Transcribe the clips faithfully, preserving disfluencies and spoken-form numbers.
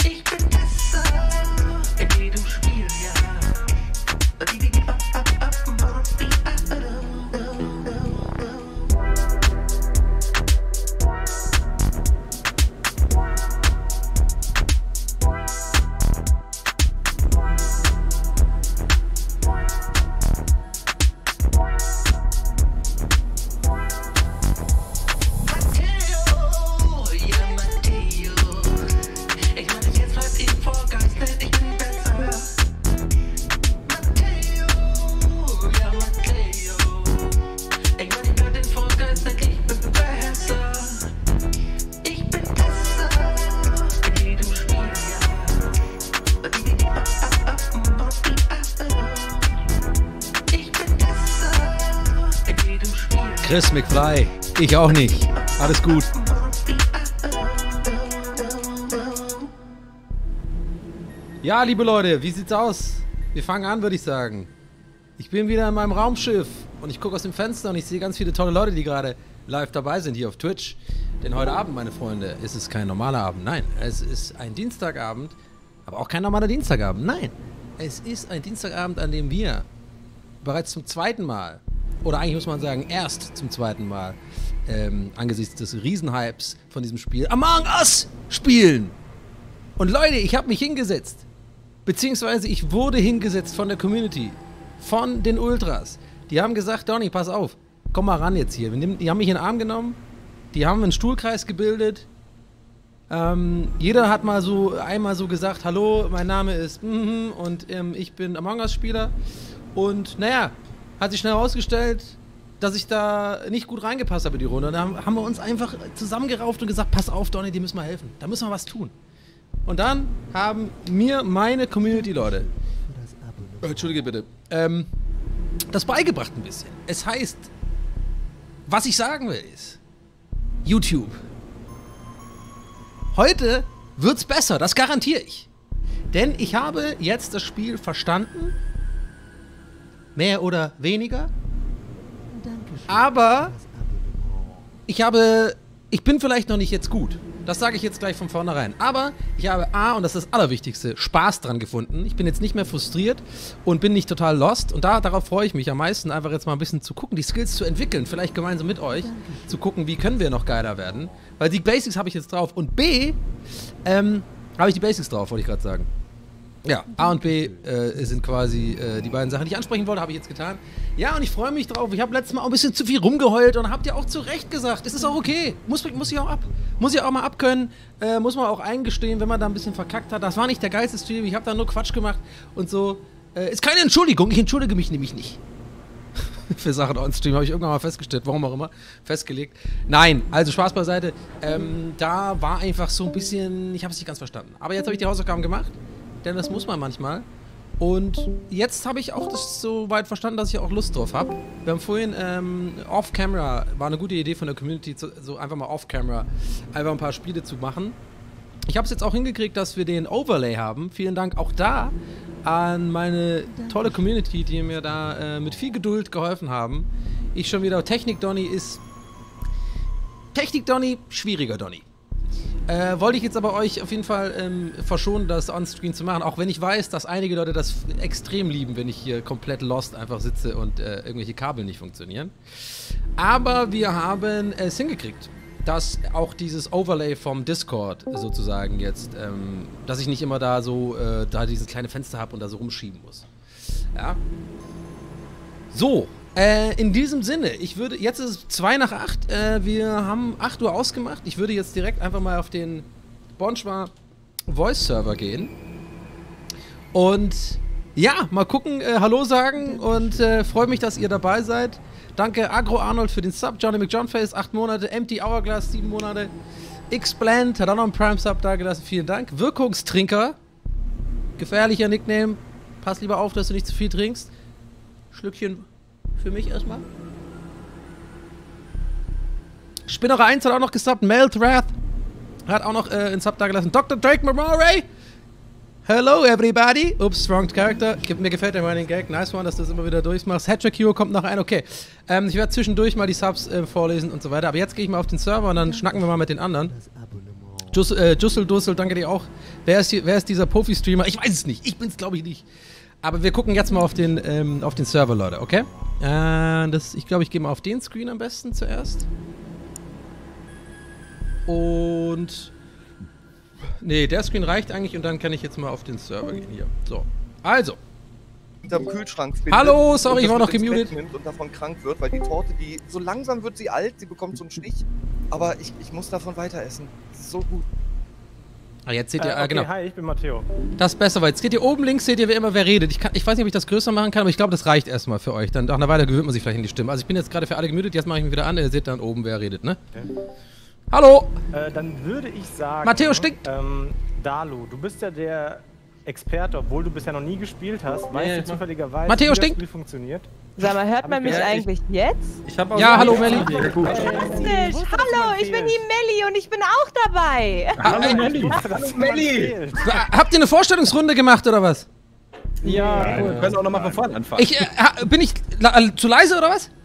Ich bin besser in jedem Spiel, ja. Chris McFly, ich auch nicht. Alles gut. Ja, liebe Leute, wie sieht's aus? Wir fangen an, würde ich sagen. Ich bin wieder in meinem Raumschiff und ich gucke aus dem Fenster und ich sehe ganz viele tolle Leute, die gerade live dabei sind hier auf Twitch. Denn heute Abend, meine Freunde, ist es kein normaler Abend. Nein, es ist ein Dienstagabend, aber auch kein normaler Dienstagabend. Nein, es ist ein Dienstagabend, an dem wir bereits zum zweiten Mal, oder eigentlich muss man sagen, erst zum zweiten Mal, ähm, angesichts des Riesenhypes von diesem Spiel Among Us spielen. Und Leute, ich habe mich hingesetzt, beziehungsweise ich wurde hingesetzt von der Community, von den Ultras. Die haben gesagt, Donny, pass auf, komm mal ran jetzt hier. Die haben mich in den Arm genommen, die haben einen Stuhlkreis gebildet. Ähm, jeder hat mal so einmal so gesagt, hallo, mein Name ist mm, und ähm, ich bin Among Us Spieler. Und naja, hat sich schnell herausgestellt, dass ich da nicht gut reingepasst habe in die Runde. Und dann haben wir uns einfach zusammengerauft und gesagt, pass auf, Donny, dir müssen wir helfen. Da müssen wir was tun. Und dann haben mir meine Community-Leute, oh, entschuldige bitte, ähm, das beigebracht ein bisschen. Es heißt, was ich sagen will ist, YouTube. Heute wird's besser, das garantiere ich. Denn ich habe jetzt das Spiel verstanden, mehr oder weniger. Aber ich habe, ich bin vielleicht noch nicht jetzt gut. Das sage ich jetzt gleich von vornherein. Aber ich habe A, und das ist das Allerwichtigste, Spaß dran gefunden. Ich bin jetzt nicht mehr frustriert und bin nicht total lost. Und da, darauf freue ich mich am meisten, einfach jetzt mal ein bisschen zu gucken, die Skills zu entwickeln. Vielleicht gemeinsam mit euch. Zu gucken, wie können wir noch geiler werden. Weil die Basics habe ich jetzt drauf. Und B, ähm, habe ich die Basics drauf, wollte ich gerade sagen. Ja, A und B äh, sind quasi äh, die beiden Sachen, die ich ansprechen wollte, habe ich jetzt getan. Ja, und ich freue mich drauf. Ich habe letztes Mal auch ein bisschen zu viel rumgeheult und habt ihr auch zu Recht gesagt, es ist auch okay. Muss, muss ich auch ab. Muss ich auch mal abkönnen. Äh, muss man auch eingestehen, wenn man da ein bisschen verkackt hat. Das war nicht der geilste Stream. Ich habe da nur Quatsch gemacht und so. Äh, ist keine Entschuldigung. Ich entschuldige mich nämlich nicht. Für Sachen on Stream habe ich irgendwann mal festgestellt, warum auch immer, festgelegt. Nein, also Spaß beiseite. Ähm, da war einfach so ein bisschen, ich habe es nicht ganz verstanden. Aber jetzt habe ich die Hausaufgaben gemacht. Denn das muss man manchmal. Und jetzt habe ich auch das so weit verstanden, dass ich auch Lust drauf habe. Wir haben vorhin ähm, off-camera, war eine gute Idee von der Community, so einfach mal off-camera einfach ein paar Spiele zu machen. Ich habe es jetzt auch hingekriegt, dass wir den Overlay haben. Vielen Dank auch da an meine tolle Community, die mir da äh, mit viel Geduld geholfen haben. Ich schon wieder, Technik Donny ist... Technik Donny, schwieriger Donny. Äh, wollte ich jetzt aber euch auf jeden Fall ähm, verschonen, das on-screen zu machen, auch wenn ich weiß, dass einige Leute das extrem lieben, wenn ich hier komplett lost einfach sitze und äh, irgendwelche Kabel nicht funktionieren. Aber wir haben es hingekriegt, dass auch dieses Overlay vom Discord sozusagen jetzt, ähm, dass ich nicht immer da so, äh, da dieses kleine Fenster habe und da so rumschieben muss. Ja. So. Äh, in diesem Sinne, ich würde, jetzt ist es zwei nach acht, äh, wir haben acht Uhr ausgemacht. Ich würde jetzt direkt einfach mal auf den Bonchwa Voice Server gehen. Und ja, mal gucken, äh, Hallo sagen und äh, freue mich, dass ihr dabei seid. Danke Agro Arnold für den Sub, Johnny McJohnface, acht Monate, Empty Hourglass, sieben Monate, X-Blend hat auch noch einen Prime Sub da gelassen, vielen Dank. Wirkungstrinker, gefährlicher Nickname, pass lieber auf, dass du nicht zu viel trinkst. Schlückchen für mich erstmal. Spinnerer eins hat auch noch gesubbt. Melt Wrath hat auch noch äh, einen Sub da gelassen. Doktor Drake Memore. Hello everybody. Ups, wrong character. Mir gefällt der Running Gag. Nice one, dass du das immer wieder durchmachst. Hattrick Hero kommt noch ein. Okay. Ähm, ich werde zwischendurch mal die Subs äh, vorlesen und so weiter. Aber jetzt gehe ich mal auf den Server und dann schnacken wir mal mit den anderen. Jussel, äh, Jussel Dussel, danke dir auch. Wer ist, hier, wer ist dieser Profi-Streamer? Ich weiß es nicht. Ich bin's, glaube ich, nicht. Aber wir gucken jetzt mal auf den, ähm, auf den Server, Leute, okay? Äh, das, ich glaube, ich gehe mal auf den Screen am besten zuerst. Und... Nee, der Screen reicht eigentlich und dann kann ich jetzt mal auf den Server gehen. Hier. So. Also. Hinterm Kühlschrank findet. Hallo, sorry, und ich war das noch mit ins gemutet. Bett nimmt und davon krank wird, weil die Torte, die so langsam wird sie alt, sie bekommt so einen Stich, aber ich, ich muss davon weiter essen. Das ist so gut. Ah, jetzt seht ihr, Äh, ah, okay, genau. hi, ich bin Matteo. Das ist besser, weil jetzt geht ihr oben links, seht ihr wie immer, wer redet. Ich, kann, ich weiß nicht, ob ich das größer machen kann, aber ich glaube, das reicht erstmal für euch. Dann nach einer Weile gewöhnt man sich vielleicht in die Stimme. Also ich bin jetzt gerade für alle gemutet, jetzt mache ich mich wieder an, ihr seht dann oben, wer redet, ne? Okay. Hallo! Äh, dann würde ich sagen... Matteo stinkt! Ähm, Dalu, du bist ja der Experte, obwohl du bisher noch nie gespielt hast. Weißt Nee, du zufälligerweise, Matteo wie stinkt. das Spiel funktioniert? Sag mal, hört man mich Ja, ich- eigentlich jetzt? Ich hab auch Ja, so hallo, eine Melli. Idee. Äh, Nicht. wusste, dass Hallo, jemand ich bin fehlt. die Melli und ich bin auch dabei. Ah, Melli! Melli! habt ihr eine Vorstellungsrunde gemacht oder was? Ja, cool. Wir können auch nochmal von vorne anfangen. Ich, äh, ha- bin ich la äh, zu leise oder was?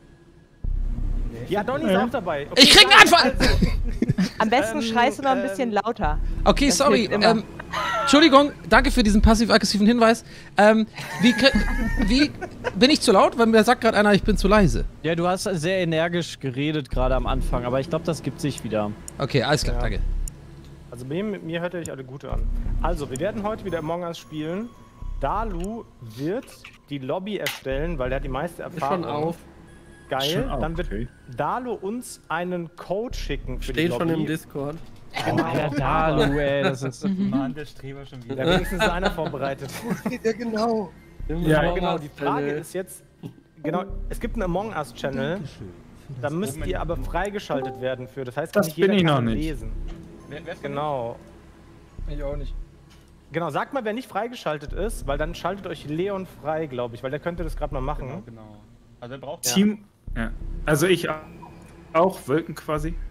Ja, Donny ist auch dabei. Okay, Ich krieg einen Anfall! Am besten Ähm, schreist du noch ein ähm, bisschen lauter. Okay, Das sorry. hilft immer. Ähm, Entschuldigung, danke für diesen passiv-aggressiven Hinweis. Ähm, wie, kri- wie bin ich zu laut? Weil mir sagt gerade einer, ich bin zu leise. Ja, du hast sehr energisch geredet gerade am Anfang, aber ich glaube, das gibt sich wieder. Okay, alles klar, Ja. danke. Also bei mir, mit mir hört ihr euch alle Gute an. Also, wir werden heute wieder Among Us spielen. Dalu wird die Lobby erstellen, weil der hat die meiste Erfahrung. schon auf. Geil. Schon auf, Dann wird okay. Dalu uns einen Code schicken für die Steht Lobby. schon im Discord. Alter, Dalu, ey, das ist... Mann, der Streber schon wieder. Ja, wenigstens ist einer vorbereitet. Ja, genau. Ja, genau. Die Frage ist jetzt, genau, es gibt einen Among Us Channel. Da müsst ihr aber freigeschaltet werden für. Das heißt, Das nicht jeder bin ich kann noch nicht. lesen. Wer, wer ist Genau. Ich auch nicht. Genau, sagt mal, wer nicht freigeschaltet ist, weil dann schaltet euch Leon frei, glaube ich, weil der könnte das gerade mal machen. Genau, genau. Also er braucht Team. Ja. Also ich auch, Wölken quasi. Äh,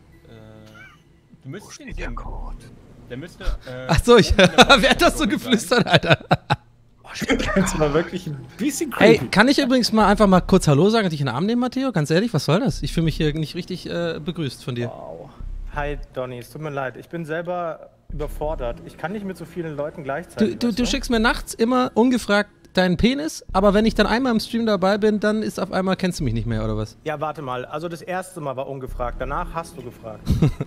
du müsstest ihn sehen. Der müsste. Äh, Ach so, ich, oben in der Box wer hat das so sein. geflüstert, Alter? Das war wirklich ein bisschen Ey, creepy. kann ich übrigens mal einfach mal kurz Hallo sagen und dich in den Arm nehmen, Matteo? Ganz ehrlich, was soll das? Ich fühle mich hier nicht richtig äh, begrüßt von dir. Hi, Donny, es tut mir leid. Ich bin selber überfordert. Ich kann nicht mit so vielen Leuten gleichzeitig. Du, du, weißt du schickst mir nachts immer ungefragt deinen Penis, aber wenn ich dann einmal im Stream dabei bin, dann ist auf einmal, kennst du mich nicht mehr, oder was? Ja, warte mal. Also das erste Mal war ungefragt. Danach hast du gefragt.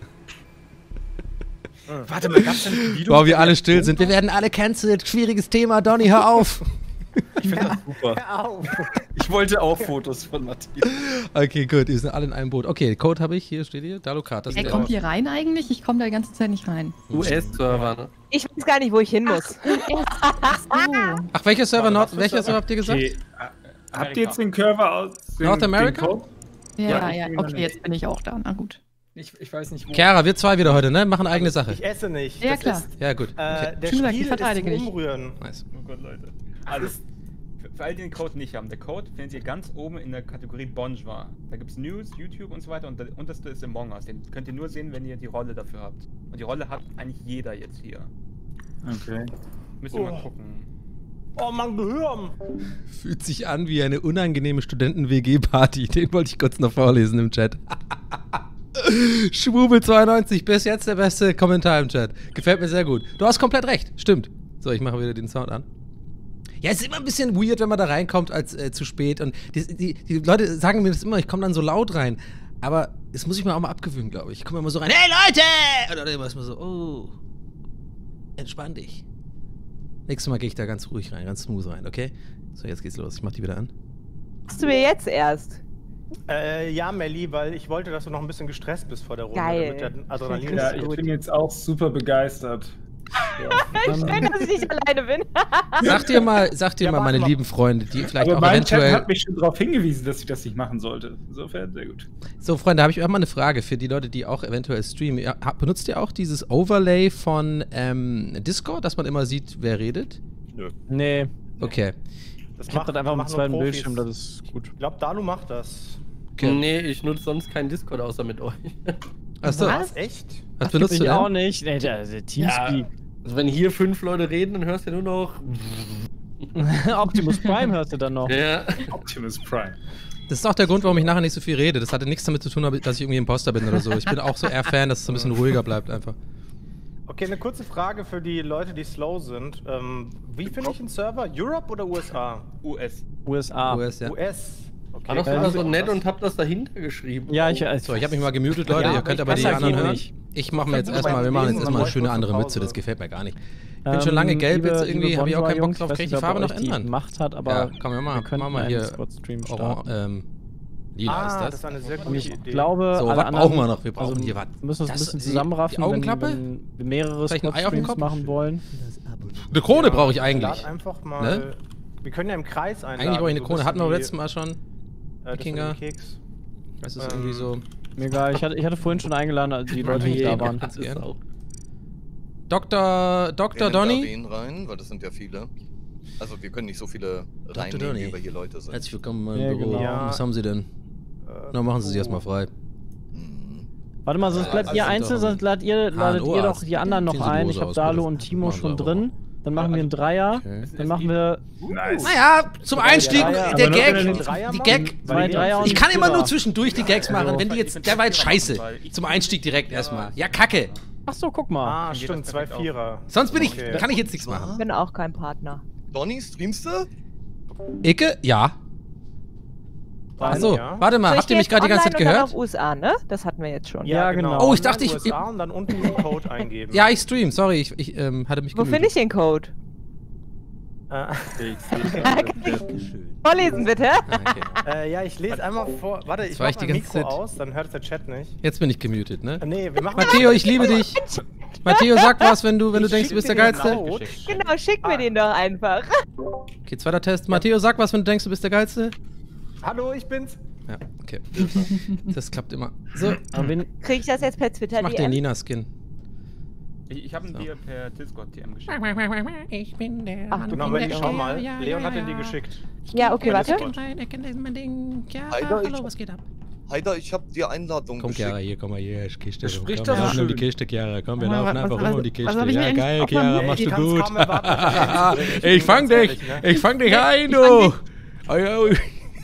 Warte mal, gab's denn ein Video? Wow, wir alle still sind. Wir werden alle cancelled. Schwieriges Thema, Donny, hör auf. Ich finde das super. Hör auf! Ich wollte auch Fotos von Matthias. Okay, gut, die sind alle in einem Boot. Okay, Code habe ich, hier steht hier, Dalukat. Das ist Er der kommt hier rein eigentlich? Ich komme da die ganze Zeit nicht rein. U S-Server, ne? Ich weiß gar nicht, wo ich hin muss. Ach so. Ach, welcher Server, Warte, Nord, was für welcher Server? Server habt ihr gesagt? Okay. äh, Habt ihr jetzt den Server aus den, North America? den Code? Ja, Ja, ja, ich bin okay, noch jetzt bin ich auch da. Na gut. Ich, ich weiß nicht wo. Chiara, wir zwei wieder heute, ne? Machen eigene Sache. Ich esse nicht. Ja, Das klar. Ist, Ja, gut. äh, Okay. der Schon gesagt, ich Spiel verteidige ist dich. zum Umrühren. Nice. Oh Gott, Leute. Also, für, für all die den Code nicht haben, der Code findet ihr ganz oben in der Kategorie Bonjour. Da gibt es News, YouTube und so weiter und der unterste ist Among Us. Den könnt ihr nur sehen, wenn ihr die Rolle dafür habt. Und die Rolle hat eigentlich jeder jetzt hier. Okay. Müsst ihr Oh. mal gucken. Oh, mein Gehirn! Fühlt sich an wie eine unangenehme Studenten-W G-Party. Den wollte ich kurz noch vorlesen im Chat. Schwubel zweiundneunzig, bis jetzt der beste Kommentar im Chat. Gefällt mir sehr gut. Du hast komplett recht, stimmt. So, ich mache wieder den Sound an. Ja, es ist immer ein bisschen weird, wenn man da reinkommt als äh, zu spät. Und die, die, die Leute sagen mir das immer, ich komme dann so laut rein. Aber das muss ich mir auch mal abgewöhnen, glaube ich. Ich komme immer so rein, hey Leute! Und dann immer so, oh, entspann dich. Nächstes Mal gehe ich da ganz ruhig rein, ganz smooth rein, okay? So, jetzt geht's los. Ich mach die wieder an. Machst du mir jetzt erst? Äh, ja, Melli, weil ich wollte, dass du noch ein bisschen gestresst bist vor der Runde. Geil. Damit der Adrenalin Ja, ist ich gut. bin jetzt auch super begeistert. Schön, dass ich nicht alleine bin. Sag dir mal, sag dir Ja, mal, warte meine mal. lieben Freunde, die vielleicht Aber auch mein Chat eventuell... hat mich schon darauf hingewiesen, dass ich das nicht machen sollte. Insofern sehr gut. So, Freunde, habe ich auch mal eine Frage für die Leute, die auch eventuell streamen. Ja, ha- benutzt ihr auch dieses Overlay von ähm, Discord, dass man immer sieht, wer redet? Nee, Okay. Das ich hab das einfach machen am nur zweiten Profis. Bildschirm, das ist gut. Ich glaube, Dalu macht das. okay. Nee, ich nutze sonst keinen Discord außer mit euch. Achso, was, Was? Echt? was benutzt du ich auch denn? nicht. Nee, der, der Teamspeak. Also wenn hier fünf Leute reden, dann hörst du ja nur noch. Optimus Prime hörst du dann noch. Ja. Optimus Prime. Das ist auch der Grund, warum ich nachher nicht so viel rede. Das hatte nichts damit zu tun, dass ich irgendwie Imposter bin oder so. Ich bin auch so eher Fan, dass es so ein bisschen ruhiger bleibt einfach. Okay, eine kurze Frage für die Leute, die slow sind. Ähm, wie finde ich einen Server? Europe oder U S A? U S. U S A. U S, ja. U S. Okay. War doch sogar so nett und hab das dahinter geschrieben. Ja, ich. So, ich habe mich mal gemutet, Leute. Ja, Ihr aber könnt ich aber die kann anderen das hören. nicht. Ich mache mir jetzt Ich erstmal, kann wir machen jetzt lesen, erstmal eine dann schöne brauche ich andere kurz Mütze. Pause. Das gefällt mir gar nicht. Ich bin schon lange gelb, jetzt irgendwie habe ich auch keinen Bock drauf. Kann ich die Farbe noch ändern? Macht hat, aber Ja, komm, wir machen, wir könnten machen wir einen hier Discord-Stream Oran, starten. ähm, lila Ah, ist das das. ist eine sehr Und gute ich Idee. glaube, So, alle was anderen, brauchen wir noch? Wir brauchen also, hier was. Wir müssen uns ein Das- bisschen die- zusammenraffen, die Augenklappe? wenn, wenn wir mehrere Vielleicht ein Ei auf dem Squad-Streams Kopf? machen wollen. Eine Krone brauche ich eigentlich. Lad einfach mal. Ne? Wir können ja im Kreis einladen. Eigentlich brauche ich eine so Krone. bisschen Hatten wir beim wie, letzten Mal schon. äh, das Wikinger. mit dem Keks. Das ist Ähm, irgendwie so. Mir egal, ich hatte, ich hatte vorhin schon eingeladen, als die Leute nicht da waren. Ganz Das ist gern. auch. Doktor, Doktor Wir nehmen da Donny. wen rein, weil das sind ja viele. Also wir können nicht so viele Doktor reinnehmen, Donny. wie wir hier Leute sind. Herzlich willkommen in meinem Ja, Büro. genau. Ja. Was haben Sie denn? Äh, Na, machen Sie sich oh. erstmal frei. Hm. Warte mal, sonst Ja, bleibt also ihr sind einzeln, doch sonst ladet ihr, ladet ihr Ohrarzt. doch die anderen noch Ziehen Sie die ein. Hose Ich habe aus, Dalu bitte. und Timo Machen Sie schon aber drin. Dann machen wir einen Dreier. Okay. Dann machen wir Nice. Naja, zum Einstieg, Dreier, der aber nur wenn Gag, wir den Dreier die machen? Gag. zwei Dreier und Ich kann immer Vierer. nur zwischendurch die Gags machen, wenn die ich jetzt, find der war jetzt Vierer scheiße. machen, weil ich- Zum Einstieg direkt erstmal. Ja, kacke. Ach so, guck mal. Ah, Geht stimmt, das zwei perfekt Vierer. Sonst bin ich, Okay. kann ich jetzt nichts Ich machen. bin auch kein Partner. Donny, streamst du? Icke? Ja. Achso, Ja. warte mal, Soll ich habt ihr mich jetzt gerade die ganze Zeit online und dann gehört? auf U S A, ne? Das hatten wir jetzt schon. Ja, genau. Oh, ich dachte, ich- U S A und dann unten den Code eingeben. Ja, ich stream, sorry, ich, ich ähm, hatte mich Wo finde ich den Code? Äh, Vorlesen bitte. Ah, okay. äh, ja, ich lese einmal vor. Warte, ich Das war mach ich die mein ganze Mikro Zeit. aus, dann hört der Chat nicht. Jetzt bin ich gemutet, ne? Äh, nee, wir machen Matteo, ich liebe dich. Matteo, sag was, wenn du, wenn du Ich denkst, du schick bist der dir den Geilste. Code. Genau, schick mir Ah. den doch einfach. Okay, zweiter Test. Matteo, sag was, wenn du denkst, du bist der Geilste. Hallo, ich bin's. Ja, okay. Das klappt immer. So, Aber wen, Krieg ich das jetzt per Twitter ich mach den D M? Nina-Skin. Ich, ich habe ihn dir per Discord-D M geschickt. Ich bin der Ach, Genau, Mandy, schau mal. Leon hat den dir geschickt. Ja, okay, warte. rein, er kennt mein Ding. Ja, Alter, ich- hallo, was geht ab? Heider, ich hab dir Einladung Komm, geschickt. Chiara, hier, komm mal hier, ich Kiste. Das spricht komm, doch wir so laufen um die schön. Kiste, Chiara. Komm, wir Aber laufen was- einfach was- rum um die was Kiste. hab ich Ja, denn geil, eigentlich Chiara, aufmachen? machst Ich du kann's gut. kaum erwarten, mich einzubringen. Ich fang bin ganz dich, ehrlich, ne? ich fang dich ein, du. Oh, ja, oh.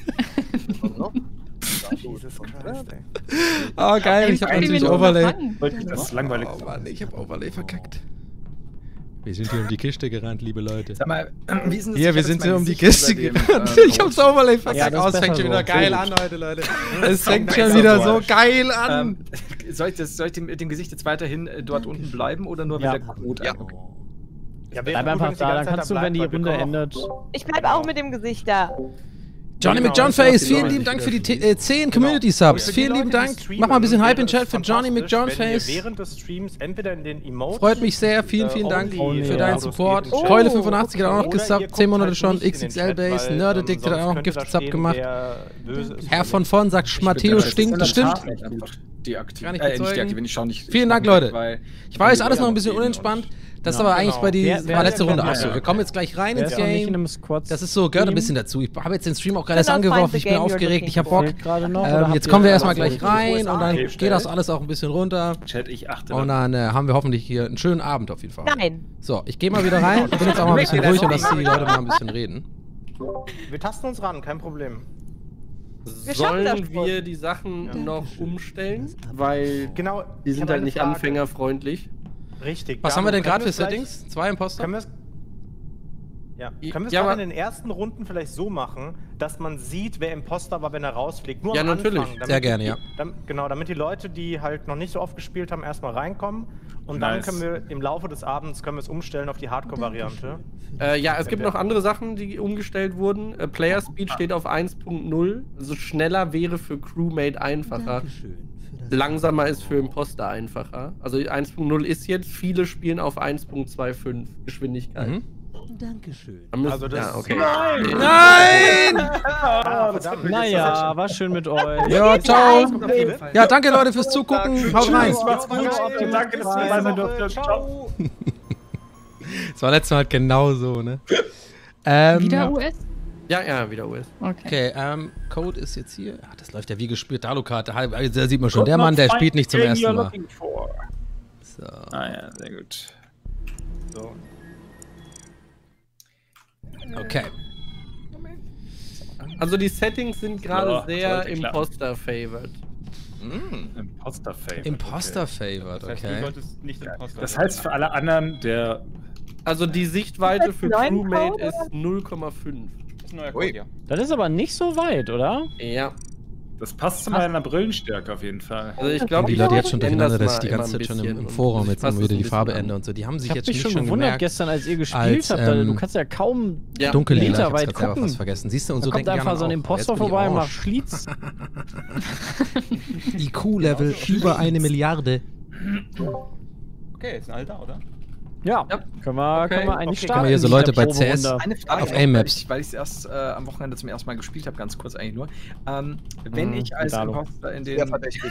Jesus Christ, ey. Oh, geil, ich hab Eine natürlich Minute Overlay. fangen. Das ist langweilig. Oh Mann, ich hab Overlay verkackt. Wir sind hier um die Kiste gerannt, liebe Leute. Sag mal, wie ist denn das? Hier, Ich wir hab sind jetzt hier mein um die Gesicht Kiste über dem, gerannt. äh, Ich hab's Overlay verkackt. Ja, das Oh, ist es fängt besser schon wieder so. geil Sehr an gut. heute, Leute. Es fängt besser schon wieder so. so geil an. Ähm, soll ich, das, soll ich dem, dem Gesicht jetzt weiterhin äh, dort unten bleiben oder nur, wenn Ja. der Code Ja. eingeht? Ja, bleib einfach da, dann kannst du, wenn die Runde endet. Ich bleib auch mit dem Gesicht da. Johnny Genau, McJohnface, das ist vielen die lieben Leute, Dank für die die äh, zehn Community Genau. Subs. Und für die Vielen lieben Leute, die Dank. streamen, Mach mal ein bisschen wäre Hype in es Chat für Johnny fantastisch, wenn McJohnface. ihr während des Streams entweder in den Emotes Freut mich sehr. Vielen, äh, vielen Dank only, für äh, deinen Modus Support. geht in den Keule Chat. fünfundachtzig hat auch noch Oder ihr gesubbt. guckt zehn Monate halt schon. nicht in X den X L Chat, Base. weil, Nerdedict ähm, hat auch noch sonst Gift könnte da Sub stehen, gemacht. wer böse ist. Herr von Vorn sagt, Matteo stinkt. Das stimmt. Einfach deaktivieren. Kann ich Äh, nicht bezeugen. deaktivieren, ich schau nicht. Vielen ich Dank, mach weg, Leute. weil- Ich weiß, alles noch ein Ja, bisschen gehen unentspannt. Das ist Ja, aber eigentlich genau. bei die Wer- wer war letzte ist Runde denn auch so. der- Wir kommen jetzt gleich rein Wer ins ist noch nicht in Game. einem Squad? Das ist so, gehört ein Stream? bisschen dazu. Ich habe jetzt den Stream auch gerade erst Cannot find angeworfen. the Ich bin game you're aufgeregt. looking Ich habe for. Bock. Fehlt gerade noch, oder Ähm, habt jetzt ihr kommen wir alles erstmal so gleich gut? rein und dann gestellt? geht das alles auch ein bisschen runter. Chat, ich achte Und dann. dann äh, haben wir hoffentlich hier einen schönen Abend auf jeden Fall. Nein. So, ich gehe mal wieder rein. Ich bin jetzt auch mal ein bisschen ruhig und lasse die Leute mal ein bisschen reden. Wir tasten uns ran, kein Problem. Wir schaffen das Sollen schon. wir die Sachen noch umstellen? Weil Genau. die ich sind hab halt eine nicht Frage. anfängerfreundlich. Richtig. Was Dalu, haben wir denn können gerade für wir's gleich- Settings? Zwei Imposter? Können wir es ja. I- Können wir es ja, gerade aber- in den ersten Runden vielleicht so machen, dass man sieht, wer Imposter war, wenn er rausfliegt? Nur Ja, am natürlich. Anfang, damit Sehr gerne, die, ja. Dann, genau, damit die Leute, die halt noch nicht so oft gespielt haben, erstmal reinkommen. Und dann Nice. können wir im Laufe des Abends können wir es umstellen auf die Hardcore-Variante. Äh, ja, es gibt noch andere Sachen, die umgestellt wurden. Äh, Player Speed steht auf eins Punkt null. Also schneller wäre für Crewmate einfacher. Langsamer ist für Imposter einfacher. Also eins Punkt null ist jetzt, viele spielen auf eins Punkt fünfundzwanzig Geschwindigkeit. Mhm. Da müssen- Also das- ja, okay. Nein! Ah, verdammt. Naja, war schön mit euch. Ja, ciao. Auf jeden Fall. Ja, danke Leute fürs Zugucken. Haut rein. Macht's gut. Danke, dass ihr dabei sein durftet. Ciao. Das war letztes Mal halt genau so, ne? Ähm, Wieder U S? Ja, ja, wieder U S. Okay. Okay, ähm, Code ist jetzt hier. Ach, das läuft ja wie gespielt. Dalu-Karte. Da sieht man schon. Der Mann, der spielt nicht zum ersten Mal. So. Ah ja, sehr gut. So. Okay. Also die Settings sind gerade Ja, sehr sollte klappen. Imposter-favored. Mm. Imposter-Favored. Imposter-Favored, Das heißt, du okay. solltest nicht Imposter Das sein. heißt für alle anderen, der. Also die Sichtweite für neuen Crewmate Code, ist null Komma fünf. Das ist ein neuer Ui. Code, ja. Das ist aber nicht so weit, oder? Ja. Das passt zu meiner Brillenstärke auf jeden Fall. Also ich glaube, Die ich Leute jetzt schon ändere durcheinander, das dass die mal ganze immer Zeit schon ein im, im bisschen Forum und jetzt passe immer wieder es die ein Farbe bisschen ändern und so. Die haben sich Ich hab jetzt mich nicht schon schon gewundert gemerkt. gestern, als ihr gespielt als, habt. Alter. Du ähm, kannst ja kaum Ja. Dunkel, ich Meter hab's weit grad selber gucken. fast vergessen. Siehst du, und Da so kommt denken die einfach so ein anderen auch. Imposter Jetzt bin ich vorbei und orange. macht Schlitz. I Q-Level über eine Milliarde. Okay, ist ein Alter, oder? Ja, Ja. können wir, Okay. können wir eigentlich Okay. starten. Können wir hier so mit der Leute bei C S Proberunde. Eine Frage, Auf noch, weil A-Maps. ich weil ich es erst äh, am Wochenende zum ersten Mal gespielt habe, ganz kurz eigentlich nur. Ähm, wenn Mhm, ich als Dalo. Imposter in Sehr den... verdächtig.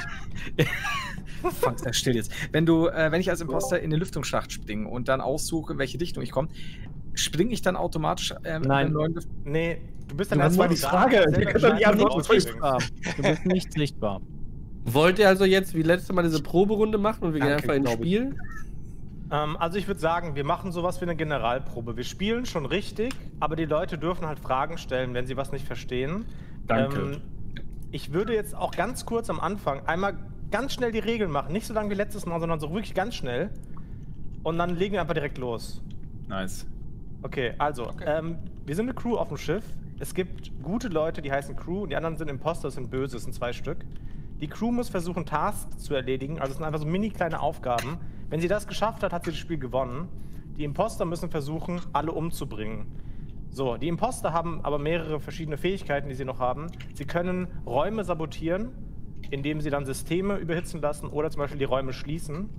Fuck, sehr still jetzt. Wenn du, äh, wenn ich als Imposter in den Lüftungsschacht springe und dann aussuche, in welche Dichtung ich komme, springe ich dann automatisch ähm, in Nein. den neuen Lüft- Nee, du bist Du dann hast mal die Frage, selber ihr könnt doch nicht entscheiden, antworten, wo das war die du Sichtbar. Du bist nicht sichtbar. Wollt ihr also jetzt wie letztes Mal diese Proberunde machen und wir gehen Danke, einfach ins glaub ich. Spiel? Ähm, also ich würde sagen, wir machen sowas wie eine Generalprobe. Wir spielen schon richtig, aber die Leute dürfen halt Fragen stellen, wenn sie was nicht verstehen. Danke. Ähm, ich würde jetzt auch ganz kurz am Anfang einmal ganz schnell die Regeln machen. Nicht so lange wie letztes Mal, sondern so wirklich ganz schnell. Und dann legen wir einfach direkt los. Nice. Okay, also, Ähm, wir sind eine Crew auf dem Schiff. Es gibt gute Leute, die heißen Crew, und die anderen sind Imposter, das sind böse, das sind zwei Stück. Die Crew muss versuchen, Tasks zu erledigen, also es sind einfach so mini kleine Aufgaben. Wenn sie das geschafft hat, hat sie das Spiel gewonnen. Die Imposter müssen versuchen, alle umzubringen. So, die Imposter haben aber mehrere verschiedene Fähigkeiten, die sie noch haben. Sie können Räume sabotieren, indem sie dann Systeme überhitzen lassen oder zum Beispiel die Räume schließen.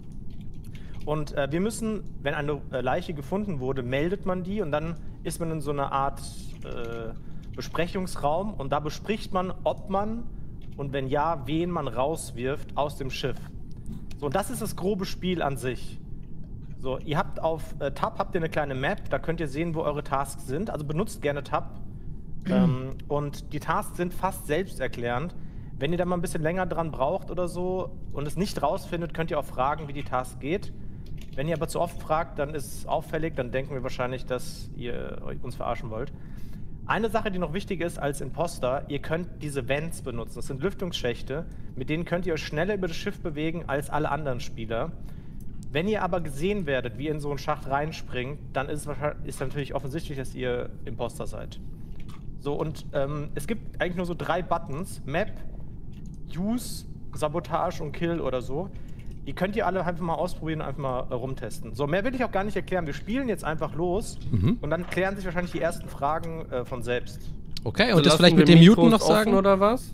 Und äh, wir müssen, wenn eine äh, Leiche gefunden wurde, meldet man die und dann ist man in so einer Art äh, Besprechungsraum und da bespricht man, ob man und wenn ja, wen man rauswirft aus dem Schiff. So, und das ist das grobe Spiel an sich. So, ihr habt auf äh, Tab habt ihr eine kleine Map, da könnt ihr sehen, wo eure Tasks sind. Also benutzt gerne Tab. ähm, und die Tasks sind fast selbsterklärend. Wenn ihr da mal ein bisschen länger dran braucht oder so und es nicht rausfindet, könnt ihr auch fragen, wie die Task geht. Wenn ihr aber zu oft fragt, dann ist es auffällig, dann denken wir wahrscheinlich, dass ihr uns verarschen wollt. Eine Sache, die noch wichtig ist als Imposter, ihr könnt diese Vents benutzen. Das sind Lüftungsschächte, mit denen könnt ihr euch schneller über das Schiff bewegen als alle anderen Spieler. Wenn ihr aber gesehen werdet, wie ihr in so einen Schacht reinspringt, dann ist es wahrscheinlich, ist natürlich offensichtlich, dass ihr Imposter seid. So, und ähm, es gibt eigentlich nur so drei Buttons: Map, Use, Sabotage und Kill oder so. Die könnt ihr alle einfach mal ausprobieren und einfach mal äh, rumtesten. So, mehr will ich auch gar nicht erklären. Wir spielen jetzt einfach los Mhm. und dann klären sich wahrscheinlich die ersten Fragen äh, von selbst. Okay, Also und das lassen vielleicht mit wir dem Mikros Muten noch offen sagen? oder was?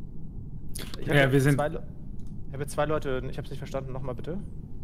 Ich Ja, jetzt wir sind- Zwei, Le- ich habe jetzt zwei Leute, ich habe es nicht verstanden. Nochmal bitte.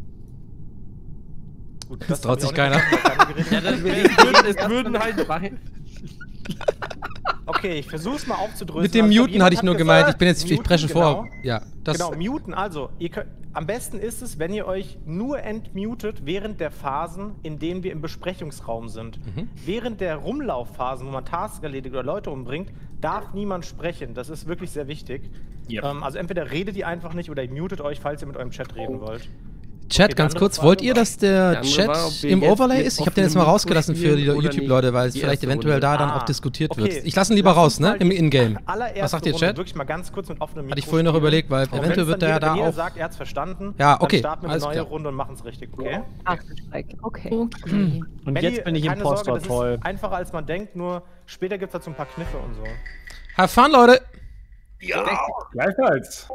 Gut, Das traut hab ich sich auch keiner. nicht verstanden, weil keiner geredet hat. es, würden, es würden halt rein. Okay, ich versuch's mal aufzudröseln. Mit dem Also, Muten jemand hatte ich hat nur gesagt, gemeint, ich bin jetzt, ich muten, presche vor. genau. Ja, das. Genau, muten. Also, ihr könnt, am besten ist es, wenn ihr euch nur entmutet während der Phasen, in denen wir im Besprechungsraum sind. Mhm. Während der Rumlaufphasen, wo man Tasks erledigt oder Leute umbringt, darf niemand sprechen. Das ist wirklich sehr wichtig. Yep. Ähm, also entweder redet ihr einfach nicht oder ihr mutet euch, falls ihr mit eurem Chat reden wollt. Chat, Okay, die ganz andere kurz, Frage wollt ihr, war- dass der Die andere Chat war, ob wir im jetzt Overlay mit ist? Ich habe den jetzt mal offenem rausgelassen Mikro für die spielen oder YouTube-Leute, weil es die vielleicht erste eventuell Runde? da dann Ah, auch diskutiert okay. wird. Ich lasse ihn lieber Lass raus, uns ne? mal Im die Ingame. allererste Was sagt ihr, Runde Chat? Wirklich mal ganz kurz mit offenem Mikro. Hatte ich vorhin noch spielen. überlegt, weil Und wenn's eventuell wird dann der ja jeder- da wenn jeder auch. sagt, er hat's verstanden, Ja, okay, dann starten wir eine alles neue klar. Runde und machen es richtig, okay? Ach, du Schreck. Okay. Okay. Und Wenn jetzt ihr- bin ich keine Imposter, Sorge, das toll. ist einfacher als man denkt, nur später gibt es dazu ein paar Kniffe und so. Have fun, Leute! Gleichfalls.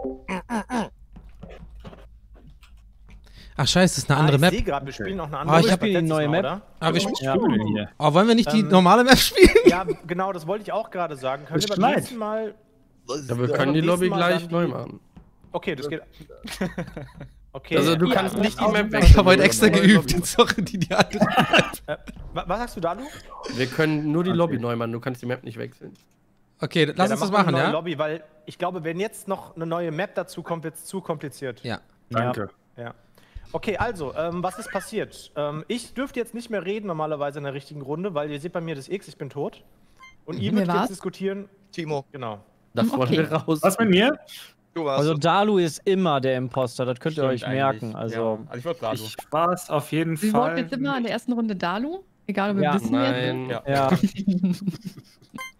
Ach scheiße, das ist eine Ah, andere ich Map. sehe gerade, wir spielen noch eine Ah, andere ich Map hab als die letztes neue Mal, Map. oder? Aber wir Ja. Spielen hier. oh, wollen wir nicht die Ähm, normale Map spielen? Ja, genau, das wollte ich auch gerade sagen. Können Es wir beim schneit. nächsten Mal... Ja, wir Ja, können die beim Lobby nächsten Mal gleich dann neu die- machen. Okay, das geht... Okay. Also du Ja, kannst also nicht die auch- Map Ich wechseln. habe heute extra Neue geübt. Lobby. Sorry, die, die andere. Äh, wa- was sagst du, Dalu? Wir können nur die Okay. Lobby neu machen, du kannst die Map nicht wechseln. Okay, Ja, lass dann uns das machen wir machen, eine neue ja? Lobby, weil ich glaube, wenn jetzt noch eine neue Map dazu kommt, wird es zu kompliziert. Ja. Danke. Ja. Okay, also, ähm, was ist passiert? Ähm, ich dürfte jetzt nicht mehr reden, normalerweise in der richtigen Runde, weil ihr seht bei mir das X, ich bin tot. Und ihr Wer würdet war's? jetzt diskutieren. Timo, Genau. Das Okay. wollen wir raus. Was mit mir? du warst Also es. Dalu ist immer der Imposter, das könnt ihr Stimmt euch eigentlich. merken. Also, Ja. Also ich wollte Dalu. Ich war es auf jeden Wir wollten Fall. jetzt immer in der ersten Runde Dalu. Egal, ob wir Ja, wissen, wer es ist. Nein. Ja. ja.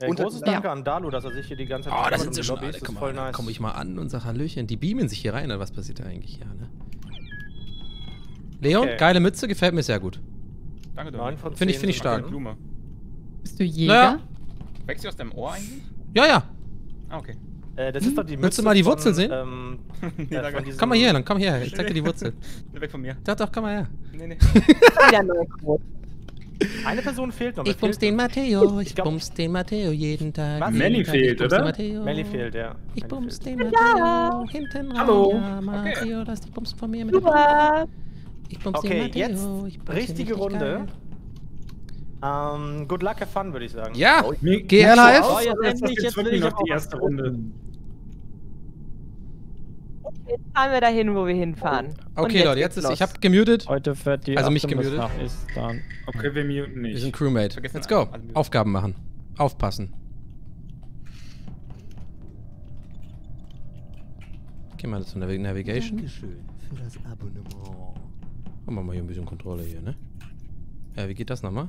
Ja, Und großes ja. Danke an Dalu, dass er sich hier die ganze Zeit Oh, da kümmert sind um sie die schon Lobbys. alle. Das Komm ist voll mal, nice. komme ich mal an und sag Hallöchen. Die beamen sich hier rein, oder was passiert da eigentlich? Ja, ne? Leon, Okay. geile Mütze, gefällt mir sehr gut. Danke, Neun Dominik. von Finde ich, zehn finde ich sind stark. okay. Blume. Bist du Jäger? Naja. Wächst du aus deinem Ohr eigentlich? Ja, ja. Ah, okay. Äh, das ist doch die Willst du Mütze mal die von, Wurzel sehen? Ähm, Nee, äh, danke. von diesem- Komm mal hier, dann komm her. Ich zeig dir die Wurzel. Weg von mir. Doch, doch, komm mal her. Nee, nee. Wieder neu Code. Eine Person fehlt noch. wer Ich bums fehlt den noch? Matteo, ich Ich glaub- bums den Matteo jeden Tag. Was? jeden Manny Tag, fehlt, ich bums den oder? Matteo. Melly fehlt, ja. Ich Melly bums fehlt. den Ja. Matteo hinten rein. Hallo. Ja, Matteo, lass dich bumsen von mir mit der Super. Ich bums Okay, den Matteo. jetzt ich bums den richtige richtig Runde. geil. Ähm, good luck, have fun, würde ich sagen. Ja, Mir- G mir L H F? sieht so aus, Oh, jetzt als wäre das endlich, jetzt jetzt will wirklich ich noch die auch erste Runde. Jetzt fahren wir dahin, wo wir hinfahren. Und Okay, Leute, jetzt geht's ist, los. ich hab gemutet. Heute fährt die Also mich Optimus gemutet. nach Istan. Okay, wir muten Wir sind nicht. Crewmate. Vergessen Let's go. alle- alle muten. Aufgaben machen. Aufpassen. Gehen wir zur Navi Navigation. Dankeschön für das Abonnement. Machen wir mal hier ein bisschen Kontrolle hier, ne? Ja, wie geht das nochmal?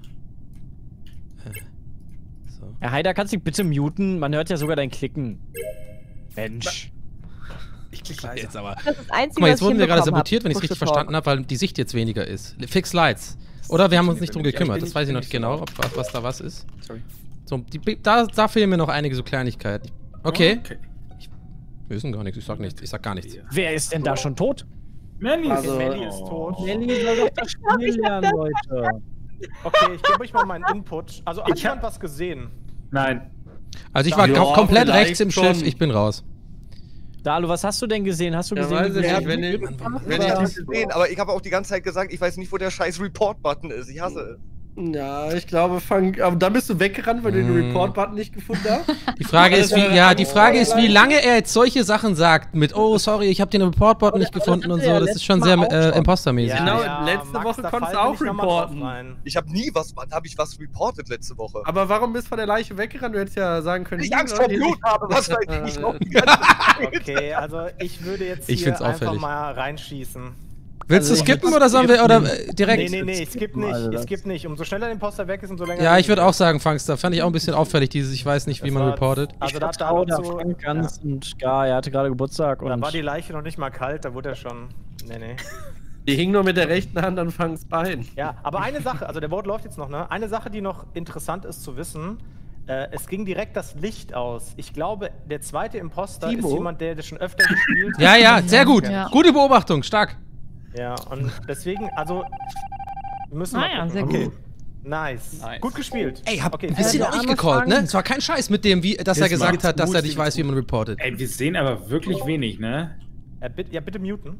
Äh, so. Herr Heider, kannst du dich bitte muten? Man hört ja sogar dein Klicken. Mensch. Ich klicke leiser. Jetzt aber. Das ist das Einzige, Guck mal, jetzt was ich wurden wir gerade hinbekommen hab. sabotiert, wenn ich es richtig Push-to-talk. verstanden habe, weil die Sicht jetzt weniger ist. Fix Lights. Oder wir haben uns nicht drum Ja, ich bin gekümmert. Das nicht- weiß ich bin noch nicht nicht so genau, laut. ob, was, was da was ist. Sorry. So, die, da, da fehlen mir noch einige so Kleinigkeiten. Okay. Okay. Wir wissen gar nichts. Ich sag nichts. Ich sag gar nichts. Wer ist denn da schon tot? Manny Also- Melly ist tot. Nelly soll doch das Spiel lernen, Leute. Okay, ich gebe euch mal meinen Input. Also, hat Ich hab- jemand was gesehen? Nein. Also ich war Ja, kom komplett vielleicht rechts im schon. Schiff. Ich bin raus. Dalu, was hast du denn gesehen? Hast du Ja, gesehen, weiß wie ich die- nicht, wenn ich- Wenn ich das gesehen, aber ich habe auch die ganze Zeit gesagt, ich weiß nicht, wo der scheiß Report-Button ist. Ich hasse es. Ja, ich glaube, fang. Aber dann bist du weggerannt, weil du den Mm. Report-Button nicht gefunden hast. Die Frage ist, wie, Also, ja, die Frage ist, wie oh, lange er jetzt solche Sachen sagt mit, oh, sorry, ich habe den Report-Button nicht gefunden und so. Das ist schon sehr äh, impostermäßig. Genau, letzte Woche da konntest du fallen auch wir nicht noch mal drauf reporten. rein. Ich habe nie was, wann habe ich was reportet letzte Woche? Aber warum bist du von der Leiche weggerannt? Du hättest ja sagen können, Ich hier, Angst vor Leute, Blut ich- habe, was weiß ich. Ich auch die ganze Zeit. Okay, also ich würde jetzt Ich hier find's einfach auffällig. mal reinschießen. Willst Also, du skippen oder sollen wir, oder äh, Nee, direkt? nee, nee, es gibt nicht, Also es das- gibt nicht. Umso schneller der Imposter weg ist, umso länger... Ja, ich würde auch sagen, Fangster. Fand ich auch ein bisschen auffällig, dieses, ich weiß nicht, wie Das man war- reportet. Also Ich da, vertraue da, da dazu, Frank ganz und gar. Er hatte gerade Geburtstag da und war die Leiche noch nicht mal kalt, da wurde er schon... Nee, nee. Die hing nur mit der rechten Hand an Fangs Bein. Ja, aber eine Sache, also der Vote läuft jetzt noch, ne? Eine Sache, die noch interessant ist zu wissen, äh, es ging direkt das Licht aus. Ich glaube, der zweite Imposter Timo? ist jemand, der das schon öfter gespielt hat. Ja, ja, sehr gut. Ja. Gute Beobachtung, stark. Ja, und deswegen, also, wir müssen Ah mal ja, gucken. sehr Okay. gut. Nice. Nice. Gut gespielt. Ey, hab okay, ein bisschen äh, auch nicht andere gecallt, ne? Fragen? Es war kein Scheiß mit dem, wie, dass er Das gesagt macht's hat, dass gut, er nicht das weiß, wie man reportet. Ey, wir sehen aber wirklich wenig, ne? Ja, bitte, ja, bitte muten.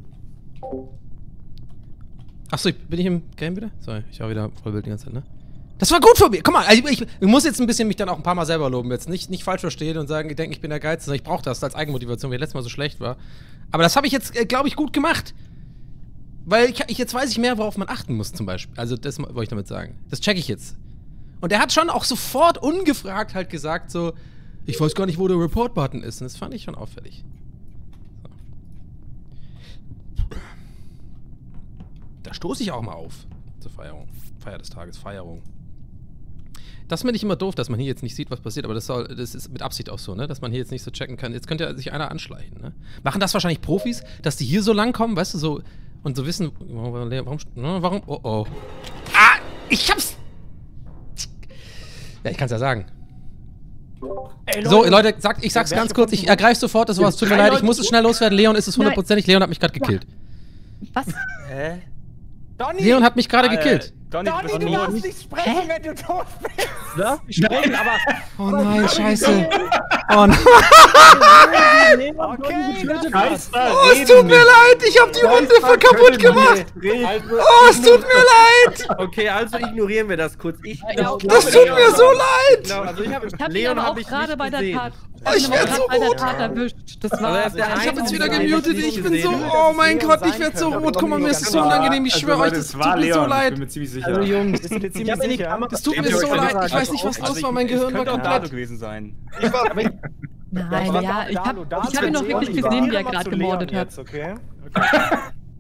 Achso, bin ich im Game wieder? Sorry, ich war wieder Vollbild die ganze Zeit, ne? Das war gut von mir. Guck mal, also ich, ich muss jetzt ein bisschen mich dann auch ein paar Mal selber loben. Jetzt nicht, nicht falsch verstehen und sagen, ich denke, ich bin der Geilste, sondern ich brauche das als Eigenmotivation, weil ich letztes Mal so schlecht war. Aber das habe ich jetzt, äh, glaube ich, gut gemacht. Weil ich, ich jetzt weiß ich mehr, worauf man achten muss, zum Beispiel. Also, das wollte ich damit sagen. Das checke ich jetzt. Und er hat schon auch sofort ungefragt halt gesagt, so, ich weiß gar nicht, wo der Report-Button ist. Und das fand ich schon auffällig. So. Da stoße ich auch mal auf. Zur Feierung. Feier des Tages, Feierung. Das finde ich immer doof, dass man hier jetzt nicht sieht, was passiert, aber das, soll, das ist mit Absicht auch so, ne? Dass man hier jetzt nicht so checken kann. Jetzt könnte sich einer anschleichen, ne? Machen das wahrscheinlich Profis, dass die hier so lang kommen, weißt du, so und so wissen, warum, warum, warum oh oh. Ah, ich hab's! Ja, ich kann's ja sagen. Ey, So, Leute, sag, ich sag's Wer- wer ganz kurz, ich ergreife sofort das Wort, es tut mir Drei leid, ich Leute- muss es schnell loswerden. Leon ist es hundertprozentig, Leon hat mich gerade gekillt. Was? Hä? Donny! Leon hat mich gerade Äh, gekillt. Donny, du bist Donny, du tot. darfst nicht sprechen, wenn du tot bist! ja, ich sprechen, aber Oh nein, scheiße. Oh nein. Okay, Oh, es tut mir leid, ich hab die Runde voll kaputt gemacht. Oh, es tut mir leid. Okay, also ignorieren wir das kurz. Ich, Ja, ich Das glaube, tut mir so leid. Genau, also ich habe Ich hab ihn Leon aber hab auch ich gerade nicht bei der gesehen. Tat. Ich ihn werd aber so gerade bei der rot. Tat erwischt. Das Also war. er ist der Ich hab jetzt Einzige, wieder den gemutet, nicht ich bin gesehen so, habe. oh mein Gott, ich werd so rot, guck mal, mir ist es so unangenehm, ich schwöre euch, das tut mir so Ich leid. bin mir ziemlich sicher. also Jungs, Bist du dir ich ziemlich hab in die sicher? Kamera. Das tut mir Gebt so euch leid, das ich weiß nicht, was Also los war, ich- mein Gehirn es war könnte auch Dado komplett... gewesen sein. Ich war, Nein, ja, ich hab, ich hab ihn noch wirklich gesehen, wie er gerade gemordet hat. Okay?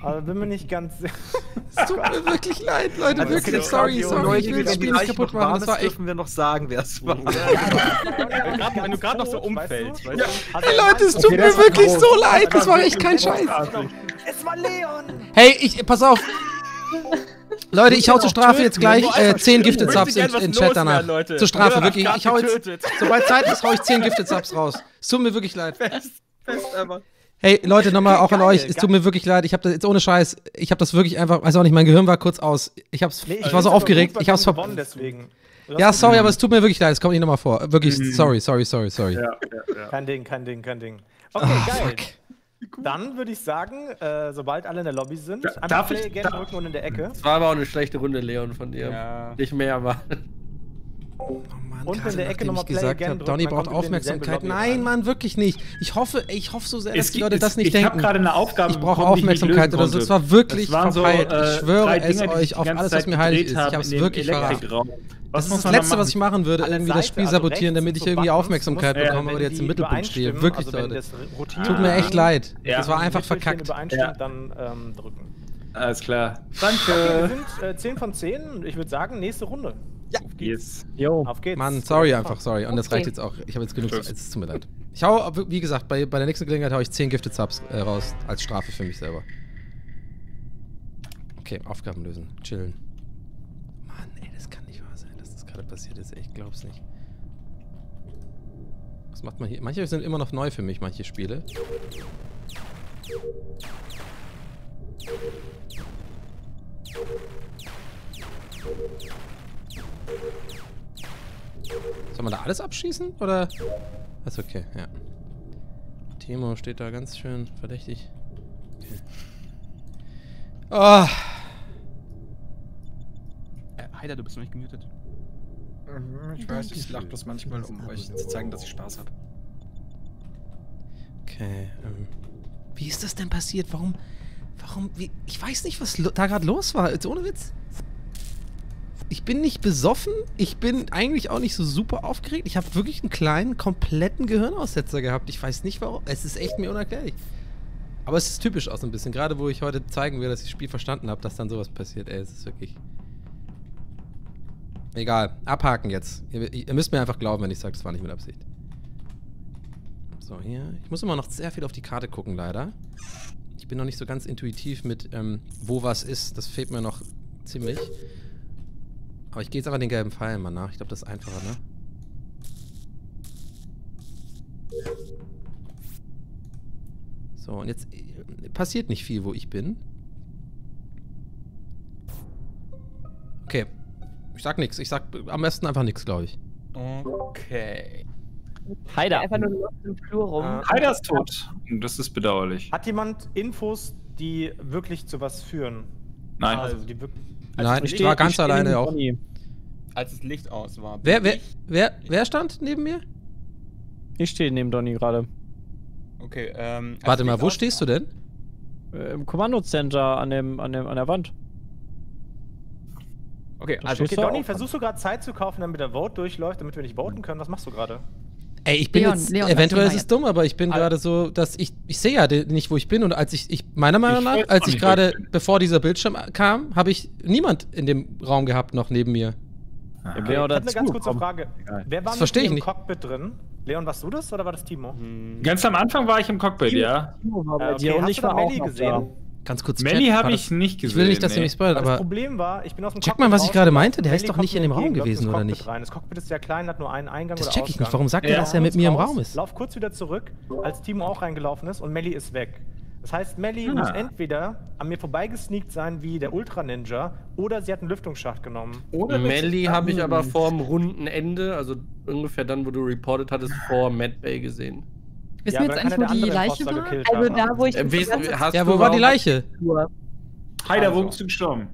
Aber bin mir nicht ganz sicher. Es tut mir wirklich leid, Leute, Aber wirklich. es ist Sorry, Audio. sorry, ich will das Wenn die Spiel nicht Leiche kaputt noch machen. warm Das ist, war echt. dürfen wir noch sagen, wer es war. Gerade wenn du gerade noch so umfällst, weißt du? Hey Leute, es tut mir wirklich so leid. Das war echt kein Scheiß. Es war Leon! Hey, ich, pass auf. Leute, ich hau zur Strafe jetzt gleich äh, zehn Gifted Subs in, in Chat danach. Zur Strafe, wirklich. Ich hau jetzt, sobald Zeit ist, hau ich zehn Gifted Subs raus. Es tut mir wirklich leid. Hey, Leute, nochmal auch an euch. Es tut mir wirklich leid. Ich hab das jetzt ohne Scheiß. Ich hab das wirklich einfach, weiß auch nicht, mein Gehirn war kurz aus. Ich hab's, Nee, ich war so aufgeregt. Ich hab's ver gewonnen, deswegen. Du Ja, hast sorry, gewonnen. aber es tut mir wirklich leid. Es kommt nicht nochmal vor. Wirklich, sorry, sorry, sorry, sorry. Ja, ja, ja. Kein Ding, kein Ding, kein Ding. Okay, Ah, geil. Dann würde ich sagen, äh, sobald alle in der Lobby sind, einfach darf Play ich- Again darf- drücken und in der Ecke. Das war aber auch eine schlechte Runde, Leon, von dir. Ja. Nicht mehr, aber. Und in Gerade der Ecke nachdem nochmal ich Play gesagt Again habe, drücken, Donny dann braucht kommt ihr in dieselbe Aufmerksamkeit. Lobby Nein, rein. Mann, wirklich nicht. Ich hoffe, ich hoffe so sehr, dass Es die gibt- Leute das es- nicht ich denken. habe gerade eine Aufgabe Ich brauche bekommen, die ich nicht Aufmerksamkeit lösen oder so. Es konnte. war wirklich Das waren so, verpeilt. äh, Ich schwöre drei es Dinger, die euch sich auf die ganze alles, was Zeit mir heilig gedreht ist. Ich haben habe es in dem wirklich verraten. Elektrikraum. Das Was ist muss das man da Letzte, was ich machen würde, An der irgendwie das Seite, Spiel also sabotieren, damit rechts ich irgendwie sind so Aufmerksamkeit Buttons, bekomme, wenn aber jetzt im die Mittelpunkt stehe. übereinstimmen, Wirklich, also wenn Leute. das rotiert Tut mir echt ist, leid. Ja. Das war einfach Mittelchen verkackt. übereinstimmt, Ja. dann ähm, drücken. Alles klar. Okay, wir Danke. sind äh, zehn von zehn. Ich würde sagen, nächste Runde. Ja. Yes. Jo. Auf geht's. Mann, sorry einfach, sorry. Und das Okay. reicht jetzt auch. Ich habe jetzt genug. Tschüss. Es tut mir leid. Ich hau, wie gesagt, bei, bei der nächsten Gelegenheit hau ich zehn Gifted Subs äh, raus als Strafe für mich selber. Okay, Aufgaben lösen. Chillen. Mann, ey, das kann nicht wahr sein, dass das gerade passiert ist. Ey, ich glaub's nicht. Was macht man hier? Manche sind immer noch neu für mich, manche Spiele. Soll man da alles abschießen? Oder? Das ist okay, ja. Timo steht da ganz schön verdächtig. Okay. Oh. Äh, Heider, du bist noch nicht gemutet. Ich weiß, ich lach bloß manchmal, um euch zu zeigen, dass ich Spaß habe. Okay, ähm. Wie ist das denn passiert? Warum? Warum? Wie, ich weiß nicht, was lo da gerade los war. Jetzt ohne Witz. Ich bin nicht besoffen. Ich bin eigentlich auch nicht so super aufgeregt. Ich habe wirklich einen kleinen, kompletten Gehirnaussetzer gehabt. Ich weiß nicht warum. Es ist echt mir unerklärlich. Aber es ist typisch auch so ein bisschen. Gerade wo ich heute zeigen will, dass ich das Spiel verstanden habe, dass dann sowas passiert. Ey, es ist wirklich. Egal. Abhaken jetzt. Ihr, ihr müsst mir einfach glauben, wenn ich sage, es war nicht mit Absicht. So, hier. Ich muss immer noch sehr viel auf die Karte gucken, leider. Ich bin noch nicht so ganz intuitiv mit, ähm, wo was ist. Das fehlt mir noch ziemlich. Aber ich gehe jetzt aber den gelben Pfeil mal nach. Ich glaube, das ist einfacher, ne? So, und jetzt äh, passiert nicht viel, wo ich bin. Okay. Ich sag nichts. Ich sag am besten einfach nichts, glaube ich. Okay. Heider. Einfach nur lost im Flur rum. Äh, Heider ist tot. Und das ist bedauerlich. Hat jemand Infos, die wirklich zu was führen? Nein. Also, die wirklich. Nein, ich ich war steh- ganz Ich steh alleine neben auch. Donny. Als das Licht aus war. bin Wer, wer, ich- wer, wer stand neben mir? Ich stehe neben Donny gerade. Okay, ähm. als Warte das mal, Licht wo aus stehst du war- denn? Äh, Im Kommandocenter an, dem, an, dem, an der Wand. Okay, Da also. stehst Okay, du Donny, auch. versuchst du gerade Zeit zu kaufen, damit der Vote durchläuft, damit wir nicht voten können? Was machst du gerade? Ey, ich bin Leon, jetzt, Leon, eventuell lass ist ihn es dumm, aber ich bin Al- gerade so, dass ich, ich sehe ja de- nicht, wo ich bin und als ich, ich meiner Meinung Ich nach, weiß als auch ich nicht, wo ich gerade, bin. bevor dieser Bildschirm kam, habe ich niemand in dem Raum gehabt noch neben mir. Ja, Okay, wer ich oder habe eine ganz zu, kurze komm. Frage. Egal. Wer war Das mit versteh dir ich im nicht. Cockpit drin? Leon, warst du das oder war das Timo? Hm, Ganz am Anfang war ich im Cockpit, ja. Timo war bei Äh, dir und hast ich du da war auch Melli noch gesehen? Ganz kurz Melli Chat, habe war ich das- nicht gesehen. Ich will nicht, dass ihr nee. mich spoilert, Aber das aber Problem war, ich bin aus dem Check Cockpit mal, was ich gerade rausgelaufen, meinte, der ist Melli doch kommt nicht in mir dem Raum entgegen, läuft gewesen, ins oder Cockpit nicht? Rein. Das Cockpit ist ja klein, hat nur einen Eingang das oder check ich Ausgang. nicht. Warum sagt Ja. er, dass er mit mir im Raum ist? Lauf kurz wieder zurück, als Timo auch reingelaufen ist und Melli ist weg. Das heißt, Melli Ah. muss entweder an mir vorbeigesneakt sein wie der Ultra Ninja oder sie hat einen Lüftungsschacht genommen. Oder Melli habe ich aber vorm runden Ende, also ungefähr dann, wo du reportet hattest, vor Mad Bay gesehen. Wissen Ja, wir aber jetzt kann eigentlich, wo ja der die andere Leiche Imposter war? gekillt Also haben. da, wo ich Äh, die wes- ganze hast Ja, du wo war die überhaupt- Leiche? Flur. Heider, Also. wo bist du gestorben?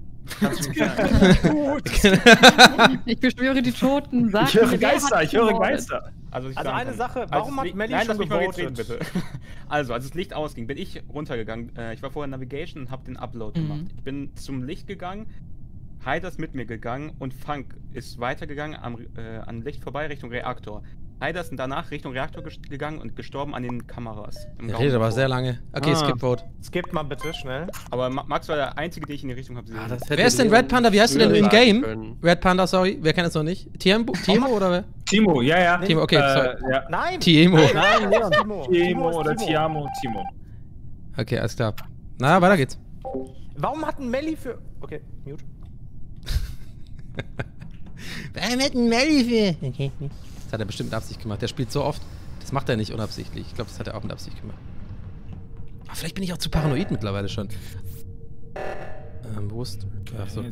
Ich beschwöre die Toten. Sag Ich höre mir, wer Geister, hat ich höre gemordet? Geister. Also, ich Also sagen eine kann, Sache, als warum das hat Licht- Melli Nein, schon lass mich mal jetzt reden, gewotet? bitte. Also, als das Licht ausging, bin ich runtergegangen. Äh, ich war vorher in Navigation und habe den Upload Mhm. gemacht. Ich bin zum Licht gegangen, Heider ist mit mir gegangen und Funk ist weitergegangen am, äh, an Licht vorbei Richtung Reaktor. Heider ist danach Richtung Reaktor ges- gegangen und gestorben an den Kameras. im Der Raum redet aber davor. sehr lange. Okay, Ah. skip vote. Skip mal bitte, schnell. Aber Ma- Max war der Einzige, den ich in die Richtung habe sehen. Ah, das sehen. hätte Wer ist denn Leon Red Panda? Wie heißt du denn früher im sagen Game? können. Red Panda, sorry. Wer kennt es noch nicht? Timo, Timo oder wer? Timo, ja, ja. Timo, okay, sorry. Äh, ja. Nein! Timo. Nein, Leon. Timo. Timo ist oder Timo. Tiamo, Timo. Okay, alles klar. Na, weiter geht's. Warum hat ein Melli für... Okay, mute. Wer hat ein Melli für? Okay. Das hat er bestimmt mit Absicht gemacht. Der spielt so oft. Das macht er nicht unabsichtlich. Ich glaube, das hat er auch mit Absicht gemacht. Aber vielleicht bin ich auch zu paranoid mittlerweile schon. Ähm, wo ist... Ach so.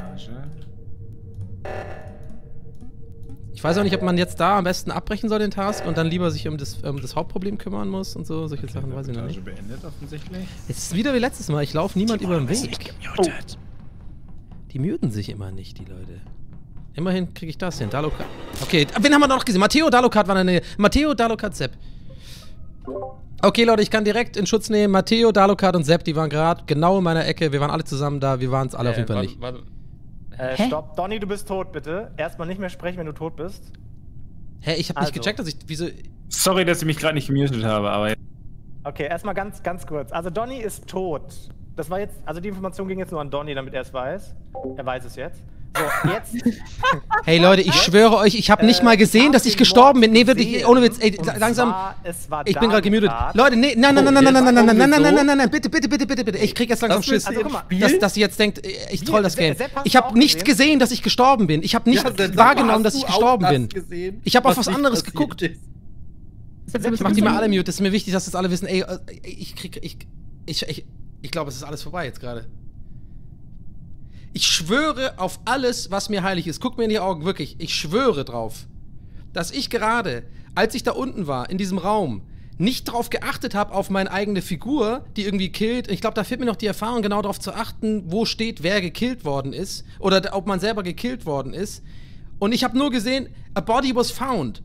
Ich weiß auch nicht, ob man jetzt da am besten abbrechen soll, den Task, und dann lieber sich um das, um das Hauptproblem kümmern muss und so. Solche Sachen weiß ich noch nicht. Beendet offensichtlich. Es ist wieder wie letztes Mal. Ich laufe niemand über den Weg. Oh. Die muten sich immer nicht, die Leute. Immerhin kriege ich das hin. Dalokart. Okay, wen haben wir noch gesehen? Matteo Dalokart war in der Nähe. Matteo Dalokart, Sepp. Okay, Leute, ich kann direkt in Schutz nehmen. Matteo, Dalokart und Sepp, die waren gerade genau in meiner Ecke. Wir waren alle zusammen da. Wir waren es alle Äh, auf jeden Fall warte, nicht. warte. Äh, Hä? stopp. Donny, du bist tot, bitte. Erstmal nicht mehr sprechen, wenn du tot bist. Hä, ich habe Also. nicht gecheckt, dass ich. Wieso. Sorry, dass ich mich gerade nicht gemutet habe, aber. Okay, erstmal ganz, ganz kurz. Also Donny ist tot. Das war jetzt, also die Information ging jetzt nur an Donny, damit er es weiß. Er weiß es jetzt. So, jetzt. Hey Leute, ich schwöre euch, ich habe nicht mal gesehen, dass ich gestorben bin. Nee, wirklich, ohne Witz, ey, Und langsam. zwar, es war Ich bin gerade gemutet. Dalokart. Leute, nee, nein, nein, nein, nein, nein, nein, nein, nein, nein, nein, nein, nein, nein, nein, bitte, bitte, bitte, bitte, bitte. Ich krieg jetzt langsam Das willst Schiss, du Also, guck mal, dass, dass ihr jetzt denkt, ich troll das Sepp, Game. Sepp, hast Ich du habe auch nicht gesehen? gesehen, dass ich gestorben bin. Ich habe nicht Ja, Sepp, wahrgenommen, hast dass ich du gestorben auch bin. das gesehen, Ich habe auf was nicht anderes passiert geguckt. ist? Ich mach die mal alle mute. Das ist mir wichtig, dass das alle wissen. Ey, äh, ich krieg, ich, ich, ich, ich glaube, es ist alles vorbei jetzt gerade. Ich schwöre auf alles, was mir heilig ist. Guck mir in die Augen, wirklich. Ich schwöre drauf, dass ich gerade, als ich da unten war, in diesem Raum, nicht drauf geachtet habe, auf meine eigene Figur, die irgendwie killt. Ich glaube, da fehlt mir noch die Erfahrung, genau darauf zu achten, wo steht, wer gekillt worden ist. Oder ob man selber gekillt worden ist. Und ich habe nur gesehen, a body was found.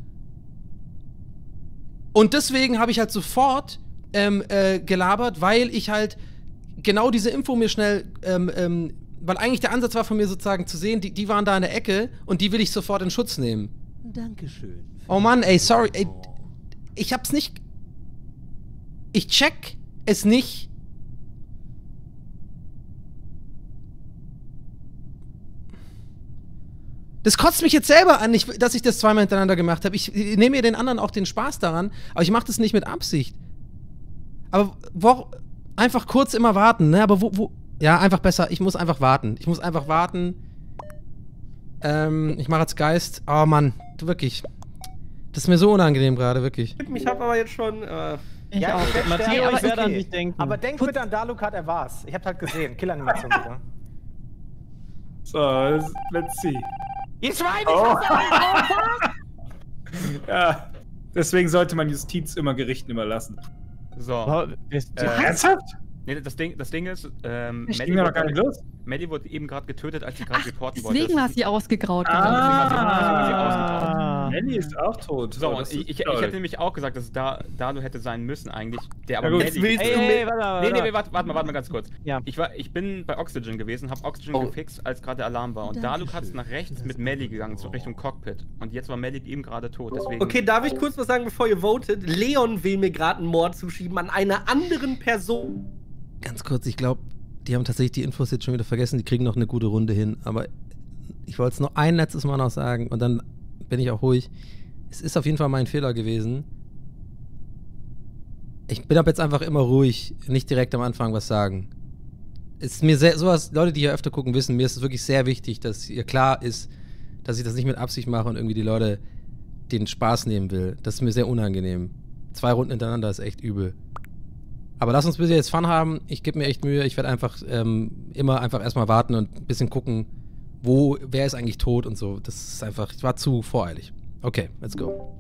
Und deswegen habe ich halt sofort ähm, äh, gelabert, weil ich halt genau diese Info mir schnell, ähm, ähm, weil eigentlich der Ansatz war von mir sozusagen zu sehen, die, die waren da in der Ecke und die will ich sofort in Schutz nehmen. Dankeschön. Oh Mann, ey, sorry, ey, ich hab's nicht, ich check es nicht. Das kotzt mich jetzt selber an, ich, dass ich das zweimal hintereinander gemacht habe. Ich, ich nehme mir den anderen auch den Spaß daran, aber ich mache das nicht mit Absicht. Aber wo, einfach kurz immer warten, ne? Aber wo, wo, ja, einfach besser. Ich muss einfach warten. Ich muss einfach warten. Ähm, ich mache als Geist. Oh Mann, du wirklich. Das ist mir so unangenehm gerade, wirklich. Ich habe aber jetzt schon. Äh, Ich Ja, auch. ich Matteo, verstehe, aber ich werde okay. an dich denken. Aber denk bitte an Dalokart, er war's. Ich hab's halt gesehen. Killanimation wieder. So, let's see. Ihr Schweine! Oh. Ja, deswegen sollte man Justiz immer Gerichten überlassen. So. Oh, Äh, Ernsthaft? Nee, das Ding, das Ding ist, ähm, Das Melly ging doch wurde, gar nicht los. Melly wurde eben gerade getötet, als sie gerade reporten wollte. Deswegen Das war ist- sie ausgegraut. Ah, Melly ist auch tot. So, Oh, und das ich, ist ich, ich toll. hätte nämlich auch gesagt, dass es da, Dalo hätte sein müssen eigentlich. Der aber Ja, gut, Melly... willst Ey, du ey, mit- ey, warte, warte, nee, nee, warte. warte, warte mal, warte mal ganz kurz. Ja. Ich, war, ich bin bei Oxygen gewesen, hab Oxygen Oh. gefixt, als gerade der Alarm war. Und Dankeschön. Daluk ist nach rechts mit Melly gegangen, so Richtung Cockpit. Und jetzt war Melly eben gerade tot, deswegen... Okay, darf ich kurz was sagen, bevor ihr votet? Leon will mir gerade einen Mord zuschieben an einer anderen Person. Ganz kurz, ich glaube, die haben tatsächlich die Infos jetzt schon wieder vergessen. Die kriegen noch eine gute Runde hin. Aber ich wollte es noch ein letztes Mal noch sagen und dann bin ich auch ruhig. Es ist auf jeden Fall mein Fehler gewesen. Ich bin ab jetzt einfach immer ruhig, nicht direkt am Anfang was sagen. Es ist mir sehr, sowas, Leute, die hier öfter gucken, wissen, mir ist es wirklich sehr wichtig, dass ihr klar ist, dass ich das nicht mit Absicht mache und irgendwie die Leute den Spaß nehmen will. Das ist mir sehr unangenehm. Zwei Runden hintereinander ist echt übel. Aber lass uns bitte jetzt Fun haben. Ich gebe mir echt Mühe. Ich werde einfach ähm, immer einfach erstmal warten und ein bisschen gucken, wo, wer ist eigentlich tot und so. Das ist einfach, ich war zu voreilig. Okay, let's go.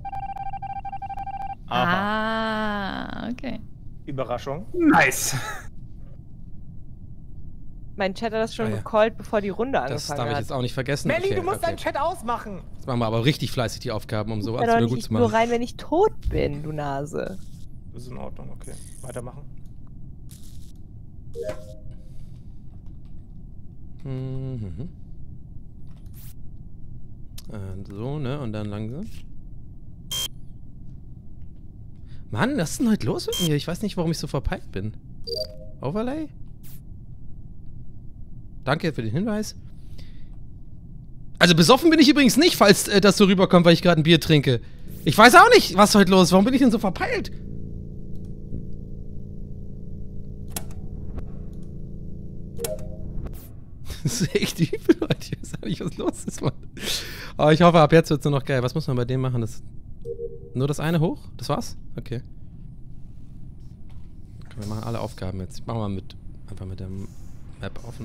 Ah, okay. Überraschung. Nice. Mein Chat hat das schon Ah, ja. gecallt, bevor die Runde Das angefangen darf ich hat. jetzt auch nicht vergessen. Melly, Okay, du musst okay. deinen Chat ausmachen. Jetzt machen wir aber richtig fleißig die Aufgaben, um so Ja, alles doch wieder nicht gut zu nur machen. rein, wenn ich tot bin, du Nase. Das ist in Ordnung, okay. Weitermachen. Mhm. Äh, so, ne? Und dann langsam. Mann, was ist denn heute los mit mir? Ich weiß nicht, warum ich so verpeilt bin. Overlay? Danke für den Hinweis. Also besoffen bin ich übrigens nicht, falls äh, das so rüberkommt, weil ich gerade ein Bier trinke. Ich weiß auch nicht, was heute los ist. Warum bin ich denn so verpeilt? Das ist echt übel, Leute. Ich weiß auch nicht, was los ist, Mann. Aber ich hoffe, ab jetzt wird es nur noch geil. Was muss man bei dem machen? Das nur das eine hoch? Das war's? Okay. Wir machen alle Aufgaben jetzt. Machen wir mit, einfach mit der Map offen.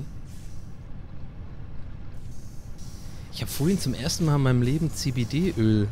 Ich habe vorhin zum ersten Mal in meinem Leben C B D-Öl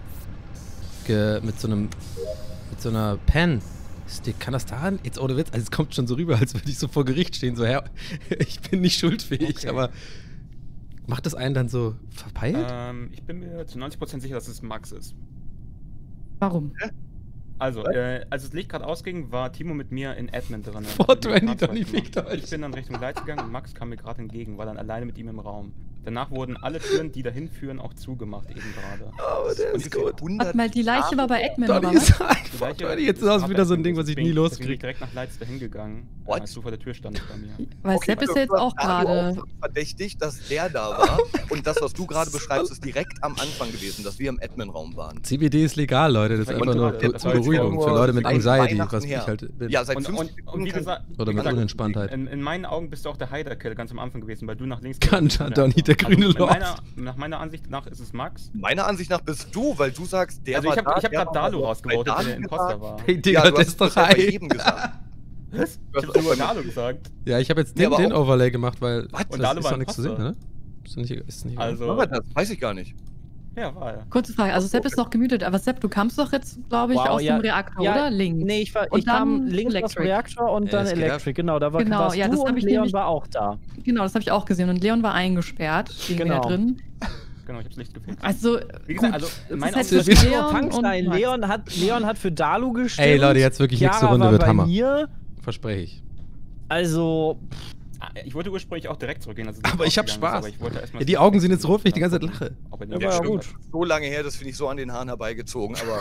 mit so einem, mit so einer Pan-Stick. Kann das da jetzt ohne Witz? Also es kommt schon so rüber, als würde ich so vor Gericht stehen. So, Herr, ich bin nicht schuldfähig, okay. Aber macht das einen dann so verpeilt? Ähm, ich bin mir zu neunzig Prozent sicher, dass es Max ist. Warum? Also, äh, als das Licht gerade ausging, war Timo mit mir in Admin drin. vier zwanzig, Donny, fickt euch. Ich bin dann Richtung Light gegangen und Max kam mir gerade entgegen, war dann alleine mit ihm im Raum. Danach wurden alle Türen, die dahin führen, auch zugemacht eben gerade. Oh, der ist gut. Warte mal, die Leiche war bei Admin, Donny oder ist was? einfach, Donny, jetzt ist das wieder so ein Ding, was ich nie loskriege. Ich bin direkt nach Lights dahin gegangen, als du vor der Tür standest bei mir. Weil Sepp ist ja jetzt auch gerade verdächtig, dass der da war und das, was du gerade beschreibst, ist direkt am Anfang gewesen, dass wir im Admin-Raum waren. C B D ist legal, Leute, das ist einfach nur zur Beruhigung für Leute mit Anxiety, was ich halt bin. Ja, seit und, fünf und, und wie gesagt, oder mit Unentspanntheit. In, in meinen Augen bist du auch der Heider-Kill ganz am Anfang gewesen, weil du nach links... Ganja, Donny, der grüne also, Lord. Meiner, nach meiner Ansicht nach ist es Max. Meiner Ansicht nach bist du, weil du sagst, der also war ich hab, da, ich hab grad Dalu rausgevotet, der der Imposter war. Hey Digga, ja, das ist doch high. jedem gesagt. Was? Ich hab nur Dalu gesagt. Ja, ich habe jetzt den, ja, den Overlay gemacht, weil Was? das Dalu ist war doch nichts zu sehen, Imposter. ne? Ist nicht, ist nicht Also... Was war das? Weiß ich gar nicht. Ja, war er. Kurze Frage, also Sepp ist noch gemutet, aber Sepp, du kamst doch jetzt, glaube ich, Wow, aus ja, dem Reaktor, ja, oder? Links. Nee, ich, war, Und ich kam dann links aus dem Reaktor und Ja, dann das geht Electric, ab. genau, da war Genau, warst ja, du das hab und ich Leon nämlich- war auch da. Genau, das habe ich auch gesehen und Leon war eingesperrt, stehen wir Genau. ja drin. Genau, ich hab's Licht gefixt. Also, Wie gesagt, gut, also, es meine ist halt Ansicht- zwischen Leon Leon Tankstein, und Max. Leon hat, Leon hat für Dalu gestimmt. Ey, Leute, jetzt wirklich nächste Chiara Runde war wird bei Hammer. Mir. Verspreche ich. Also, Ich wollte ursprünglich auch direkt zurückgehen. Also Aber ich hab Spaß. Aber ich wollte erst mal Ja, die Augen sind jetzt rot, wenn ich die ganze Zeit lache. Ob er Ja, nicht war stimmt. gut. So lange her, das finde ich so an den Haaren herbeigezogen, aber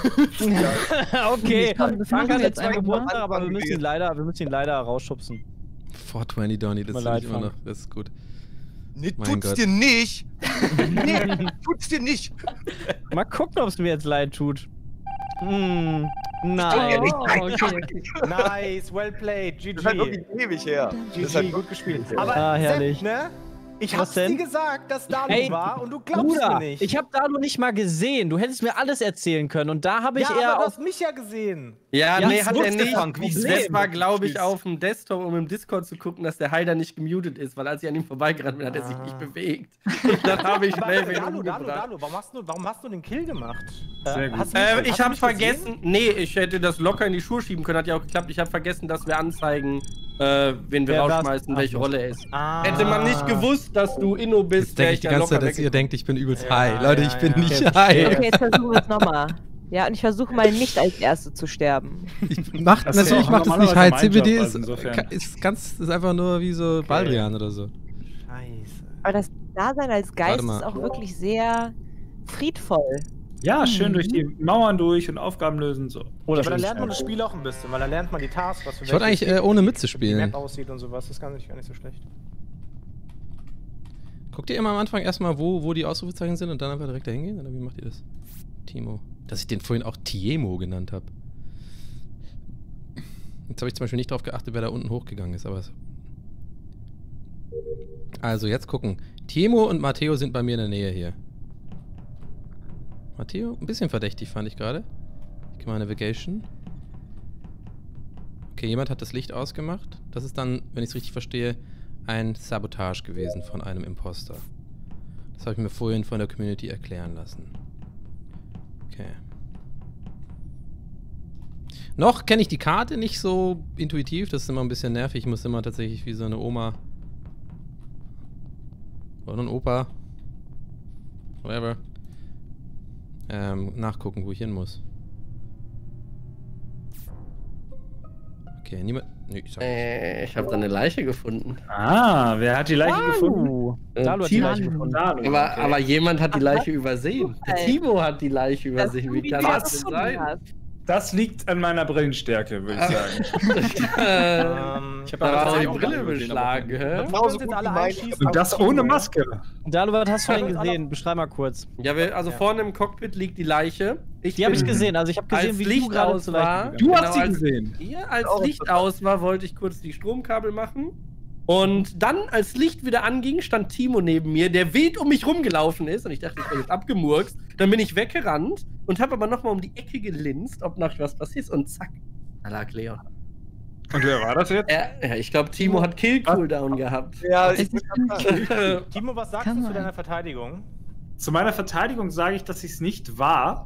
okay, Komm, das Frank machen hat wir jetzt jetzt zwei einfach Geburtstag, mal. aber wir müssen ihn leider, wir müssen ihn leider rausschubsen. vier zwanzig, Donny, das Tut ist mir leid, immer noch, Frank. das ist gut. nee, Mein tut's Gott. dir nicht. Nee, tut's dir nicht. Mal gucken, ob es mir jetzt leid tut. Hm, Ja, nein. nicht. Oh, okay. Nice, well played, G G. Das ist halt wirklich ewig her. Das G ist halt G, gut gespielt. Aber Ah, herrlich. Sepp, ne? Ich Was hab's denn? dir gesagt, dass Dalu Ey, war und du glaubst Bruder, mir nicht. ich hab Dalu nicht mal gesehen. Du hättest mir alles erzählen können und da habe ich ja, eher aber du auf hast mich ja gesehen. Ja, Ja, nee, das hat er wusste nicht. Frank, wie Das war, glaube ich, Tschüss. auf dem Desktop, um im Discord zu gucken, dass der Heider nicht gemutet ist, weil als ich an ihm vorbeigerannt bin, hat er sich nicht bewegt. Und dann habe ich schnell wen Dalu, Dalu, umgebracht. Dalu, warum hast, du, warum hast du den Kill gemacht? Sehr gut. hast du Äh, mich- ich hast du habe mich vergessen, gesehen? nee, ich hätte das locker in die Schuhe schieben können, hat ja auch geklappt. Ich habe vergessen, dass wir anzeigen, äh, wen wir Wer das- rausschmeißen, welche Rolle er ist. Ah. Hätte man nicht gewusst, dass du Inno bist, Jetzt denke ich die ja ganze Zeit, locker dass ihr weg- denkt, ich bin übelst Ja, high. Leute, ja, ich bin ja. nicht Okay, high. Okay, jetzt versuchen wir es nochmal. Ja, und ich versuche mal nicht als Erste zu sterben. Ich mach, Das ist ja natürlich auch macht es nicht normalerweise high. mein C B D Job, ist, also insofern. ist ganz, ist einfach nur wie so Baldrian oder so. Scheiße. Aber das Dasein als Geist Warte mal. ist auch wirklich sehr friedvoll. Ja, schön durch die Mauern durch und Aufgaben lösen, so. Oder Aber da schon lernt man schnell. das Spiel auch ein bisschen, weil da lernt man die Tasks, was für Ich wollte welche eigentlich äh, ohne Mütze wie die spielen. Map aussieht und sowas. Das ist gar nicht, gar nicht so schlecht. Guckt ihr immer am Anfang erstmal, wo, wo die Ausrufezeichen sind und dann einfach direkt dahin gehen? Oder wie macht ihr das? Timo. Dass ich den vorhin auch Tiemo genannt habe. Jetzt habe ich zum Beispiel nicht drauf geachtet, wer da unten hochgegangen ist, aber es Also, jetzt gucken. Tiemo und Matteo sind bei mir in der Nähe hier. Matteo? Ein bisschen verdächtig, fand ich gerade. Ich gehe mal Navigation. Okay, jemand hat das Licht ausgemacht. Das ist dann, wenn ich es richtig verstehe, ein Sabotage gewesen von einem Imposter. Das habe ich mir vorhin von der Community erklären lassen. Okay. Noch kenne ich die Karte nicht so intuitiv. Das ist immer ein bisschen nervig. Ich muss immer tatsächlich wie so eine Oma oder ein Opa, whatever, ähm, nachgucken, wo ich hin muss. Okay, niemand... Nee, ich sag Äh, ich habe da eine Leiche gefunden. Ah, wer hat die Leiche gefunden? Dalu. Äh, Dalu hat die Timo. Leiche gefunden. Dalu, Aber, okay. aber jemand hat die Ach, Leiche was? übersehen. Der Ey. Timo hat die Leiche Dass übersehen. du Wie die kann Leiche das denn gefunden sein? hast. Das liegt an meiner Brillenstärke, würde ich sagen. ähm, Ich hab da aber war die auch Brille lange beschlagen, hä? Wollen wir uns jetzt alle einschießen? Und das ohne Maske. Dalu, was hast du denn gesehen? Beschreib mal kurz. Ja, wir, also Ja. vorne im Cockpit liegt die Leiche. Ich Die habe ich bin- gesehen. Also ich habe gesehen, als wie Licht du gerade aus zur Leiche war. gegangen Du hast sie als, gesehen. Ja, als Licht aus war, wollte ich kurz die Stromkabel machen. Und dann, als Licht wieder anging, stand Timo neben mir, der wild um mich rumgelaufen ist. Und ich dachte, ich bin jetzt abgemurkst. Dann bin ich weggerannt und habe aber nochmal um die Ecke gelinst, ob noch was passiert ist. Und zack, da lag Leon. Und wer war das jetzt? Ja, ja, ich glaube, Timo hat Kill-Cooldown gehabt. Ja, Es ich ist Timo, was sagst Kann du zu man. deiner Verteidigung? Zu meiner Verteidigung sage ich, dass ich es nicht war.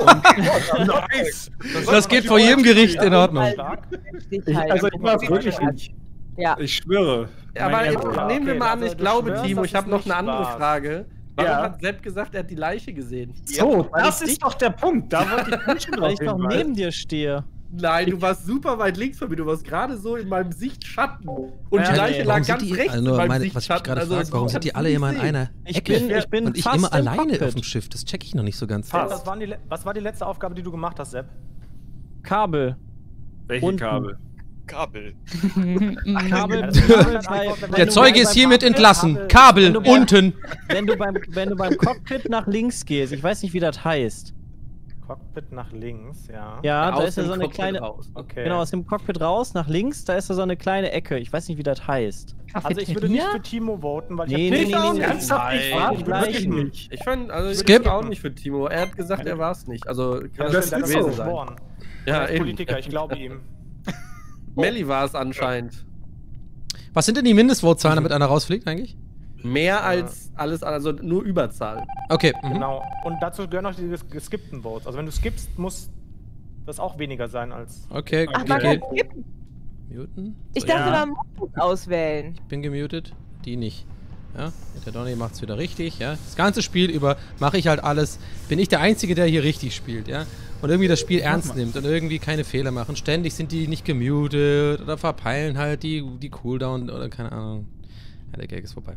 nice. Das geht vor jedem Gericht in Ordnung. Stark. Ich, also ich war es wirklich nicht. Ja. Ich schwöre. Ja, aber Mein jetzt Ernst. nehmen wir Okay, mal an, also ich du glaube, schwörst, Timo, dass ich habe es noch nicht eine andere war's. Frage. Warum Ja. hat Sepp gesagt, er hat die Leiche gesehen? So, das ist doch der Punkt. Da wollte ich nicht schon Weil drauf ich doch hinweisen. neben dir stehe. Nein, du warst super weit links von mir. Du warst gerade so in meinem Sichtschatten. Und Ja, die Leiche nee. lag Warum ganz sind die, rechts also in meinem meine, was ich mich Sichtschatten. gerade Also, frage, warum ich sind die kann's alle nicht immer in sehen. einer Ich Ecke? bin, ich bin und ich fast immer im alleine Cockpit. auf dem Schiff? Das check ich noch nicht so ganz. Sepp, was, waren die, le- was war die letzte Aufgabe, die du gemacht hast, Sepp? Kabel. Welche Unten. Kabel? Kabel. Kabel. Ja, das ist Kabel eine bei- Antwort, wenn Der du Zeuge beim ist hiermit Kabel- entlassen. Kabel- Kabel Wenn du bei- unten. Wenn du, beim, wenn du beim Cockpit nach links gehst, ich weiß nicht, wie das heißt. Cockpit nach links, ja. Ja, da Aus ist ja dem so eine Cockpit kleine. raus. Okay. Genau, aus dem Cockpit raus, nach links, da ist da so eine kleine Ecke. Ich weiß nicht, wie das heißt. Also ich würde nicht für Timo voten, weil ich Nee, hab nee, Timo nee, nee, nee. Ernsthaft? Ich Nein, war die wirklich gleichen. nicht. Ich fand, also ich Skip. bin auch nicht für Timo. Er hat gesagt, er war es nicht. Also kann Ja, das, das nicht ist gewesen so. sein. Born. Ja, Er ist eben. Politiker, ich glaube ihm. Melli war es anscheinend. Was sind denn die Mindestvotzahlen, damit einer rausfliegt eigentlich? Mehr als alles, also nur Überzahl. Okay. Mhm. Genau. Und dazu gehören auch die ges- geskippten Votes. Also wenn du skippst, muss das auch weniger sein als... Okay, Ach, okay. man kann okay. skippen. Muten. Ich So, dachte, Ja. man muss auswählen. Ich bin gemutet, die nicht. Ja, der Donny macht's wieder richtig, ja. Das ganze Spiel über mache ich halt alles. Bin ich der Einzige, der hier richtig spielt, ja. Und irgendwie das Spiel ernst nimmt und irgendwie keine Fehler machen. Ständig sind die nicht gemutet oder verpeilen halt die, die Cooldown oder keine Ahnung. Ja, der Gag ist vorbei.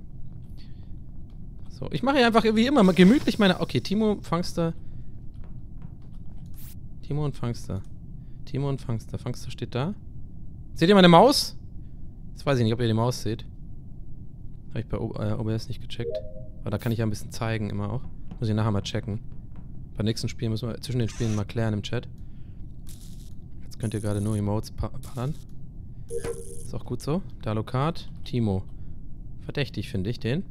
So, ich mache hier einfach wie immer mal gemütlich meine... Okay, Timo, Fangster. Timo und Fangster. Timo und Fangster. Fangster steht da. Seht ihr meine Maus? Jetzt weiß ich nicht, ob ihr die Maus seht. Habe ich bei O- äh, O B S nicht gecheckt. Aber da kann ich ja ein bisschen zeigen immer auch. Muss ich nachher mal checken. Beim nächsten Spiel müssen wir zwischen den Spielen mal klären im Chat. Jetzt könnt ihr gerade nur Emotes pa ballern. Ist auch gut so. Dalokart, Timo. Verdächtig finde ich den.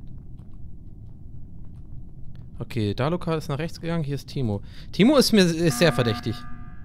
Okay, Dalokart ist nach rechts gegangen, hier ist Timo. Timo ist mir ist sehr verdächtig.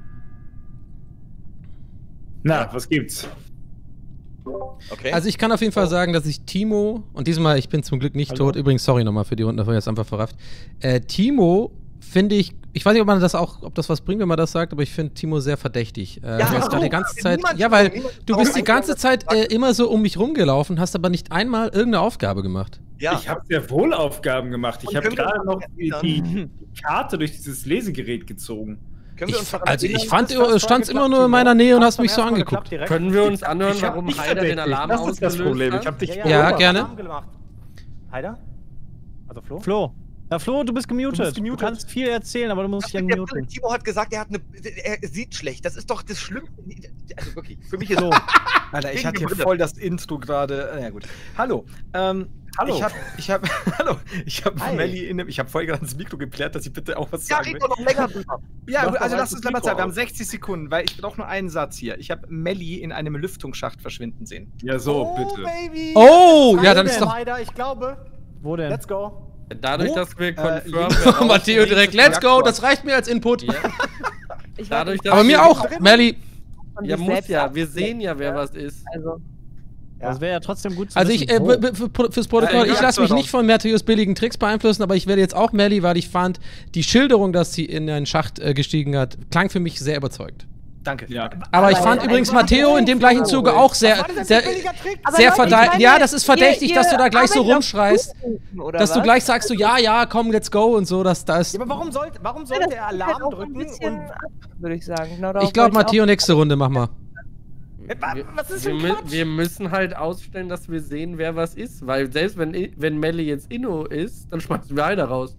Na, was gibt's? Okay. Also ich kann auf jeden Fall sagen, dass ich Timo, und diesmal, ich bin zum Glück nicht tot, übrigens, sorry nochmal für die Runden, dafür jetzt einfach verrafft. Äh, Timo finde ich, ich weiß nicht, ob man das auch, ob das was bringt, wenn man das sagt, aber ich finde Timo sehr verdächtig. Äh, Ja, du hast warum? gerade die ganze Zeit, Niemand- ja, weil niemand- du bist die warum? ganze Zeit äh, immer so um mich rumgelaufen, hast aber nicht einmal irgendeine Aufgabe gemacht. ja. Ich habe sehr wohl Aufgaben gemacht. Ich Und habe können wir gerade uns noch daran die, erinnern? die Karte durch dieses Lesegerät gezogen. Können wir Ich, uns daran also erinnern, ich fand, das du fast standst geklappt, immer nur in Timo? meiner Nähe und Hat's hast beim mich so ersten Mal angeguckt. geklappt direkt? Können wir uns anhören, Ich hab warum dich Heider den verdächtigt. Alarm Das ist das ausgelöst Problem. hat? Ich habe dich Ja, Ja, Flo hat gerne. Alarm gemacht. Heider? Also Flo? Flo. Ja, Flo, du bist gemutet. Du bist gemutet. Du kannst viel erzählen, aber du musst dich ja der muten. Timo hat gesagt, er hat eine, er sieht schlecht. Das ist doch das Schlimmste. Also wirklich, für mich ist So. Alter, ich hatte hier voll das Intro gerade. Na ja, gut. Hallo. Ähm, Hallo. Ich habe, ich habe, hallo. Ich habe Hi. Melli in dem, ich habe voll gerade ins Mikro geklärt, dass ich bitte auch was Ja, sagen red will. doch noch länger drüber. Ja, Mach gut, doch also mal lass das uns mal Mikro Zeit. Wir haben aus. sechzig Sekunden, weil ich brauche nur einen Satz hier. Ich habe Melli in einem Lüftungsschacht verschwinden sehen. Ja, so, oh, bitte. Baby! Oh, Was ja, heißt dann ist denn, doch... Heider, ich glaube. Wo denn? Let's go. Dadurch, Wo? dass wir Äh, confirm links- Matteo direkt, links ist let's go, Reaktor. das reicht mir als Input. Ja. Ich Dadurch, dass Aber mir wir- auch, Melli. von Ja, sich muss selbst ja. ab- Wir sehen ja, wer was ist. Also, Das wäre ja trotzdem gut zu Also wissen, ich, äh, wo. b- b- für- fürs Protokoll, Ja, ich lasse mich ja, nicht von Matthäus billigen Tricks beeinflussen, aber ich werde jetzt auch Melli, weil ich fand, die Schilderung, dass sie in einen Schacht äh, gestiegen hat, klang für mich sehr überzeugend. Danke. Ja. Aber ich Aber fand ein- übrigens ein- Matteo in dem gleichen Zuge auch sehr, Was war das sehr, denn für ein billiger Trick? Aber sehr Leute, ich verdächtig. meine, Ja, das ist verdächtig, ihr- dass du da gleich so arbeitet auf rumschreist, Prüfen, oder dass du was? gleich sagst, so, ja, ja, komm, let's go und so, dass das. Ja, aber warum sollte, warum Ja, sollte das er ist Alarm halt auch ein drücken bisschen und... ab, würde ich sagen. Genau darauf Ich glaube, wollte Matteo, nächste Runde, mach mal. Wa- Was ist wir, für ein mü- Quatsch? wir müssen halt ausstellen, dass wir sehen, wer was ist. Weil selbst wenn, I- wenn Melli jetzt Inno ist, dann schmeißen wir Heider raus.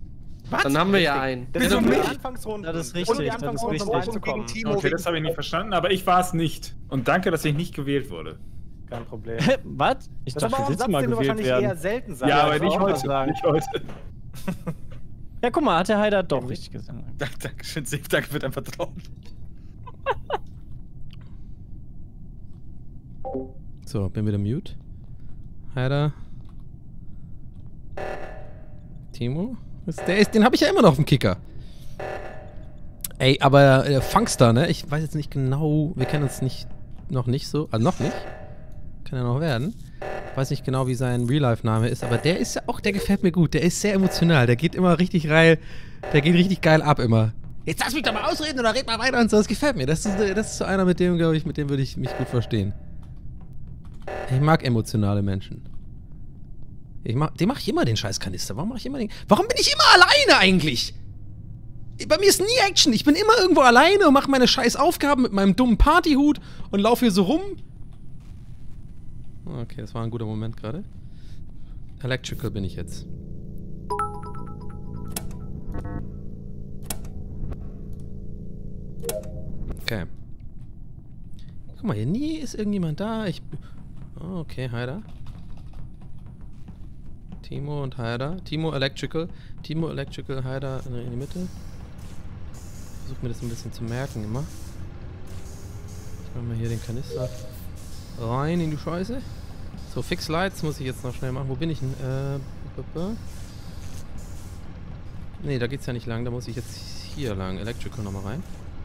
Was? Dann haben wir ja einen. Das Wieso sind nur die nicht? Anfangsrunden. Das ist Und richtig, die das ist Anfangsrunden, um richtig. reinzukommen. Timo Okay, das habe ich nicht verstanden, aber ich war es nicht. Und danke, dass ich nicht gewählt wurde. Kein Problem. Was? Ich Das ist dachte, aber auch du ein willst Satz, mal den du gewählt wahrscheinlich eher werden. selten sagst. Ja, aber Das nicht auch mal heute. sagen. Nicht heute. Ja, guck mal, hat der Heider doch richtig gesagt. Dankeschön, Safe, danke für dein Vertrauen. So, bin wieder mute. Heider. Timo? Ist- Der ist, den habe ich ja immer noch auf dem Kicker. Ey, aber äh, Funkster, ne? Ich weiß jetzt nicht genau, wir kennen uns nicht, noch nicht so, also noch nicht. Kann ja noch werden. Weiß nicht genau, wie sein Real-Life-Name ist, aber der ist ja auch, der gefällt mir gut. Der ist sehr emotional, der geht immer richtig rein, der geht richtig geil ab immer. Jetzt lass mich doch mal ausreden oder red mal weiter und so, das gefällt mir. Das ist, das ist so einer, mit dem, glaube ich, mit dem würde ich mich gut verstehen. Ich mag emotionale Menschen. Ich mach, dem mache ich immer den Scheißkanister. Warum mache ich immer den... Warum bin ich immer alleine eigentlich? Bei mir ist nie Action. Ich bin immer irgendwo alleine und mache meine scheiß Aufgaben mit meinem dummen Partyhut und laufe hier so rum. Okay, das war ein guter Moment gerade. Electrical bin ich jetzt. Okay. Guck mal, hier nie ist irgendjemand da. Ich... Oh, okay, Heider. Timo und Heider. Timo Electrical. Timo Electrical, Heider in, in die Mitte. Ich versuche mir das ein bisschen zu merken immer. Ich mache mal hier den Kanister rein in die Scheiße. So, Fix Lights muss ich jetzt noch schnell machen. Wo bin ich denn? Äh, b -b -b nee, da geht's ja nicht lang. Da muss ich jetzt hier lang. Electrical nochmal rein.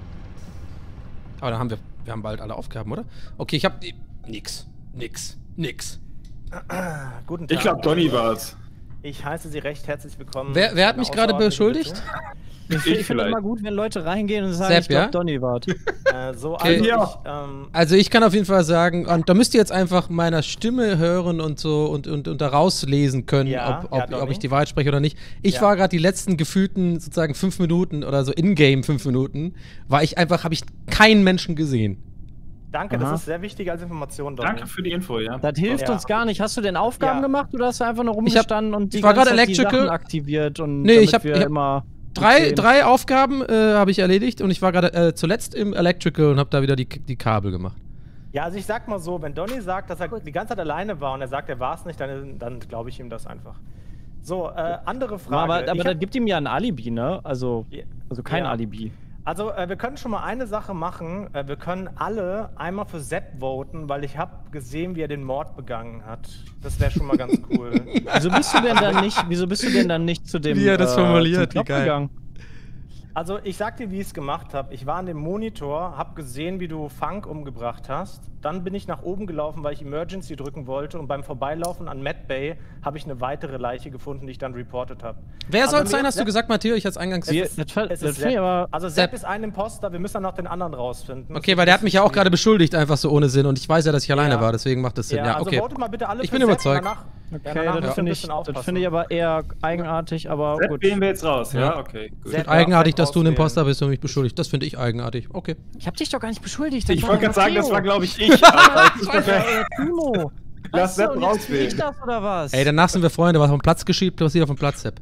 Aber da haben wir... Wir haben bald alle Aufgaben, oder? Okay, ich hab... Nix. Nix. Nix. Guten Tag. Ich glaube, Donny war es. Ich heiße Sie recht herzlich willkommen. Wer, wer hat mich gerade beschuldigt? Ich, ich finde immer gut, wenn Leute reingehen und sagen, Sepp, ich glaube, ja? Donny wart. Äh, so, Okay. also, Ja. ich, ähm, Also ich kann auf jeden Fall sagen, und da müsst ihr jetzt einfach meiner Stimme hören und so und, und, und da rauslesen können, Ja, ob, ja, ob, Donny. ob ich die Wahrheit spreche oder nicht. Ich Ja. war gerade die letzten gefühlten sozusagen fünf Minuten oder so in-game fünf Minuten, war ich einfach, habe ich keinen Menschen gesehen. danke, Aha. das ist sehr wichtig als Information, Donny. Danke für die Info, ja. Das hilft Ja. uns gar nicht. Hast du denn Aufgaben Ja. gemacht oder hast du einfach nur Ich hab- rumgestanden und die ich war ganze gerade Zeit die Electrical. Sachen aktiviert und Nee, damit ich hab- wir ich hab immer Drei, sehen? drei Aufgaben äh, habe ich erledigt und ich war gerade äh, zuletzt im Electrical und habe da wieder die, die Kabel gemacht. Ja, also ich sag mal so, wenn Donny sagt, dass er die ganze Zeit alleine war und er sagt, er war es nicht, dann, dann glaube ich ihm das einfach. So, äh, andere Frage. Aber, aber Ich das hab- gibt ihm ja ein Alibi, ne? Also, Ja. also kein Ja. Alibi. Also, äh, wir können schon mal eine Sache machen. Äh, wir können alle einmal für Sepp voten, weil ich habe gesehen, wie er den Mord begangen hat. Das wäre schon mal ganz cool. Wieso bist du denn dann nicht, wieso bist du denn dann nicht zu dem Wie er das äh, formuliert, zum wie Knopf geil. gegangen? Also, ich sag dir, wie ich es gemacht habe. Ich war an dem Monitor, habe gesehen, wie du Funk umgebracht hast. Dann bin ich nach oben gelaufen, weil ich Emergency drücken wollte. Und beim Vorbeilaufen an Mad Bay habe ich eine weitere Leiche gefunden, die ich dann reportet habe. Wer Also soll es mir- sein, hast du Sepp- gesagt, Matteo? Ich hatte es eingangs... Wir- ist- das ver- Es das ist finde ich Sepp. aber- Also Sepp Sepp. ist ein Imposter, wir müssen dann noch den anderen rausfinden. Okay, weil der hat mich ja auch gerade beschuldigt, einfach so ohne Sinn. Und ich weiß ja, dass ich alleine Ja. war, deswegen macht das Sinn. Ja, Ja, also okay. votet mal bitte alle Ich für bin Sepp, überzeugt. Danach, Okay, ja, danach müsst ihr das ein finde ich, bisschen das aufpassen. finde ich aber eher eigenartig, aber Sepp gut. wählen wir jetzt raus, ja? Ja. Okay, gut. Sepp. Eigenartig, Sepp dass du ein auswählen. Imposter bist und mich beschuldigt. Das finde ich eigenartig. Okay. Ich hab dich doch gar nicht beschuldigt. Ich das wollte war gerade sagen, das Matteo. war, glaube ich, ich. Aber Das war ja, äh, Timo. Lass Weißt du, Sepp und jetzt bin rauswählen. ich das oder was? Ey, danach sind wir Freunde. Was auf dem Platz geschieht, passiert auf dem Platz, Sepp.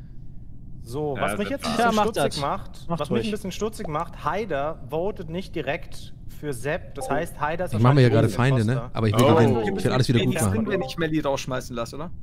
So, Ja, was mich Sepp jetzt ein war- bisschen Ja, mach stutzig das. macht, Macht was mich ruhig. ein bisschen stutzig macht, Heider votet nicht direkt für Sepp. Das heißt, Heider ist Ich mache mir ja gerade wahrscheinlich Feinde, ne? Imposter. Aber ich will Oh. gewinnen. Ich will alles wieder gut Wenig Sinn, machen. wenn ich Melly rausschmeißen lasse, oder?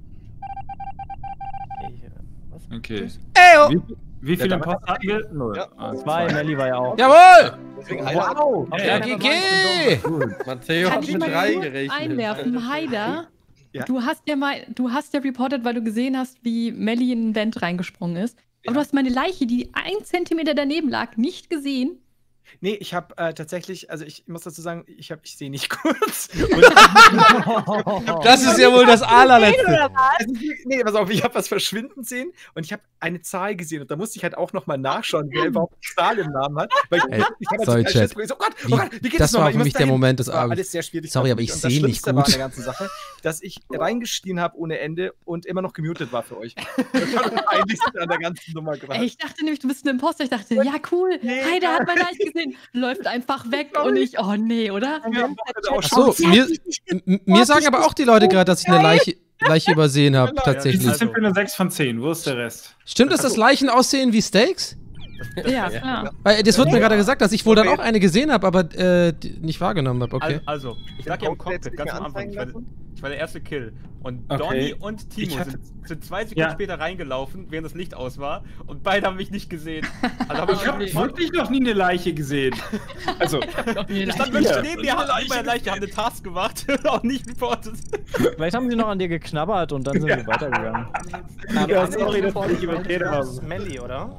Ich, äh, was? Okay. Eyo! Wie, wie viele Ja, damit- Imposter hatten wir? Null. Ja. Ah, Zwei, Melly war ja auch. Jawohl! Deswegen Heider. Wow! Ja, G G! Matteo Kann hat ich mit mal drei kurz gerechnet. einwerfen, Heider? Ja. Du hast ja mal, du hast ja reportet, weil du gesehen hast, wie Melly in ein Vent reingesprungen ist. Aber Ja. du hast meine Leiche, die ein Zentimeter daneben lag, nicht gesehen. Nee, ich habe äh, tatsächlich, also ich muss dazu sagen, ich habe, ich sehe nicht kurz. Das ist ja wohl das allerletzte. Also, nee, pass auf, ich habe was verschwinden sehen und ich habe eine Zahl gesehen und da musste ich halt auch nochmal nachschauen, wer überhaupt die Zahl im Namen hat. Weil ich, Ey, ich habe sorry, halt Chat. so, oh Gott, oh Wie- Gott, wie geht das das noch war mal? für Ich muss mich der dahin. Moment des Das war Abends. alles sehr schwierig. Sorry, für aber mich. ich Und das sehe nicht Schlimmste war an gut. der ganzen Sache, dass ich reingestiegen habe ohne Ende und immer noch gemutet war für euch. Das war das Peinlichste an der ganzen Nummer gerade. Ey, ich dachte nämlich, du bist ein Imposter. Ich dachte, ja cool, Nee. Heider hat meine Leiche gesehen. Läuft einfach weg und ich, oh nee, oder? Ja, Ach so, mir, m- mir sagen aber auch die Leute gerade, dass ich eine Leiche, Leiche übersehen habe, Das tatsächlich. ist für eine sechs von zehn. Wo ist der Rest? Stimmt es, dass Leichen aussehen wie Steaks? Ja, klar. Weil das wird mir gerade gesagt, dass ich wohl dann auch eine gesehen habe, aber äh, die nicht wahrgenommen habe. Okay. Also, also ich lag ja im Cockpit ganz am Anfang. Ich war, ich war der erste Kill. Und Okay. Donny und Timo Ich hatte- sind, sind zwei Sekunden Ja. später reingelaufen, während das Licht aus war. Und beide haben mich nicht gesehen. Also hab Ich habe wirklich noch nie eine Leiche gesehen. Also, Ich stand wirklich neben mir, haben immer eine Leiche, haben eine Task gemacht, auch nicht reportet. Vielleicht haben sie noch an dir geknabbert und dann sind sie weitergegangen. Ja, sorry, dass ich überkehrt Das habe. ist Melly, oder?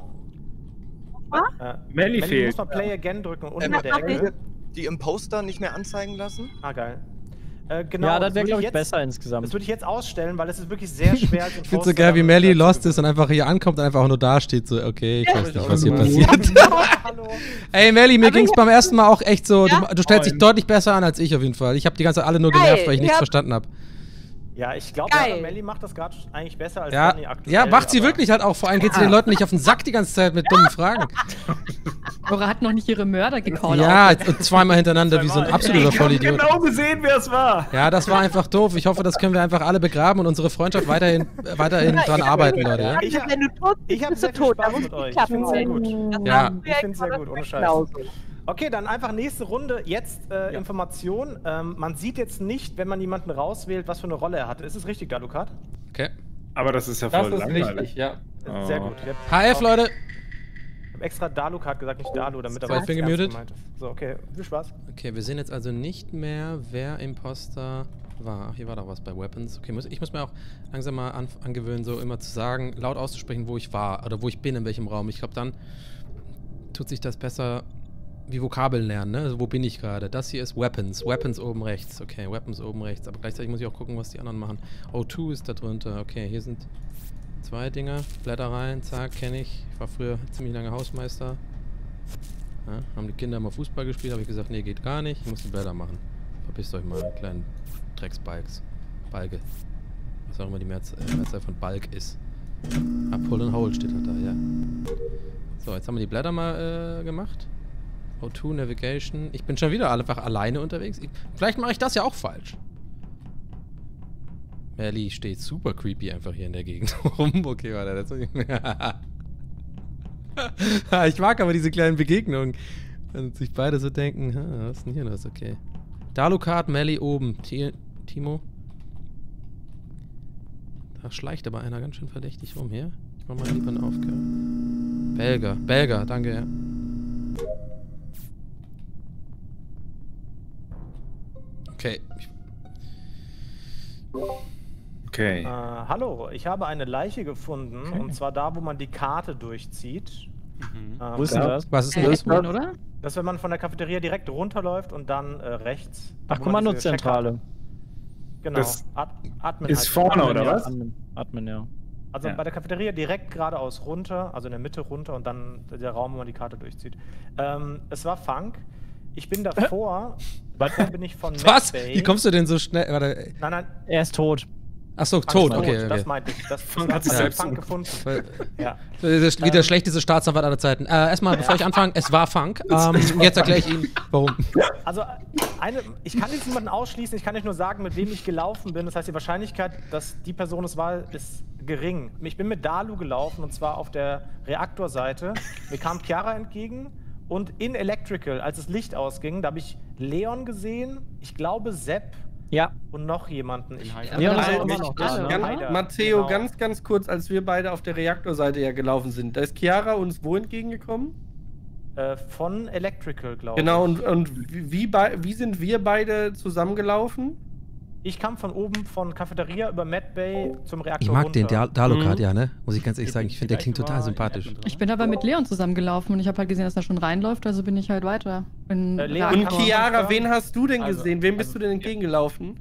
Äh, Melly fehlt. muss man Play Again drücken und Ähm, unter der Ecke. die Imposter nicht mehr anzeigen lassen? Ah, geil. Äh, genau, Ja, das wäre, würde glaube ich, jetzt- besser insgesamt. Das würde ich jetzt ausstellen, weil es ist wirklich sehr schwer. als Ich finde so Imposter geil, wie dann Melly dazu lost zu ist und einfach hier ankommt und einfach auch nur da steht. So, okay, ich weiß nicht, was hier Ja. passiert. Hallo. Ey, Melly, mir ging's beim ersten Mal auch echt so. Ja? Du, du stellst dich Moin. deutlich besser an als ich auf jeden Fall. Ich habe die ganze Zeit alle nur Geil, genervt, weil ich nichts ja. verstanden habe. Ja, ich glaube, Geil. ja, Melly macht das gerade eigentlich besser als Ja, Donny aktuell. ja, macht sie aber- wirklich halt auch. Vor allem geht sie den Leuten nicht auf den Sack die ganze Zeit mit dummen Fragen. Laura hat noch nicht ihre Mörder gecallt. Ja, und zweimal hintereinander wie so ein Zweimal. absoluter Ich habe Vollidiot. genau gesehen, wer es war. Ja, das war einfach doof. Ich hoffe, das können wir einfach alle begraben und unsere Freundschaft weiterhin, äh, weiterhin dran arbeiten, Leute. Ja? Ich hab- Wenn du tot bist, Ich habe bist du sehr viel tot. Da Spaß muss mit es euch. Ich klappen. finde es sehr gut. Das Ja. haben wir Ich finde es sehr jetzt gut, ohne Scheiß. genauso. Okay, dann einfach nächste Runde. Jetzt äh, Information. Ähm, man sieht jetzt nicht, wenn man jemanden rauswählt, was für eine Rolle er hatte. Ist es richtig, Dalukat? Okay. Aber das ist ja Das voll ist langweilig. richtig, ja. Oh. Sehr gut. Ich hab H F, auch- Leute. Ich habe extra Dalukat gesagt, nicht Dalu, damit er So, ich bin ernst gemutet. gemeint ist. So, okay. Viel Spaß. Okay, wir sehen jetzt also nicht mehr, wer Imposter war. Ach, hier war doch was bei Weapons. Okay, muss, ich muss mir auch langsam mal an, angewöhnen, so immer zu sagen, laut auszusprechen, wo ich war oder wo ich bin, in welchem Raum. Ich glaube, dann tut sich das besser wie Vokabeln lernen, ne? Also, wo bin ich gerade? Das hier ist Weapons. Weapons oben rechts. Okay, Weapons oben rechts. Aber gleichzeitig muss ich auch gucken, was die anderen machen. O zwei ist da drunter. Okay, hier sind zwei Dinger. Blätter rein. Zack, kenne ich. Ich war früher ziemlich lange Hausmeister. Ja, haben die Kinder mal Fußball gespielt, habe ich gesagt, nee, geht gar nicht. Ich muss die Blätter machen. Verpisst euch mal, ihr kleinen Drecksbalks. Balge. Was auch immer die Mehrz äh, Mehrzahl von Balk ist. Ah, Pull and Hold steht halt da, ja. So, jetzt haben wir die Blätter mal äh, gemacht. O zwei Navigation. Ich bin schon wieder einfach alleine unterwegs. Ich, vielleicht mache ich das ja auch falsch. Melly steht super creepy einfach hier in der Gegend rum. Okay, warte, das muss ich mir. Ich mag aber diese kleinen Begegnungen. Und sich beide so denken, ha, was ist denn hier los? Okay. Dalukat, Melly oben. T Timo. Da schleicht aber einer ganz schön verdächtig rum hier. Ich mach mal lieber eine Aufgabe. Belger, Belger, danke, ja. Okay. Okay. Äh, hallo, ich habe eine Leiche gefunden. Okay. Und zwar da, wo man die Karte durchzieht. Mhm. Ähm, Wo ist denn das? Was ist Äh, denn das? Admin, oder? Das ist, wenn man von der Cafeteria direkt runterläuft und dann äh, rechts. Ach, wo man diese Kommandozentrale. Checkkarte- Genau. Das Ad Admin ist heißt vorne, Admin, oder ja. was? Admin, Admin, ja. Also Ja. bei der Cafeteria direkt geradeaus runter, also in der Mitte runter und dann der Raum, wo man die Karte durchzieht. Ähm, es war Funk. Ich bin davor. davor bin ich von Was? Medbay- Wie kommst du denn so schnell? Warte. Nein, nein. Er ist tot. Achso, Funk tot, ist okay. Das okay. meinte ich. Das, das Funk war hat sich hat selbst Funk umgebracht. gefunden. Weil- Ja. Das ist wie der Ähm. schlechteste Staatsanwalt aller Zeiten. Äh, erstmal, bevor ich anfange, es war Funk. Ähm, jetzt erkläre ich Ihnen, warum. Also, eine, ich kann jetzt niemanden ausschließen, ich kann euch nur sagen, mit wem ich gelaufen bin. Das heißt, die Wahrscheinlichkeit, dass die Person es war, ist gering. Ich bin mit Dalu gelaufen und zwar auf der Reaktorseite. Mir kam Chiara entgegen und in Electrical, als das Licht ausging, da habe ich Leon gesehen, ich glaube Sepp Ja. und noch jemanden. Ich, Heider. Leon ist Nein, auch immer noch da, ne? Ganz, Heider, Matteo, genau. ganz, ganz kurz, als wir beide auf der Reaktorseite ja gelaufen sind, da ist Chiara uns wo entgegengekommen? Äh, von Electrical, glaube ich. Genau, und, und wie, wie, bei, wie sind wir beide zusammengelaufen? Ich kam von oben von Cafeteria über Medbay zum Reaktor Ich mag runter. den Dal- Dalukat, Mhm. ja, ne? Muss ich ganz ehrlich sagen. Ich finde, der klingt total war in sympathisch. Admin drin. Ich bin aber mit Leon zusammengelaufen und ich habe halt gesehen, dass er schon reinläuft, also bin ich halt weiter. In Äh, Leon Und kann man Chiara, sagen- wen hast du denn Also- gesehen? Wem bist also- du denn entgegengelaufen?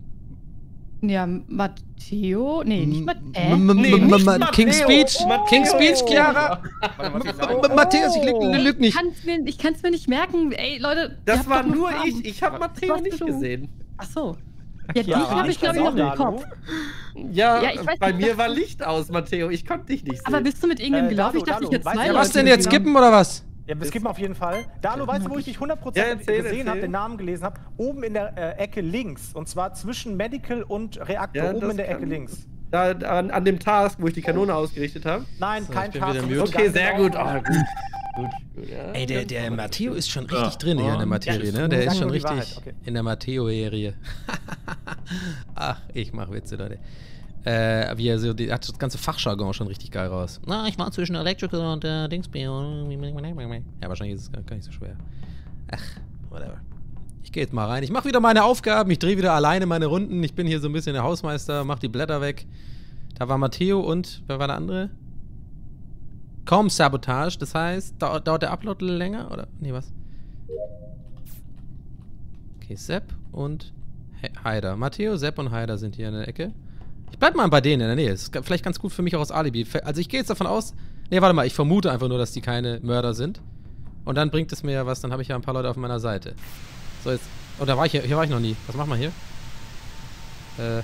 Ja, Matteo? Nee, nicht Matteo. M- Äh? m- Nee, m- nicht m- King's Matteo. Speech? Matteo. King's Speech, Chiara? Warte, was ich sagen? M- Matthäus, ich lüg, lüg nicht. Kann's mir, ich kann es mir nicht merken. Ey, Leute. ihr Das habt war doch nur Farben. ich. Ich habe Matteo Was nicht du? gesehen. Ach so. Ja, dich Chiara, habe ich, glaube ich, noch im Dalu. Kopf. Ja, Ja, ich weiß bei nicht, mir was- war Licht aus, Matteo. Ich konnte dich nicht sehen. Aber bist du mit irgendwem Äh, gelaufen? Ich Dalu, dachte, ich Dalu, hätte weißt zwei du, Ja, was Leute denn jetzt? gesehen. Skippen oder was? Ja, wir skippen auf jeden Fall. Dalu, weißt du, wo ich dich hundert Prozent Ja, erzähl, gesehen habe, erzähl. den Namen gelesen habe? Oben in der äh, Ecke links. Und zwar zwischen Medical und Reaktor, Ja, oben das in der kann- Ecke links. Da, an, an dem Task, wo ich die Kanone ausgerichtet habe? Nein, kein bin Task. wieder mute. Okay, sehr gut. Oh, gut. Gut, gut, ja. Ey, der, der Matteo ist schon richtig Ja. drin hier in der Materie, ne? Der ist Sag schon nur die richtig Wahrheit, okay. in der Matteo-Serie. Ach, ich mach Witze, Leute. Äh, wie er so, die hat das ganze Fachjargon schon richtig geil raus. Na, ich war zwischen Electrical und äh, Dingsby. Ja, wahrscheinlich ist es gar, gar nicht so schwer. Ach, whatever. Ich gehe jetzt mal rein. Ich mache wieder meine Aufgaben. Ich drehe wieder alleine meine Runden. Ich bin hier so ein bisschen der Hausmeister, mach die Blätter weg. Da war Matteo und, wer war der andere? Kaum Sabotage, das heißt, dauert, dauert der Upload länger, oder? Nee, was? Okay, Sepp und He Haider. Matteo, Sepp und Haider sind hier in der Ecke. Ich bleib mal bei denen in der Nähe. Ist vielleicht ganz gut für mich auch als Alibi. Also ich gehe jetzt davon aus... Nee, warte mal, ich vermute einfach nur, dass die keine Mörder sind. Und dann bringt es mir ja was, dann habe ich ja ein paar Leute auf meiner Seite. So, jetzt... Oh, da war ich hier, hier war ich noch nie. Was machen wir hier? Äh...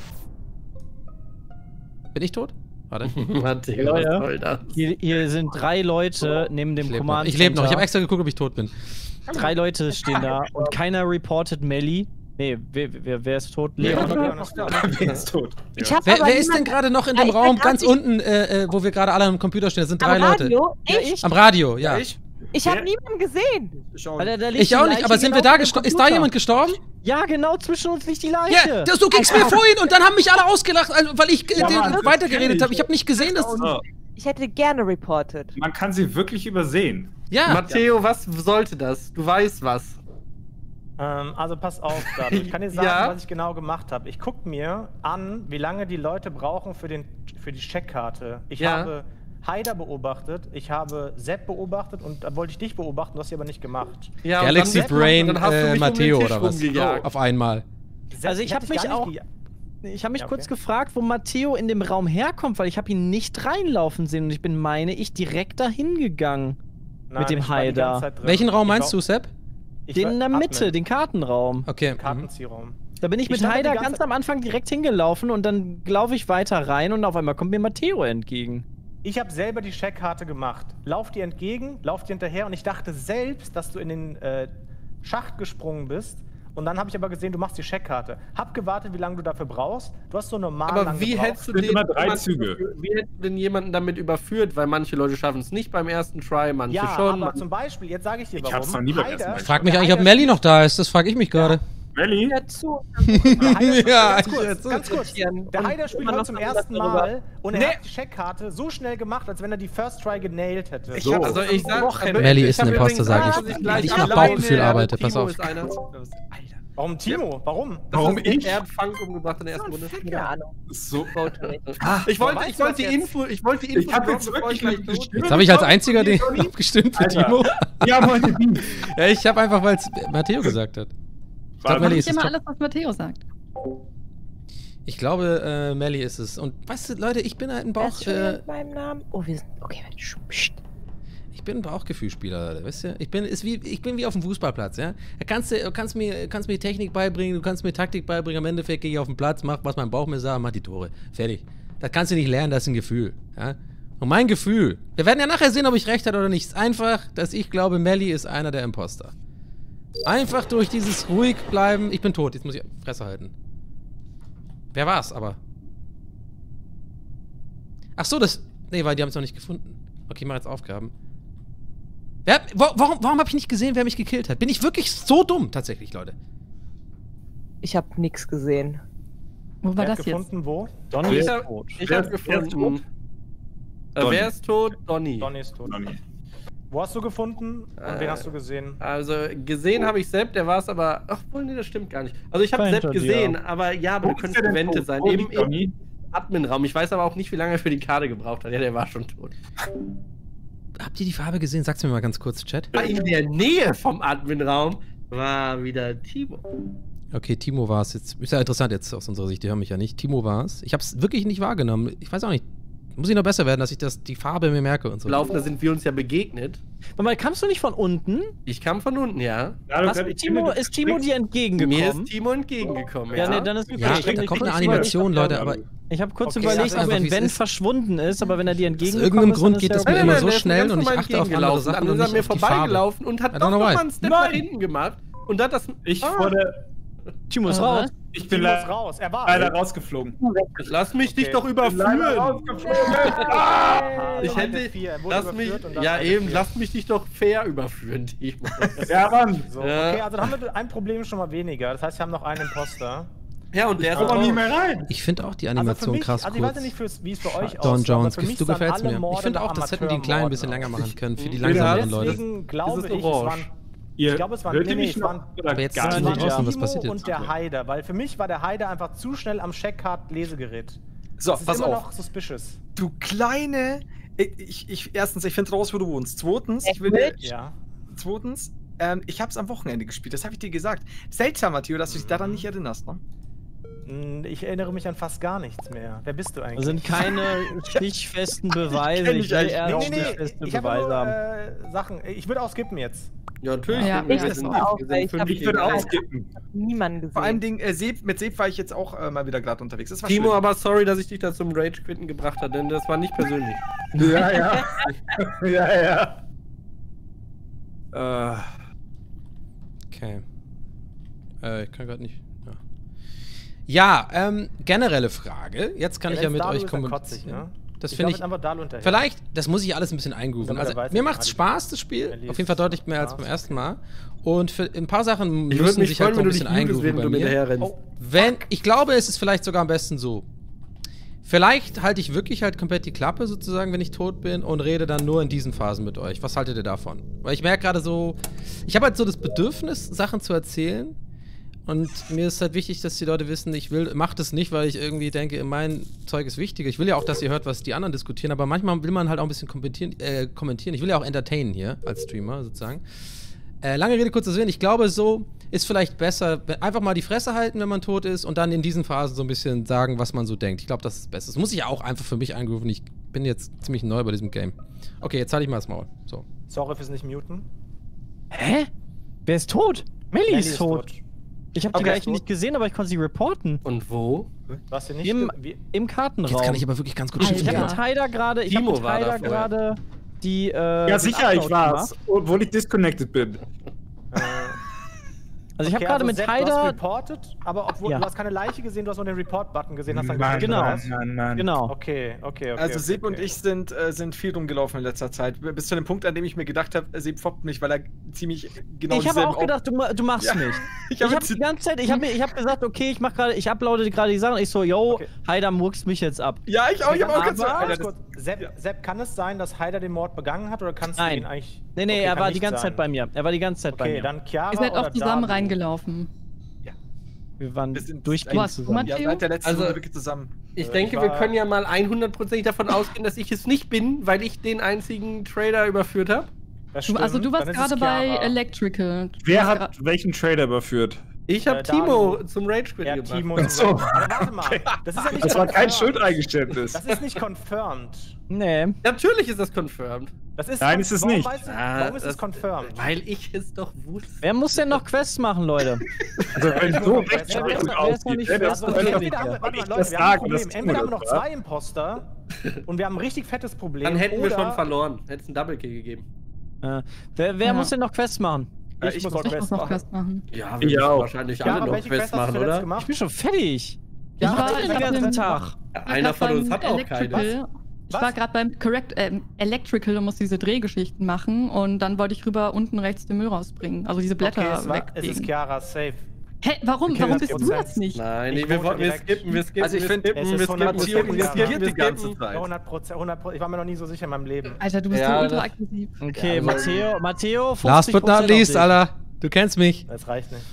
Bin ich tot? Warte. Matteo, was soll das? Hier, hier sind drei Leute neben dem Ich lebe noch. Command Ich lebe noch. Ich habe Center. extra geguckt, ob ich tot bin. Drei Leute stehen da und keiner reportet Melly. Nee, wer, wer, wer ist tot? Leon. Wer ist tot? Ich hab Wer, aber wer ist denn niemand- gerade noch in Ja, dem ich Raum weiß ganz auch nicht. unten, äh, äh, wo wir gerade alle am Computer stehen? Das sind drei Am Leute. Radio? Ja, Ich? ich. Am Radio, ja. Ich? Ich habe niemanden gesehen. Alter, da liegt Ich die auch nicht, Leiche aber sind wir genau da vor dem gestorben? Ist da Computer. jemand gestorben? Ja, genau, zwischen uns liegt die Leiche. Ja, das, du gingst mir vorhin und dann haben mich alle ausgelacht, also, weil ich äh, Ja, den, Mann, das weitergeredet kenn ich. habe. Ich habe nicht gesehen, dass... So, Ich hätte gerne reported. man kann sie wirklich übersehen. Ja, Matteo, was sollte das? Du weißt was. Ähm, also pass auf, Dato. Ich kann dir sagen, Ja? was ich genau gemacht habe. Ich gucke mir an, wie lange die Leute brauchen für, den, für die Checkkarte. Ich Ja. habe Haider beobachtet, ich habe Sepp beobachtet und da wollte ich dich beobachten, du hast sie aber nicht gemacht. Ja, und Galaxy dann- Brain, dann hast du äh, mich um den Matteo Tisch oder was? rumgejagt. Auf einmal. Sepp, Also ich hab dich mich gar auch- nicht geja- Ich habe mich Ja, okay. kurz gefragt, wo Matteo in dem Raum herkommt, weil ich habe ihn nicht reinlaufen sehen und ich bin, meine ich, direkt dahin gegangen. Nein, mit dem ich war die ganze Haider. Zeit drin. Welchen Raum Ich meinst war- du, Sepp? ich Den war in der Admin, Mitte, den Kartenraum. Okay. Mhm. Kartenziehraum. Da bin ich Ich mit stand da die Haider ganze- ganz am Anfang direkt hingelaufen und dann laufe ich weiter rein und auf einmal kommt mir Matteo entgegen. Ich habe selber die Checkkarte gemacht. Lauf dir entgegen, lauf dir hinterher und ich dachte selbst, dass du in den äh, Schacht gesprungen bist. Und dann habe ich aber gesehen, du machst die Checkkarte. Hab gewartet, wie lange du dafür brauchst. Du hast so normal Aber lang wie gebraucht. hättest du sind den immer drei jemanden Züge. überführt- Wie hättest du denn jemanden damit überführt? Weil manche Leute schaffen es nicht beim ersten Try, manche Ja, schon. aber manche- zum Beispiel, jetzt sage ich dir warum. hab's noch nie beim ersten Haider- Mal Ich frag mich der eigentlich, ob Haider- Melly noch da ist. Das frage ich mich gerade. Melly? Dazu. Der Haider- Ja, ganz ich- kurz, jetzt- ganz kurz. Der Und Haider spielt immer heute noch zum was ersten darüber. Mal und er Nee. hat die Checkkarte so schnell gemacht, als wenn er die First Try genailt hätte. Ich So. hab, also ich sag, Wochen. also Melly ich ist ein hab Imposter, übrigens sag gesagt, ich. dass gleich Weil ich nach alleine- Bauchgefühl arbeite, Timo pass auf. Ist einer. Alter. Warum Timo? Warum? Warum Warum ich? Er hat Funk umgebracht in der ersten Runde. Keine Ahnung. So. Ah, ich wollte, weißt ich du wollte die das jetzt? Info, ich wollte die Info Ich hab droppen, jetzt bevor ich wirklich gleich nicht tot bin. Jetzt habe ich als einziger den abgestimmt für Alter. Timo. Ja, wollte die. Ja, ich habe einfach, weil es Matteo gesagt hat. Ich glaub, Melly Nicht ist es immer top. alles, was Matteo sagt. Ich glaube, äh, Melly ist es. Und weißt du, Leute, ich bin halt ein Wer Bauch, ist schon äh, mit meinem Namen? Oh, wir sind. Okay, pst. ich bin ein Bauchgefühlspieler, Leute, weißt du? Ich bin, ist wie, ich bin wie auf dem Fußballplatz, ja? Da kannst du, kannst mir, kannst mir Technik beibringen, du kannst mir Taktik beibringen. Am Endeffekt gehe ich auf den Platz, mach, was mein Bauch mir sagt, mach die Tore. Fertig. Das kannst du nicht lernen, das ist ein Gefühl, ja? Und mein Gefühl, wir werden ja nachher sehen, ob ich recht hatte oder nicht, ist einfach, dass ich glaube, Melly ist einer der Imposter. Einfach durch dieses ruhig bleiben. Ich bin tot, jetzt muss ich Fresse halten. Wer war's aber? Ach so, das. Nee, weil die haben es noch nicht gefunden. Okay, ich mach jetzt Aufgaben. Wer, wo, warum warum habe ich nicht gesehen, wer mich gekillt hat? Bin ich wirklich so dumm, tatsächlich, Leute? Ich habe nichts gesehen. Wo war Wer hat das jetzt? gefunden, wo? Donny Ich ist hab, tot. ich Wer hab ist- wer ist gefunden. Äh, Donny. wer ist tot? Donny. Donny ist tot. Noch nicht. Wo hast du gefunden und Äh, wen hast du gesehen? Also gesehen habe ich Sepp, der war es aber. Ach wohl, nee, das stimmt gar nicht. Also ich habe War Sepp hinter dir. gesehen, aber ja, aber Wo du ist könntest der denn Evente tot? sein. Wo Eben liegt im Donny? Adminraum. Ich weiß aber auch nicht, wie lange er für die Karte gebraucht hat. Ja, der war schon tot. Habt ihr die Farbe gesehen? Sagt's mir mal ganz kurz, Chat. In der Nähe vom Adminraum war wieder Timo. Okay, Timo war es jetzt. Ist ja interessant jetzt aus unserer Sicht, die hören mich ja nicht. Timo war es. Ich habe es wirklich nicht wahrgenommen. Ich weiß auch nicht. Muss ich noch besser werden, dass ich das, die Farbe mir merke und so. Laufen, da sind wir uns ja begegnet. Warte mal, kamst du nicht von unten? Ich kam von unten, ja. Ja, Was, ich Timo, finde, du ist Timo springst- dir entgegengekommen? Mir ist Timo entgegengekommen, ja, ja. nee, dann ist okay. Ja, Ich hab da mich kommt eine kurz Animation, überlegt- Leute, aber Ich habe kurz Okay, überlegt, sag ob einfach, ein wie's Wenn ist. verschwunden ist, aber wenn er dir Aus entgegenkommt irgendeinem ist, Grund dann geht ist das ja mir okay. immer Nein, so nein, der ist schnell ganz und ich normal achte auf andere entgegengelaufen. Sachen Dann und ist er nicht mir auf die Farbe. vorbeigelaufen und hat I don't doch know noch why. mal einen Step Nein. nach hinten gemacht und hat das. Ich Ah. vor der. Timo ist Ah, raus. was? Ich bin Timo le ist raus. Er war. leider rausgeflogen. Lass mich Okay. dich doch Leider überführen. rausgeflogen. Ah, Ich Seite hätte, vier. Er wurde lass mich, überführt und dann ja Seite eben, vier. lass mich dich doch fair überführen, Timo. Ja, Mann. So, Ja. okay, also dann haben wir ein Problem schon mal weniger. Das heißt, wir haben noch einen Imposter. Ja, und der Ich ist komm auch nie auch. mehr rein. Ich finde auch die Also für Animation mich, krass also ich weiß ja kurz. nicht, fürs- wie es für euch Don aussieht, aber Jones, für mich du sahen gefällst alle mir. Morde Ich finde nach auch, das hätten die ein klein Amateurmorden bisschen länger aus. machen können für die Mhm. langsameren Leute. Deswegen glaube ist ich, es orange. waren Ihr Ich glaube, es waren, hört nee, ihr nee, mich es noch? waren, Oder Aber jetzt gar ist es noch nicht? nicht draußen, was Timo passiert jetzt? und der Haider, weil für mich war der Haider einfach zu schnell am Checkhard-Lesegerät. So, Das ist pass immer auf. noch suspicious. Du kleine. Ich, ich, erstens, ich finde raus, wo du wohnst. Zweitens, ich will dir, Ja. zweitens, ähm, ich hab's am Wochenende gespielt, das habe ich dir gesagt. Seltsam, Matteo, dass du dich daran nicht erinnerst, ne? Hm, Ich erinnere mich an fast gar nichts mehr. Wer bist du eigentlich? Das sind keine stichfesten Beweise. kenn Ich dich will eigentlich eher Nee, nee, nee, stichfeste ich habe Beweise nur haben. äh, Sachen. Ich würde auch skippen jetzt. Ja, natürlich. Ja. wir Ich sind- bin auch, wir sind weil ich fünf hab- Ich würde Gegner. auch skippen. Niemanden gesehen. Vor allem Ding, äh, Seb, mit Seb war ich jetzt auch äh, mal wieder gerade unterwegs. Das war Timo, schön. aber sorry, dass ich dich da zum Rage-Quitten gebracht habe, denn das war nicht persönlich. Ja, ja. ja, ja. Äh, Okay. Äh, ich kann gerade nicht. Ja, ja ähm, generelle Frage. Jetzt kann ich ja mit euch kotzig, kommunizieren. ne? Das Ich finde glaub, ich. mit einfach Dalu hinterher. Vielleicht, das muss ich alles ein bisschen eingrooven. Damit er Also, weiß, mir dass macht's Ali- Spaß, das Spiel. Ali Auf jeden Fall ist deutlich mehr als Spaß. beim ersten Mal. Und für ein paar Sachen Ich würde müssen mich sich halt freuen, so wenn ein du dich bisschen mutest, eingrooven während bei du mir mir. hinterher rennst. Oh, Wenn, ich glaube, es ist vielleicht sogar am besten so. Vielleicht halte ich wirklich halt komplett die Klappe sozusagen, wenn ich tot bin und rede dann nur in diesen Phasen mit euch. Was haltet ihr davon? Weil ich merke gerade so, ich habe halt so das Bedürfnis, Sachen zu erzählen. Und mir ist halt wichtig, dass die Leute wissen, ich will, mach das nicht, weil ich irgendwie denke, mein Zeug ist wichtiger. Ich will ja auch, dass ihr hört, was die anderen diskutieren, aber manchmal will man halt auch ein bisschen kommentieren. Äh, kommentieren. Ich will ja auch entertainen hier als Streamer sozusagen. Äh, lange Rede, kurzer Sinn. Ich glaube, so ist vielleicht besser, wenn- einfach mal die Fresse halten, wenn man tot ist und dann in diesen Phasen so ein bisschen sagen, was man so denkt. Ich glaube, das ist das Beste. Das muss ich ja auch einfach für mich eingrooven. Ich bin jetzt ziemlich neu bei diesem Game. Okay, jetzt halte ich mal das Maul. So. Sorry fürs nicht muten. Hä? Wer ist tot? Melly Melly ist tot. Ich habe die Okay. gleiche nicht gesehen, aber ich konnte sie reporten. Und wo? Du hast hier nicht. Im, wie, Im Kartenraum. Jetzt kann ich aber wirklich ganz gut Alter. ich habe schütteln. mit Haider gerade, ich habe Timo mit war da Haider vorher. gerade die, äh, Ja, den sicher, ich Upload war's. gemacht. Obwohl ich disconnected bin. äh, Also ich habe okay, gerade also mit Sepp, Du hast Haider, reportet, aber obwohl Ja. du hast keine Leiche gesehen, du hast nur den Report-Button gesehen, hast dann Mann, gesagt, Genau. Mann, Mann, Mann. genau. Okay, okay, okay. also okay, Seb okay. und ich sind, äh, sind viel rumgelaufen in letzter Zeit. Bis zu dem Punkt, an dem ich mir gedacht habe, Seb foppt mich, weil er ziemlich genau Ich habe dieselben auch gedacht, du, ma- du machst Ja. mich. Ich Ich habe habe die ganze Zeit, ich habe ich hab gesagt, okay, ich mach gerade, ich uploade gerade die Sachen. Ich so, yo, Okay. Haider murkst mich jetzt ab. Ja, ich auch, ich habe auch Aber, ganz Alter, ganz das- kurz, Sepp, Sepp, kann es sein, dass Haider den Mord begangen hat oder kannst du Nein. ihn eigentlich. Nee, nee, Okay, er kann war die nicht ganze sein. Zeit bei mir. Er war die ganze Zeit bei Okay, mir. dann Chiara Ihr seid auch oder zusammen Dalu? reingelaufen. Wir waren Wir sind durchgehend Du hast zusammen. Matteo? Ja, seit der letzten Also- Runde wirklich zusammen. Ich Äh, denke, ich wir war- können ja mal hundertprozentig davon ausgehen, dass ich es nicht bin, weil ich den einzigen Trader überführt habe. Das Du, stimmt, also du warst dann ist es gerade bei Chiara. Electrical. Du Wer warst hat welchen Trader überführt? Ich habe Äh, Timo Dalu. zum Rage Quit Ja, gebracht. Timo. Ach so. Aber warte mal, das ist ja nicht Das war kein confirmed. Schuldeingeständnis. Das ist nicht confirmed. Nee. Natürlich ist das confirmed. Das ist Nein, ist es warum nicht. Weißt du, Ah, warum ist das- es confirmed? Weil ich es doch wusste. Wer muss denn noch Quests machen, Leute? Also wenn so Wer- wer- Rechtsprechung wer ist noch aussieht, nicht ne, das Also, Okay, könnte entweder haben wir, okay. warte mal, ich Leute, das wir haben ein sagen, Problem. das Entweder haben wir noch Timo das zwei Imposter und wir haben ein richtig fettes Problem. Dann hätten wir oder schon verloren. Hätte es einen Double Kill gegeben. Äh, wer wer Ja. muss denn noch Quests machen? Ich, Ich muss muss noch Ich Quests muss noch machen. Quest machen. Ja, Ich müssen auch. wahrscheinlich Ja, alle aber noch welche Quests Quests hast machen, du zuletzt oder? Ich gemacht? bin schon fertig. Ich Ich war war den gerade ganzen beim- Tag. Ja, einer von uns hat auch keine. Electrical. Ich war Was? gerade beim Correct ähm, Electrical und muss diese Drehgeschichten machen und dann wollte ich rüber unten rechts den Müll rausbringen. Also diese Blätter Okay, es, war, es ist weglegen. Chiara safe. Hä, warum? Okay, warum das bist du Prozent. das nicht? Nein, Ich nee, wir, vote wollten- wir direkt. skippen, wir skippen, Also ich wir find, skippen, es ist wir skippen, wir hundert skippen, wir Prozent skippen, wir die ganze skippen. Zeit. hundert Prozent, hundert Prozent. Ich war mir noch nie so sicher in meinem Leben. Alter, du bist Ja, so ultra das- aggressiv. Okay, Ja, Matteo, Matteo, fünfzig Last but not Prozent auf least, dich. Alter. Du kennst mich. Das reicht nicht.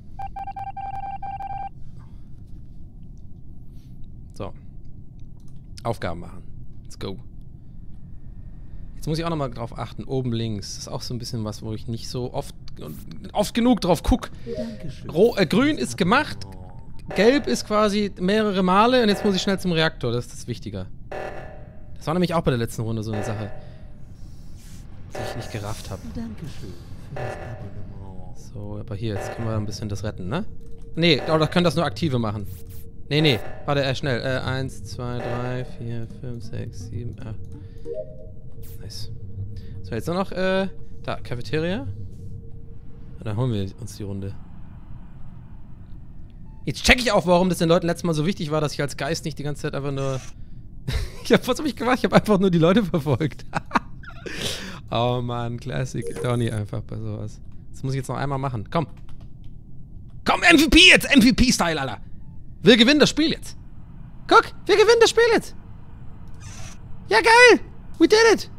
So. Aufgaben machen. Let's go. Jetzt muss ich auch nochmal drauf achten. Oben links. Das ist auch so ein bisschen was, wo ich nicht so oft, oft genug drauf gucke. Äh, grün ist gemacht. Gelb ist quasi mehrere Male. Und jetzt muss ich schnell zum Reaktor. Das ist das Wichtiger. Das war nämlich auch bei der letzten Runde so eine Sache. Die ich nicht gerafft habe. Dankeschön für das Abonnement. So, aber hier, jetzt können wir ein bisschen das retten, ne? Nee, oder können das nur Aktive machen. Nee, nee. Warte, äh, schnell. Äh, eins, zwei, drei, vier, fünf, sechs, sieben, acht. Nice. So, jetzt nur noch, äh, da, Cafeteria. Und dann holen wir uns die Runde. Jetzt check ich auch, warum das den Leuten letztes Mal so wichtig war, dass ich als Geist nicht die ganze Zeit einfach nur... ich hab, was hab ich gemacht? Ich hab einfach nur die Leute verfolgt. Oh Mann, Classic Donny einfach bei sowas. Das muss ich jetzt noch einmal machen. Komm. Komm, M V P jetzt! M V P-Style, Alter! Wir gewinnen das Spiel jetzt. Guck, wir gewinnen das Spiel jetzt. Ja, geil! We did it!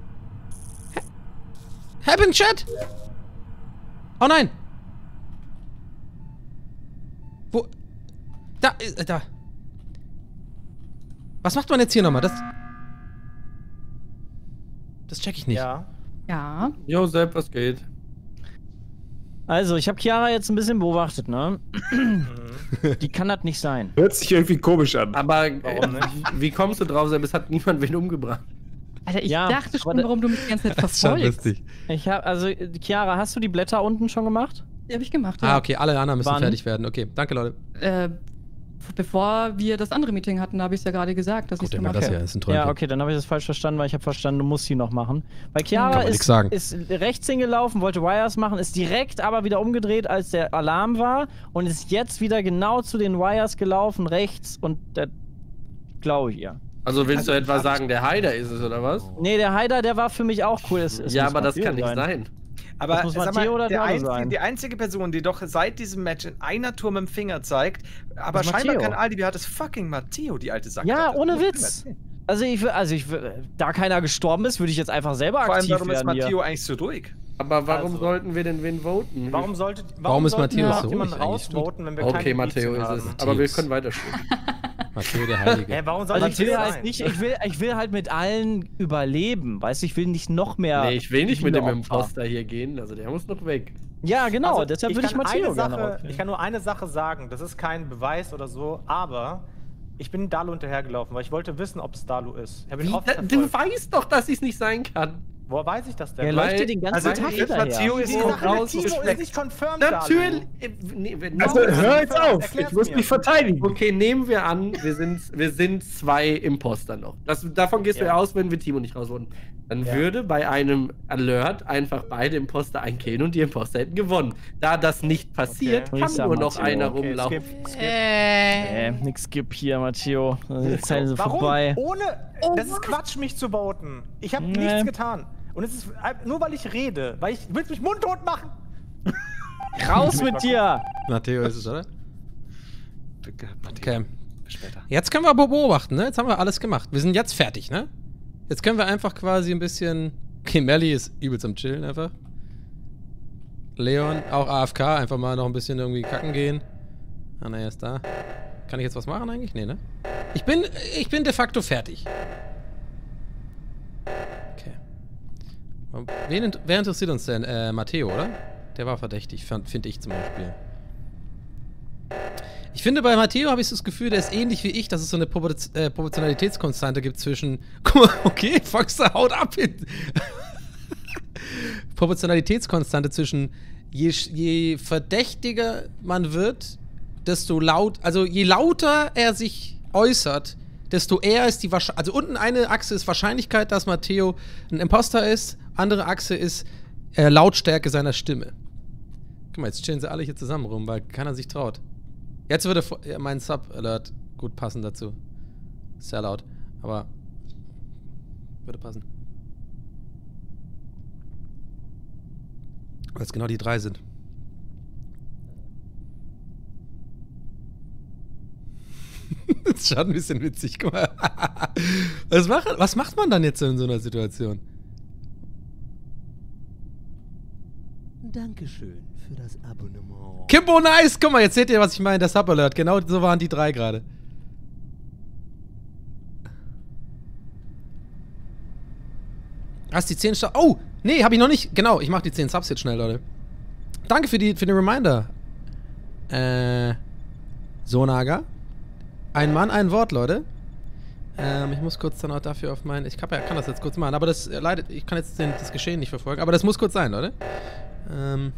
Happen, Chat! Oh nein! Wo? Da, äh, da. Was macht man jetzt hier nochmal? Das... Das check ich nicht. Ja. Ja. Josep, was geht? Also, ich habe Chiara jetzt ein bisschen beobachtet, ne? Die kann das nicht sein. Hört sich irgendwie komisch an. Aber äh, wie kommst du drauf, Sepp? Es hat niemand wen umgebracht. Alter, ich Ja, dachte schon, aber- warum du mich die ganze Zeit Das ist schon verfolgst. lustig. Ich habe, also, Chiara, hast du die Blätter unten schon gemacht? Die habe ich gemacht, ja. Ah, okay, alle anderen müssen Wann? fertig werden. Okay, danke, Leute. Äh, bevor wir das andere Meeting hatten, habe ich es ja gerade gesagt, dass ich Gut, es immer gemacht das hier habe. ist ein Träumchen. Ja, okay, dann habe ich das falsch verstanden, weil ich habe verstanden, du musst sie noch machen. Weil Chiara Kann man nix ist, sagen. ist rechts hingelaufen, wollte Wires machen, ist direkt aber wieder umgedreht, als der Alarm war und ist jetzt wieder genau zu den Wires gelaufen, rechts und der glaube ich ihr. Also willst du etwa sagen, der Haider ist es, oder was? Nee, der Haider, der war für mich auch cool. Es, es Ja, muss aber das Matteo kann nicht sein. Aber Das muss sag Matteo mal, oder der Dado einzige, sein. die einzige Person, die doch seit diesem Match in einer Tour mit dem Finger zeigt, aber Das ist scheinbar Matteo. kein Alibi hat, ist fucking Matteo, die alte Sackgatte. Ja, Das ohne muss ich mir Witz. erzählen. Also ich, wür- also ich, wür- da keiner gestorben ist, würde ich jetzt einfach selber Vor allem, aktiv warum ist werden hier. Matteo eigentlich so ruhig? Aber warum Also- sollten wir denn wen voten? Warum sollte warum, Warum ist sollte Matteo überhaupt so jemanden ruhig eigentlich? rausvoten, wenn wir Okay, keine Matteo Indizien ist es. haben? Aber wir Matthäus. können weiterspielen. Matteo, der Heilige. Hä, warum soll Also das ich will sein? halt nicht, ich will, ich will halt mit allen überleben, weißt du, ich will nicht noch mehr. Nee, ich will nicht mit dem Opfer. Imposter hier gehen, also der muss noch weg. Ja, genau, Also, deshalb würde ich kann Matteo eine gerne Sache, rausfinden. Ich kann nur eine Sache sagen, das ist kein Beweis oder so, aber ich bin Dalu hinterhergelaufen, weil ich wollte wissen, ob es Dalu ist. Ich hab ihn Wie, oft da, du verfolgt. weißt doch, dass es nicht sein kann. Woher weiß ich das denn? Er Weil- läuft dir den ganzen also Tag ich- hinterher. Matteo ist Die so Sache mit raus, Timo ist respekt. nicht confirmed, Natürlich. Dalu. äh, Nee, wenn- Also, Warum? hör jetzt auf! Erklär's Ich muss mir. mich verteidigen. Okay, nehmen wir an, wir sind, wir sind zwei Imposter noch. Das, davon gehst du Ja. ja aus, wenn wir Timo nicht rausholen. Dann Ja. würde bei einem Alert einfach beide Imposter einkillen und die Imposter hätten gewonnen. Da das nicht passiert, Okay. kann Ich sag nur noch Matteo. einer Okay, rumlaufen. skip, skip. Äh, nix skip hier, Matteo. Die Zeit ist Warum? vorbei. Ohne. Das ist Quatsch, mich zu voten. Ich habe Nee. nichts getan. Und es ist nur, weil ich rede. Weil ich will mich mundtot machen. Raus mit dir! Matteo ist es, oder? Matteo, Okay. bis später. Jetzt können wir beobachten, ne? Jetzt haben wir alles gemacht. Wir sind jetzt fertig, ne? Jetzt können wir einfach quasi ein bisschen... Okay, Melly ist übelst am Chillen einfach. Leon, auch A F K, einfach mal noch ein bisschen irgendwie kacken gehen. Ah, ne, er ist da. Kann ich jetzt was machen eigentlich? Nee, ne? Ich bin, ich bin de facto fertig. Okay. Wen, int- wer interessiert uns denn? Äh, Matteo, oder? Der war verdächtig, finde ich zum Beispiel. Ich finde, bei Matteo habe ich so das Gefühl, der ist ähnlich wie ich, dass es so eine Propor äh, Proportionalitätskonstante gibt zwischen... Guck mal, okay, Foxer haut ab hin. Proportionalitätskonstante zwischen je, je verdächtiger man wird, desto laut, also je lauter er sich äußert, desto eher ist die Wahrscheinlichkeit, also unten eine Achse ist Wahrscheinlichkeit, dass Matteo ein Imposter ist, andere Achse ist äh, Lautstärke seiner Stimme. Guck mal, jetzt chillen sie alle hier zusammen rum, weil keiner sich traut. Jetzt würde vo- ja, mein Sub-Alert gut passen dazu. Sehr laut, aber würde passen. Weil es genau die drei sind. Das ist schon ein bisschen witzig, guck mal. Was macht, was macht man dann jetzt in so einer Situation? Dankeschön für das Abonnement. Kimbo Nice! Guck mal, jetzt seht ihr, was ich meine, der Sub-Alert. Genau so waren die drei gerade. Hast die zehn Star. Oh! Nee, hab ich noch nicht. Genau, ich mach die zehn Subs jetzt schnell, Leute. Danke für, die, für den Reminder. Äh. Sonaga. Ein Mann, ein Wort, Leute. Ähm, ich muss kurz dann auch dafür auf meinen. Ich kann, ja, kann das jetzt kurz machen, aber das äh, leidet. Ich kann jetzt den, das Geschehen nicht verfolgen, aber das muss kurz sein, Leute. Ähm.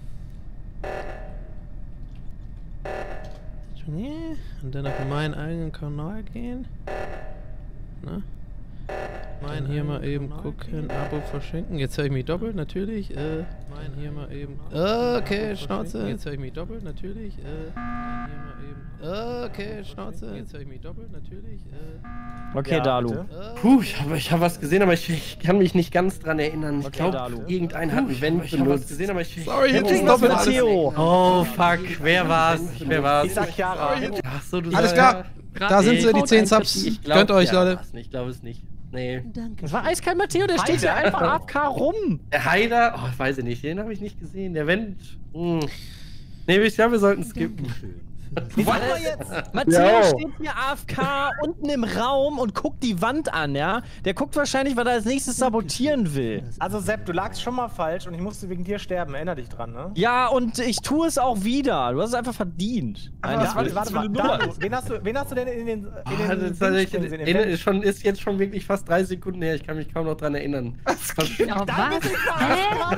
Und dann auf meinen eigenen Kanal gehen. Na? Mein hier mal eben gucken, Abo verschenken. Jetzt höre ich mich doppelt, natürlich. Äh, mein hier mal eben. Okay, Schnauze. Jetzt höre ich mich doppelt, natürlich. Äh, mein hier mal eben. Okay, Schnauze. Jetzt höre ich mich doppelt, natürlich. Äh, Okay, Ja, Dalu. bitte. Puh, ich habe ich hab was gesehen, aber ich, ich kann mich nicht ganz dran erinnern. Ich Okay, glaube, Dalu. irgendein hat ein Vent ich hab was benutzt. gesehen, aber ich- Sorry, Wir jetzt kriegen ist das mit alles- Theo. Oh, fuck. Wer war's? Wer war's? Ich sag Chiara. Ach so, du Alles sagst- klar. Da sind sie, die zehn Subs. Ich glaub, Gönnt euch, ja, Leute. war's nicht. Ich glaube es nicht. Nee. Das war eiskalt Matteo, der steht hier einfach A F K rum. Der Heider, oh, weiß ich nicht, den habe ich nicht gesehen. Der Vent. Hm. Nee, ich glaube, wir sollten skippen. Warte mal jetzt. Matteo Ja. steht hier A F K unten im Raum und guckt die Wand an, ja? Der guckt wahrscheinlich, weil er als nächstes sabotieren will. Also Sepp, du lagst schon mal falsch und ich musste wegen dir sterben. Erinner dich dran, ne? Ja, und ich tue es auch wieder. Du hast es einfach verdient. Aber Nein, was, warte, warte mal, Dalu, wen hast, du, wen hast du denn in den, in Ah, den das ist, tatsächlich- Dings gesehen? in- ist, schon, ist jetzt schon wirklich fast drei Sekunden her. Ich kann mich kaum noch dran erinnern. Ja, was? Hä?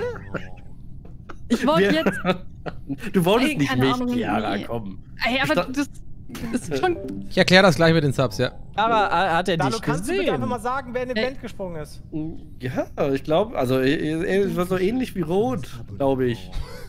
Ich wollte Wir- jetzt. Du wolltest Ey, nicht keine mich, Ahnung, Chiara, nee. komm. Ey, aber Sta- das ist schon. Ich erkläre das gleich mit den Subs, ja. Aber äh, hat er Dalu, dich kannst du bitte einfach gesehen? mal sagen, wer in den Event gesprungen ist? Ja, ich glaube, also es war so ähnlich wie Rot, glaube ich.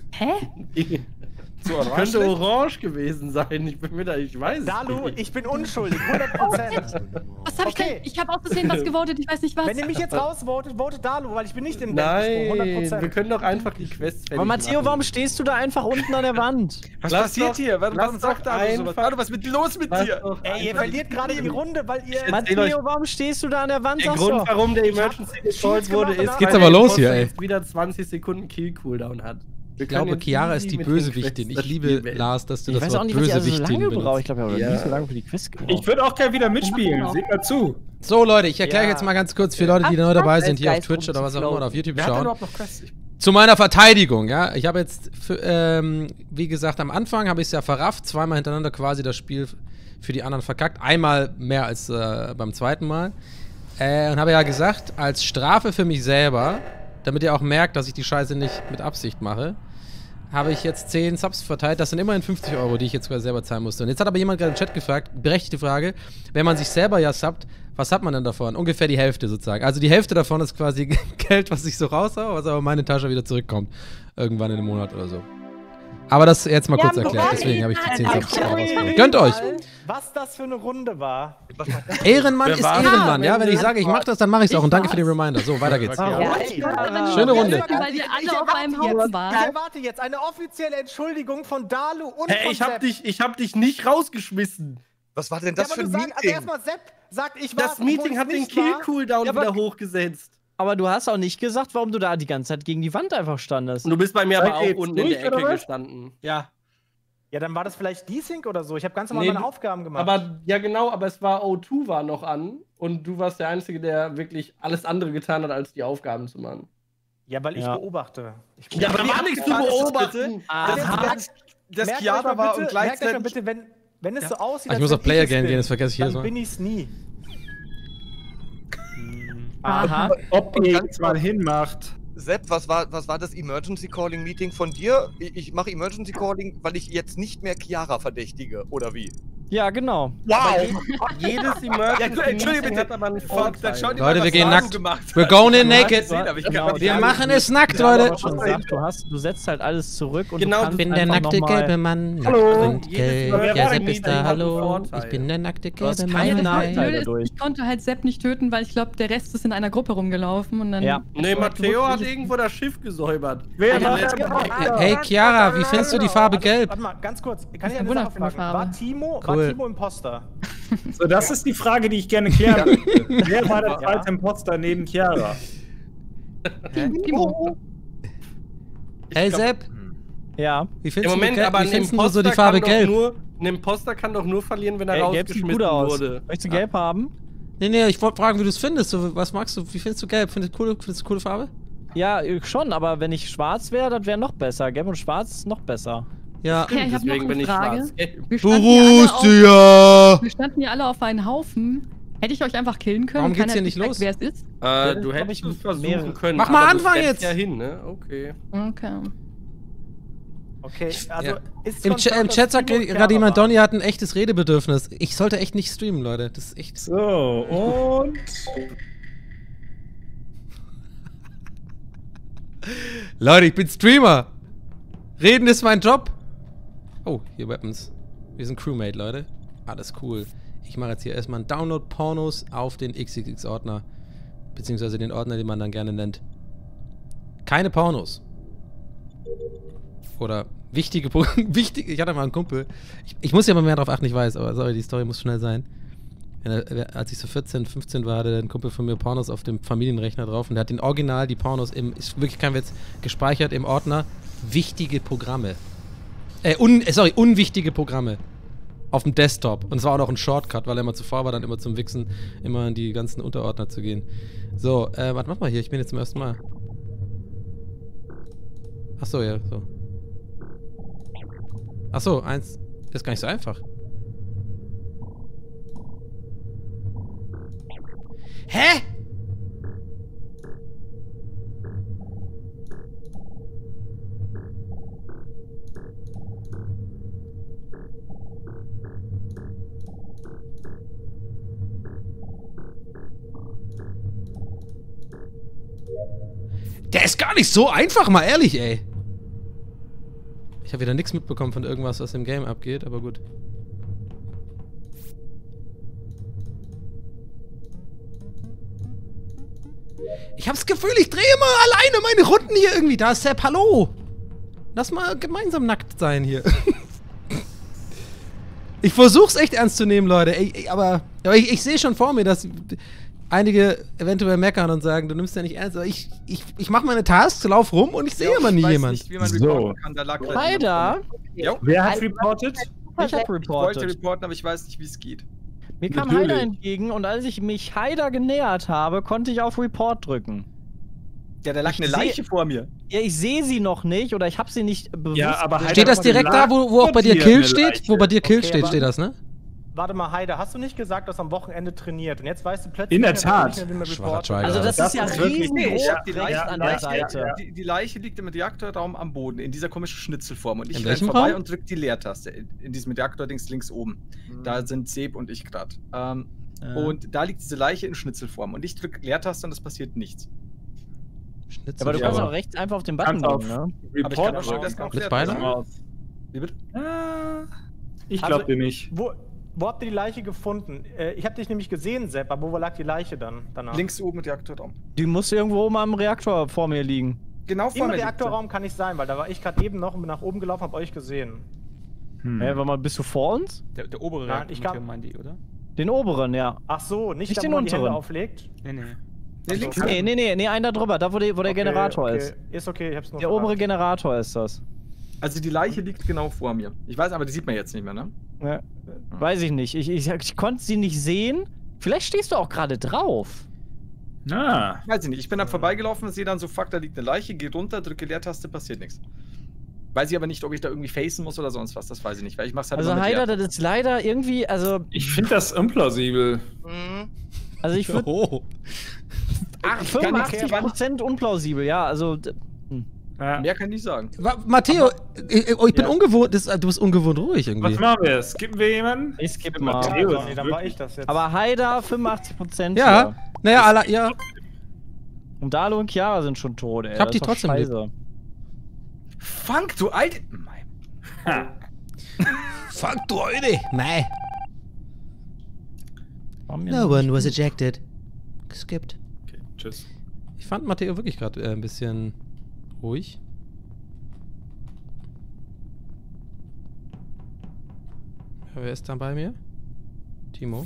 Hä? So Könnte orange gewesen sein. Ich bin mir da, ich weiß es Dalu, nicht. ich bin unschuldig, hundert Prozent. Was hab ich Okay. denn? Ich habe aus Versehen was gewotet, ich weiß nicht was. Wenn ihr mich jetzt rausvotet, votet Dalu, weil ich bin nicht in den Event gesprungen, hundert Nein, Prozent. wir können doch einfach die Quests fertig Aber Matteo, machen. warum stehst du da einfach unten an der Wand? Was Lass passiert doch- hier? Warum, lass warum doch sagt Dalu sowas? einfach- Dalu, was ist los mit Lass dir? doch Ey, ihr einfach- verliert gerade die Runde, weil ihr... erzähl Matteo, euch- warum stehst du da an der Wand? Der Sag's Grund, doch. warum der Ich hab Emergency Cheats gecallt wurde, gemacht, ist, geht's weil aber der los hier, Imposter ey. jetzt wieder zwanzig Sekunden Kill-Cooldown hat. Wir Ich glaube, können jetzt Chiara easy ist die mit den Bösewichtin. Quests Ich das liebe, Spiel beenden. Lars, dass du Ich das weiß auch Wort nicht, was ich also so Bösewichtin lange brauche. Ich benutzt. glaube, ich habe Ja. nicht so lange für die Quiz gebraucht. Ich würde auch gerne wieder mitspielen. Seht mal zu. So, Leute, ich erkläre Ja. jetzt mal ganz kurz für Leute, die Ach, neu dabei das sind, hier auf heißt, Twitch um oder zu was auch immer oder auf YouTube Wer hat denn schauen. überhaupt noch Quests? Ich- Zu meiner Verteidigung, ja. Ich habe jetzt, für, ähm, wie gesagt, am Anfang habe ich es ja verrafft, zweimal hintereinander quasi das Spiel für die anderen verkackt. Einmal mehr als äh, beim zweiten Mal. Äh, und habe ja gesagt, als Strafe für mich selber, damit ihr auch merkt, dass ich die Scheiße nicht mit Absicht mache, habe ich jetzt zehn Subs verteilt. Das sind immerhin fünfzig Euro, die ich jetzt sogar selber zahlen musste. Und jetzt hat aber jemand gerade im Chat gefragt, berechtigte Frage, wenn man sich selber ja subbt, was hat man denn davon? Ungefähr die Hälfte sozusagen. Also die Hälfte davon ist quasi Geld, was ich so raushaue, was aber in meine Tasche wieder zurückkommt. Irgendwann in einem Monat oder so. Aber das jetzt mal Ja, kurz aber erklärt, warte, deswegen habe ich die zehn Alter, Subs sorry. rausgeholt. Gönnt euch! Was das für eine Runde war. Ehrenmann Wer ist war's? Ehrenmann, ja. Wenn ich Ja, sage, ich mache das, dann mache ich es auch. Und danke für den Reminder. So, weiter geht's. Ja, ey. Schöne Runde. Weil wir alle auf einem Haufen Ich waren. erwarte jetzt eine offizielle Entschuldigung von Dalu und Hey, von ich hab Sepp. dich, ich hab dich nicht rausgeschmissen. Was war denn Ja, das aber für du ein sagst, also Meeting? erstmal Sepp sagt, ich war Das Meeting hat den Kill-Cooldown Ja, aber- wieder hochgesetzt. Aber du hast auch nicht gesagt, warum du da die ganze Zeit gegen die Wand einfach standest. Und du bist bei mir Seid aber ihr auch jetzt unten in durch, der Ecke oder was? gestanden. Ja. Ja, dann war das vielleicht D-Sync oder so. Ich habe ganz normal Nee, meine du- Aufgaben gemacht. Aber ja genau, aber es war O zwei war noch an und du warst der Einzige, der wirklich alles andere getan hat, als die Aufgaben zu machen. ja, weil ich Ja. beobachte. Ich Ja, aber da war nichts zu beobachten. Ah, Das, merkt- das, das merkt euch Chiara mal war bitte- und merkt euch mal gleichzeitig. bitte, wenn, wenn es so aussieht, Ich als muss wenn auf Player es Game bin, gehen, das vergesse ich jedes dann Mal. bin ich's nie. Aha. Ob ihr jetzt mal hinmacht. Sepp, was war, was war das Emergency Calling Meeting von dir? Ich, ich mache Emergency Calling, weil ich jetzt nicht mehr Chiara verdächtige, oder wie? Ja, genau. Wow! Jedes Ja, Emergency Entschuldige Meeting bitte. hat aber einen Dann schau Vorteil. dir mal, Leute, was wir gehen Dalu nackt. gemacht We're hat. going in Ich hab naked. gesehen, aber ich kann Genau, nicht- Wir machen es nackt, Ja, Leute. aber schon sagt, du, hast, du setzt halt alles zurück und Genau, du ich kannst Ich bin der einfach nackte noch mal- gelbe Mann. Nackt Hallo. und Jedes gelb. Mal Ja, wer Sepp war ist denn da. die Hallo. Vorteil? Ich bin der nackte Du hast gelbe keine Mann. Nachteile Blöde ist, dadurch. ich konnte halt Sepp nicht töten, weil ich glaube, der Rest ist in einer Gruppe rumgelaufen und dann. Ja. Nee, Matteo hat irgendwo das Schiff gesäubert. Wer Ja, macht ja, das? Hey Chiara, wie findest du die Farbe gelb? Warte mal, ganz kurz. Kann ich ist eine eine Sache wunderschöne fragen? Farbe. War Timo, Cool. war Timo Imposter? So, das ist die Frage, die ich gerne klären möchte. Wer war der zweite Imposter neben Chiara? Timo. Hey Sepp, Ja. wie Im findest du, Moment ge- aber wie ein findest du so Imposter die Farbe kann doch gelb? nur, ein Imposter kann doch nur verlieren, wenn er Ey, gelb sieht rausgeschmissen gut aus. wurde. Möchtest du gelb haben? Nee, nee, ich wollte fragen, wie du es findest. So, was magst du? Wie findest du gelb? Findest du coole, findest du coole Farbe? Ja, äh, schon, aber wenn ich schwarz wäre, das wäre noch besser. Gelb und schwarz ist noch besser. Ja. Ja, ich habe noch Deswegen bin eine ich Frage. schwarz. Wir standen, hier alle Beruhigst auf, du ja! wir standen hier alle auf einen Haufen. Hätte ich euch einfach killen können? Warum und geht's keiner hier hätte nicht los? gesagt, wer es ist? Äh, das du glaub hättest ich, es versuchen mehrere. können. Mach mal aber Anfang du jetzt! steppst ja hin, ne? Okay. Okay. Okay, also Ja. ist Im, Ch confirmed, Im dass Chat sagt Timo gerade Chiara jemand, war. Donny hat ein echtes Redebedürfnis. Ich sollte echt nicht streamen, Leute. Das ist echt. So, und. Leute, ich bin Streamer. Reden ist mein Job. Oh, hier Weapons. Wir sind Crewmate, Leute. Alles cool. Ich mache jetzt hier erstmal einen Download-Pornos auf den X X X-Ordner. Beziehungsweise den Ordner, den man dann gerne nennt. Keine Pornos. Oder wichtige Punkte. Wichtig, ich hatte mal einen Kumpel. Ich, ich muss ja mal mehr darauf achten, ich weiß, aber sorry, die Story muss schnell sein. Als ich so vierzehn, fünfzehn war, hatte ein Kumpel von mir Pornos auf dem Familienrechner drauf und der hat den Original, die Pornos im, ist wirklich kein Witz, gespeichert im Ordner wichtige Programme. Äh, un, sorry, unwichtige Programme. Auf dem Desktop. Und es war auch noch ein Shortcut, weil er immer zuvor war, dann immer zum Wichsen, immer in die ganzen Unterordner zu gehen. So, äh, was mach mal hier? Ich bin jetzt zum ersten Mal. Achso, ja, so. Achso, eins. Ist gar nicht so einfach. Hä? Der ist gar nicht so einfach, mal ehrlich, ey. Ich habe wieder nichts mitbekommen von irgendwas, was im Game abgeht, aber gut. Ich habe das Gefühl, ich drehe immer alleine meine Runden hier irgendwie. Da ist Sepp, hallo. Lass mal gemeinsam nackt sein hier. Ich versuch's echt ernst zu nehmen, Leute. Ey, ey, aber aber ich, ich sehe schon vor mir, dass einige eventuell meckern und sagen, du nimmst ja nicht ernst. Aber ich, ich, ich mache meine Tasks, lauf rum und ich sehe immer nie jemand. Nicht, wie man so. kann. Da lag Leider. Ja. Wer hat reported? Ich habe Ich wollte reportet. reporten, aber ich weiß nicht, wie es geht. Mir kam Natürlich. Haider entgegen und als ich mich Haider genähert habe, konnte ich auf Report drücken. Ja, da lag Ich eine seh- Leiche vor mir. Ja, ich sehe sie noch nicht oder ich habe sie nicht bewusst. Ja, aber gesehen. Haider Steht das mal direkt da, wo, wo auch bei dir dir Kill eine steht? Leiche. Wo bei dir Kill Okay, steht, aber- steht das, ne? Warte mal, Heide, hast du nicht gesagt, dass am Wochenende trainiert? Und jetzt weißt du plötzlich, In der nicht mehr, Tat. nicht mehr, wie man Schwacher reportet. Trial. Also das, Das ist ja ist wirklich- riesengroß Ja, die rechts Leiche, an der Leiche, Seite. Die, die Leiche liegt im Reaktorraum am Boden, in dieser komischen Schnitzelform. Und ich In renn welchem vorbei Raum? und drück die Leertaste. In, in diesem Reaktordings links oben. Da sind Seb und ich gerade. Ähm, Ja. Und da liegt diese Leiche in Schnitzelform. Und ich drück Leertaste und es passiert nichts. Schnitzel. Aber du Ja, kannst aber- auch rechts einfach auf den Button Kannst auf drücken, ne? Aber ich kann Report auch schon das drauf. Mit beide? Wie bitte? Ah, Ich Also- glaub dir nicht. Wo, wo habt ihr die Leiche gefunden? Äh, ich hab dich nämlich gesehen, Sepp, aber wo lag die Leiche dann danach? Links oben im Reaktorraum. Die muss irgendwo oben am Reaktor vor mir liegen. Genau vor Im mir. liegt sie. Reaktorraum kann nicht sein, weil da war ich gerade eben noch und bin nach oben gelaufen, hab euch gesehen. Hm. Hä, warte mal, bist du vor uns? Der, der obere Nein, Reaktor, ich kann- meinen die, oder? Den oberen, ja. Ach so, nicht, Nicht da, den wo man die Hände unteren. auflegt? Nee, nee. Nee, links Nee, nee, nee, nee, einen da drüber, da wo, die, wo der Okay, Generator okay. ist. Ist okay, ich hab's nur Der obere verraten. Generator ist das. Also die Leiche liegt genau vor mir. Ich weiß, aber die sieht man jetzt nicht mehr, ne? Ja, weiß ich nicht. Ich, ich, ich konnte sie nicht sehen. Vielleicht stehst du auch gerade drauf. Ah. Weiß ich nicht. Ich bin dann vorbeigelaufen, sehe dann so, fuck, da liegt eine Leiche, gehe runter, drücke Leertaste, passiert nichts. Weiß ich aber nicht, ob ich da irgendwie facen muss oder sonst was, das weiß ich nicht, weil ich mach's halt Also immer mit Haider, Leertaste. das ist leider irgendwie, also, Ich finde das unplausibel. Mhm. also ich würde Oh. fünfundachtzig Prozent unplausibel, ja, also d- Ja. Mehr kann ich nicht sagen. Wa- Matteo, ich, ich bin Ja. ungewohnt, das, du bist ungewohnt ruhig irgendwie. Was machen wir? Skippen wir jemanden? ich skippe Ja, mal. Matteo. Ja, nee, dann war ich das jetzt. Aber Haider fünfundachtzig Prozent. Ja, naja, alle, ja. Und Dalo und Chiara sind schon tot, ey. Ich hab Das die ist doch trotzdem lieb. scheiße. Funk, du alte. Mein. Ha. Fuck du Leute. Nein. Warum mir No nicht? one was ejected. Geskippt. Okay, tschüss. Ich fand Matteo wirklich gerade äh, ein bisschen ruhig. Ja, wer ist dann bei mir? Timo.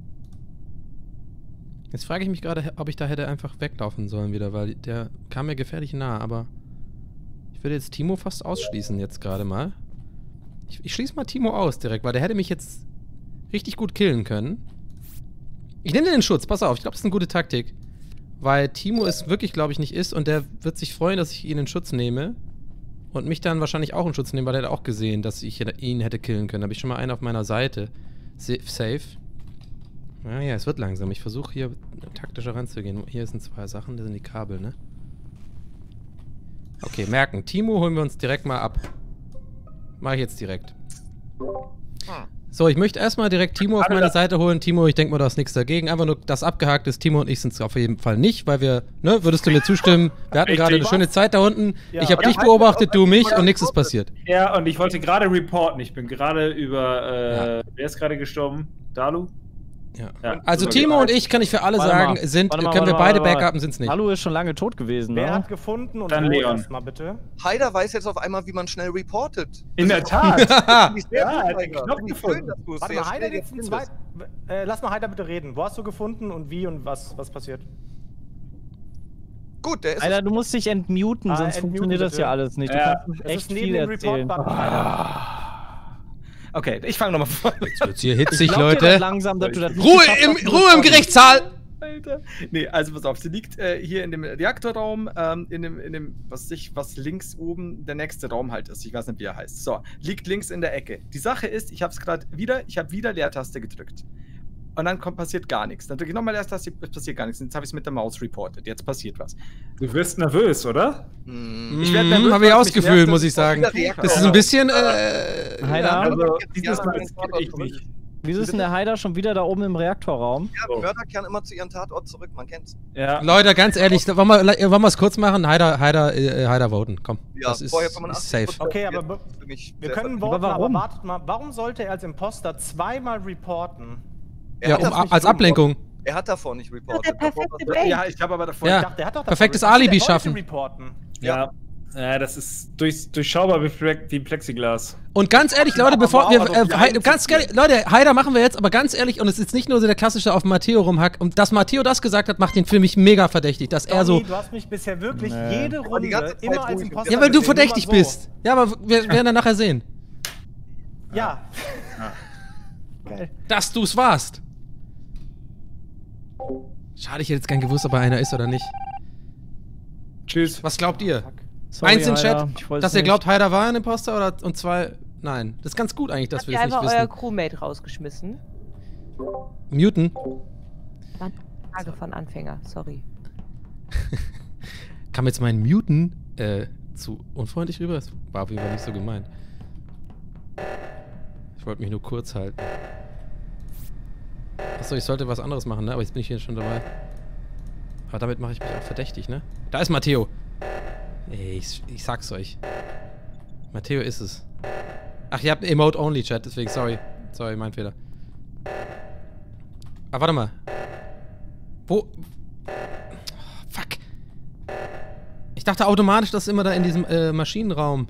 Jetzt frage ich mich gerade, ob ich da hätte einfach weglaufen sollen wieder, weil der kam mir gefährlich nah, aber ich würde jetzt Timo fast ausschließen jetzt gerade mal. Ich, ich schließe mal Timo aus direkt, weil der hätte mich jetzt richtig gut killen können. Ich nehme den Schutz, pass auf, ich glaube, das ist eine gute Taktik. Weil Timo es wirklich, glaube ich, nicht ist und der wird sich freuen, dass ich ihn in Schutz nehme. Und mich dann wahrscheinlich auch in Schutz nehmen, weil er hat auch gesehen, dass ich ihn hätte killen können. Da habe ich schon mal einen auf meiner Seite. Safe. Naja, es wird langsam. Ich versuche hier taktischer ranzugehen. Hier sind zwei Sachen, das sind die Kabel, ne? Okay, merken. Timo holen wir uns direkt mal ab. Mach ich jetzt direkt. So, ich möchte erstmal direkt Timo auf meine Seite holen. Timo, ich denke mal, du hast nichts dagegen. Einfach nur, das abgehakt ist. Timo und ich sind es auf jeden Fall nicht, weil wir, ne, würdest du mir zustimmen? Wir hatten gerade eine schöne Zeit da unten. Ja. Ich habe Ja, dich halt beobachtet, auch, du mich ja, und nichts ist passiert. Ja, und ich wollte gerade reporten. Ich bin gerade über, äh, wer ist gerade gestorben? Dalu? Ja. Ja, Also super Timo geil. und ich, kann ich für alle Warte sagen, mal. sind, Warte mal, können wir warte mal, beide warte mal. backupen, sind es nicht. Alu ist schon lange tot gewesen, Wer ne? hat gefunden und Dann wo Leon. erstmal bitte? Haider weiß jetzt auf einmal, wie man schnell reportet. In der Tat. Finde ich sehr Ja, gut, er hat den Haider. Knopf Finde ich gefunden. schön, dass du es Warte sehr mal, Haider schnell jetzt jetzt ein zweit. Äh, lass mal Haider bitte reden. Wo hast du gefunden und wie und was, was passiert? Gut, der ist Alter, du musst dich entmuten, Ah, sonst entmuten funktioniert das bitte. ja alles nicht. Du Ja. kannst uns Es echt ist neben viel dem erzählen. Report-Button. Okay, ich fange nochmal von. Jetzt wird's hier hitzig, Ich glaub dir Leute. doch langsam, dass du das nicht Ruhe geschafft im, hast, zu Ruhe im reporten. Gerichtssaal! Alter. Nee, also pass auf, sie liegt äh, hier in dem Reaktorraum, ähm, in dem, in dem, was ich, was links oben der nächste Raum halt ist. Ich weiß nicht, wie er heißt. So, liegt links in der Ecke. Die Sache ist, ich habe es gerade wieder, ich habe wieder Leertaste gedrückt. Und dann kommt, passiert gar nichts. Dann drücke ich nochmal Leertaste, es passiert gar nichts. Jetzt habe ich es mit der Maus reportet. Jetzt passiert was. Du wirst nervös, oder? Ich werd nervös, Mhm, habe ich weil es mich ausgefühlt, nervt, muss dass ich sagen. es wieder Das ist ein bisschen, äh, Haider, Also, dieses das Mal kenne ich nicht. wieso ist denn der Haider schon wieder da oben im Reaktorraum? Ja, Mörder kehren immer zu ihrem Tatort zurück, man kennt's. Ja. Leute, ganz ehrlich, wollen wir, wollen wir es kurz machen? Haider, Haider, äh, Haider voten, komm. Ja, das ist, vorher ist safe. Okay, aber be- Für mich wir sehr können verdammt. voten, aber, warum? wartet mal. Warum sollte er als Imposter zweimal reporten? Er Ja, hat um, das nicht als Ablenkung. Er hat davor nicht Das ist reportet. der Davor perfekte war's- Bait. Ja, ich habe aber davor. Ja. Ich dachte, er hat doch davor Perfektes reportet. Alibi Er wollte schaffen. reporten. Ja. Ja, das ist durch, durchschaubar wie Ple- wie Plexiglas. Und ganz ehrlich, Leute, Aber bevor wir, wow, äh, also Hei- die ganz ehrlich, Leute, Haider machen wir jetzt, aber ganz ehrlich, und es ist nicht nur so der klassische auf Matteo rumhack, und dass Matteo das gesagt hat, macht ihn für mich mega verdächtig, dass er so, Donny, du hast mich bisher wirklich Nee. jede Aber die Runde ganze Zeit immer als ruhig. Imposter ja, weil du gesehen, verdächtig immer so. bist. Ja, aber wir werden dann nachher sehen, Ja. Geil. dass du's warst. Schade, ich hätte jetzt gern gewusst, ob er einer ist oder nicht. Tschüss. Was glaubt ihr? Sorry, Eins in Haider, Chat, ich weiß dass ihr nicht. glaubt, Haider war ein Imposter, oder und zwei, nein. Das ist ganz gut eigentlich, dass Habt wir ihr das nicht einfach euer wissen. Crewmate rausgeschmissen? Muten. War eine Frage von Anfänger, sorry. Kam jetzt mein Muten äh, zu unfreundlich rüber? Das war auf jeden Fall nicht so gemeint. Ich wollte mich nur kurz halten. Achso, ich sollte was anderes machen, ne? Aber jetzt bin ich hier schon dabei. Aber damit mache ich mich auch verdächtig, ne? Da ist Matteo. Ey, ich, ich sag's euch. Matteo ist es. Ach, ihr habt Emote-Only-Chat, deswegen sorry. Sorry, mein Fehler. Ah, warte mal. Wo? Fuck. Ich dachte automatisch, das ist immer da in diesem äh, Maschinenraum.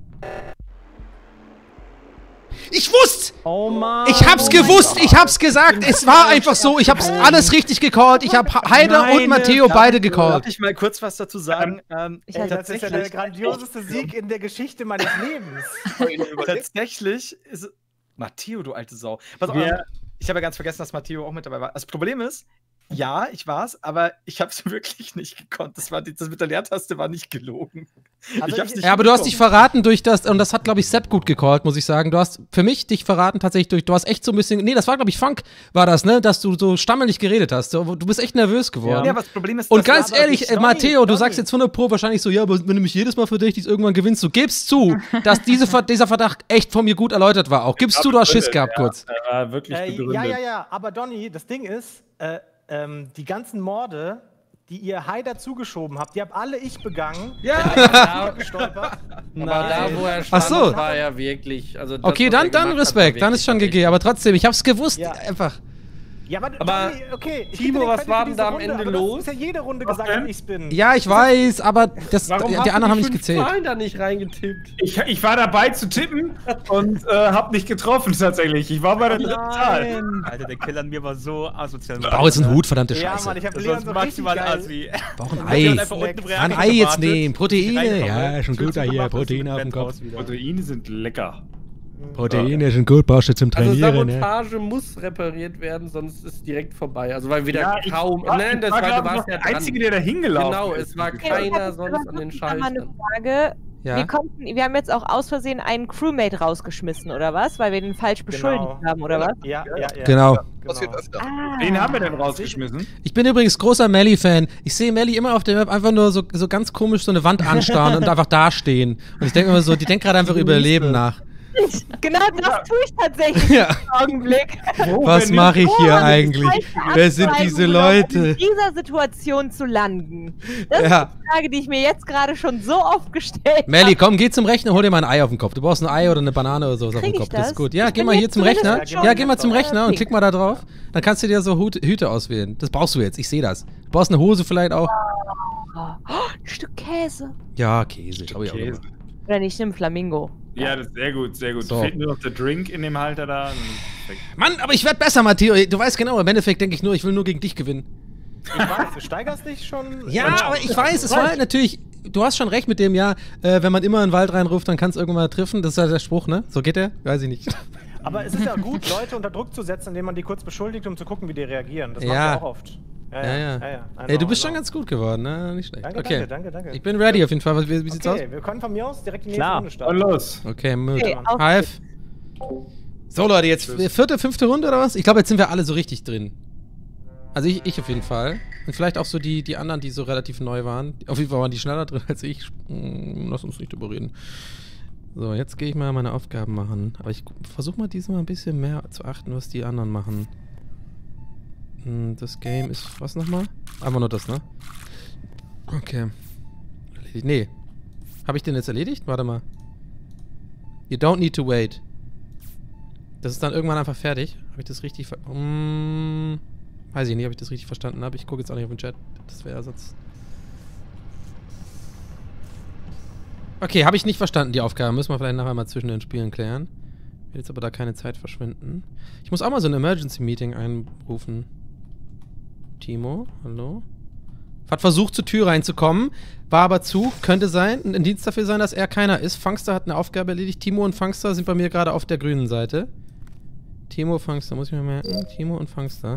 Ich wusste! Oh Mann! Ich hab's oh gewusst! Ich hab's gesagt! Es war einfach so! Ich hab's alles richtig gecallt! Ich hab Ha- Haider und Matteo beide gecallt! Darf ich mal kurz was dazu sagen? Ähm, Ey, das ist ja der grandioseste Sieg in der Geschichte meines Lebens. Tatsächlich ist es. Matteo, du alte Sau. Pass auf, Ja. ich habe ja ganz vergessen, dass Matteo auch mit dabei war. Das Problem ist, ja, ich war's, aber ich hab's wirklich nicht gekonnt. Das, war die, das mit der Leertaste war nicht gelogen. Also ich hab's ich- nicht Ja, aber du hast dich hinbekommen. verraten durch das, und das hat, glaube ich, Sepp gut gecallt, muss ich sagen. Du hast für mich dich verraten tatsächlich durch, du hast echt so ein bisschen, nee, das war, glaube ich, Funk, war das, ne, dass du so stammelig geredet hast. Du, du bist echt nervös geworden. Ja, aber das Problem ist, Und dass ganz wir aber ehrlich, nicht- äh, Matteo, du Donny. sagst jetzt hundert Pro wahrscheinlich so, ja, aber wenn du mich jedes Mal verdächtigst, irgendwann gewinnst du. Gibst zu, dass diese, Ver- dieser Verdacht echt von mir gut erläutert war auch. Gibst du, du hast Schiss gehabt kurz. Er war wirklich Äh, begründet. ja, ja, ja, aber Donny, das Ding ist, äh, ähm, die ganzen Morde, die ihr Haider zugeschoben habt, die habt alle ich begangen. Ja, gestolpert. aber da, wo er Ach stand, so. war er wirklich. Also das, Okay, was dann, er dann gemacht hat, Respekt, war dann ist schon wirklich gegeben. Aber trotzdem, ich hab's gewusst, Ja. einfach. Ja, aber, Aber, Donny, okay. ich Timo, gebe dir was Credit war für denn diese da am Runde, Ende aber los? Das ist ja jede Runde Was gesagt, denn? dass ich's bin. Ja, ich weiß, aber das, Warum die, hast die du anderen haben die nicht fünf gezählt. Zahlen da nicht reingetippt? Ich, ich war dabei zu tippen und äh, hab nicht getroffen tatsächlich. Ich war bei der dritten Zahl. Alter, der Kill an mir war so asozial. Ich brauche jetzt einen Hut, verdammte Ja, Scheiße. Mann, ich hab Das Leon war so richtig maximal geil. assi. Brauch ein Der Ei. hat einfach unten im Ein Reaktor Ei jetzt gewartet, nehmen. Proteine. reinkomme, Ja, schon Tür gut da hier. zugemacht ist Proteine und auf dem rennt Kopf. raus wieder. Proteine sind lecker. Proteine sind gut, brauchst du zum Also Trainieren. ne? Sabotage muss repariert werden, sonst ist direkt vorbei. Also weil wieder Ja, ich kaum. war- Nein, ich das war, war, glaub du ich, warst noch ja der dran. Einzige, der da hingelaufen Genau, ist. es war Okay, ich hab keiner jetzt sonst aber an den wirklich noch mal eine Schaltern. Frage. Ja. Wir, konnten, wir haben jetzt auch aus Versehen einen Crewmate rausgeschmissen, oder was? Weil wir den falsch beschuldigt Genau. haben, oder was? Ja, ja, ja. Genau. Passiert öfter. Ah. Wen haben wir denn rausgeschmissen? Ich bin übrigens großer Melly-Fan. Ich sehe Melly immer auf der Map einfach nur so, so ganz komisch so eine Wand anstarren und einfach dastehen. Und ich denke immer so, die denkt gerade einfach über ihr Leben nach. Richtig, genau das tue ich tatsächlich Ja. im Augenblick. Was mache ich hier Woran eigentlich? ich falsche Wer sind Abzweigung diese genommen, Leute? Um in dieser Situation zu landen. Das Ja. ist die Frage, die ich mir jetzt gerade schon so oft gestellt Melli, habe. komm, geh zum Rechner, hol dir mal ein Ei auf den Kopf. Du brauchst ein Ei oder eine Banane oder sowas auf Krieg dem ich Kopf. Das ist das? gut. Ja, Ich geh bin mal hier jetzt zum Rechner. zumindest Ja, schon, geh mal zum äh, Rechner und pink. klick mal da drauf. Dann kannst du dir so Hut, Hüte auswählen. Das brauchst du jetzt. Ich sehe das. Du brauchst eine Hose vielleicht auch. Oh, ein Stück Käse. Ja, Käse. Hab ich auch Käse. gemacht. Oder nicht, nimm Flamingo. Ja, das ist sehr gut, sehr gut. So. Fehlt nur noch der Drink in dem Halter da. Perfekt. Mann, aber ich werd besser, Matteo. Du weißt genau, im Endeffekt denke ich nur, ich will nur gegen dich gewinnen. Ich weiß, du steigerst dich schon. Ja, aber ich weiß, es war halt natürlich, du hast schon recht mit dem, ja, äh, wenn man immer in den Wald reinruft, dann kann es irgendwann mal treffen. Das ist ja der Spruch, ne? So geht der? Weiß ich nicht. Aber es ist ja gut, Leute unter Druck zu setzen, indem man die kurz beschuldigt, um zu gucken, wie die reagieren. Das Ja. macht ihr auch oft. Ja, ja. ja, ja. I Ey, du know, bist I schon know. ganz gut geworden, ne? Nicht schlecht. Danke, okay. danke, danke, danke. Ich bin ready auf jeden Fall. Wie, wie sieht's Okay, aus? wir können von mir aus direkt die nächste Klar. Runde starten. Und los. Okay, Müll. Okay, auf Hive. So, Leute, jetzt vierte, fünfte Runde oder was? Ich glaube, jetzt sind wir alle so richtig drin. Also ich, ich auf jeden Fall. Und vielleicht auch so die, die anderen, die so relativ neu waren. Auf jeden Fall waren die schneller drin als ich. Hm, Lass uns nicht drüber reden. So, jetzt gehe ich mal meine Aufgaben machen. Aber ich versuche mal diesmal ein bisschen mehr zu achten, was die anderen machen. Hm, Das Game ist was nochmal? Einfach nur das, ne? Okay. Erledigt. Nee. Habe ich den jetzt erledigt? Warte mal. You don't need to wait. Das ist dann irgendwann einfach fertig. Habe ich das richtig ver... Hm, weiß ich nicht, ob ich das richtig verstanden habe. Ich gucke jetzt auch nicht auf den Chat. Das wäre sonst... Okay, habe ich nicht verstanden, die Aufgabe. Müssen wir vielleicht nachher mal zwischen den Spielen klären. Ich will jetzt aber da keine Zeit verschwinden. Ich muss auch mal so ein Emergency-Meeting einrufen. Timo, hallo? Hat versucht, zur Tür reinzukommen, war aber zu. Könnte sein, ein Indiz dafür sein, dass er keiner ist. Fangster hat eine Aufgabe erledigt. Timo und Fangster sind bei mir gerade auf der grünen Seite. Timo, Fangster, muss ich mir merken. Timo und Fangster.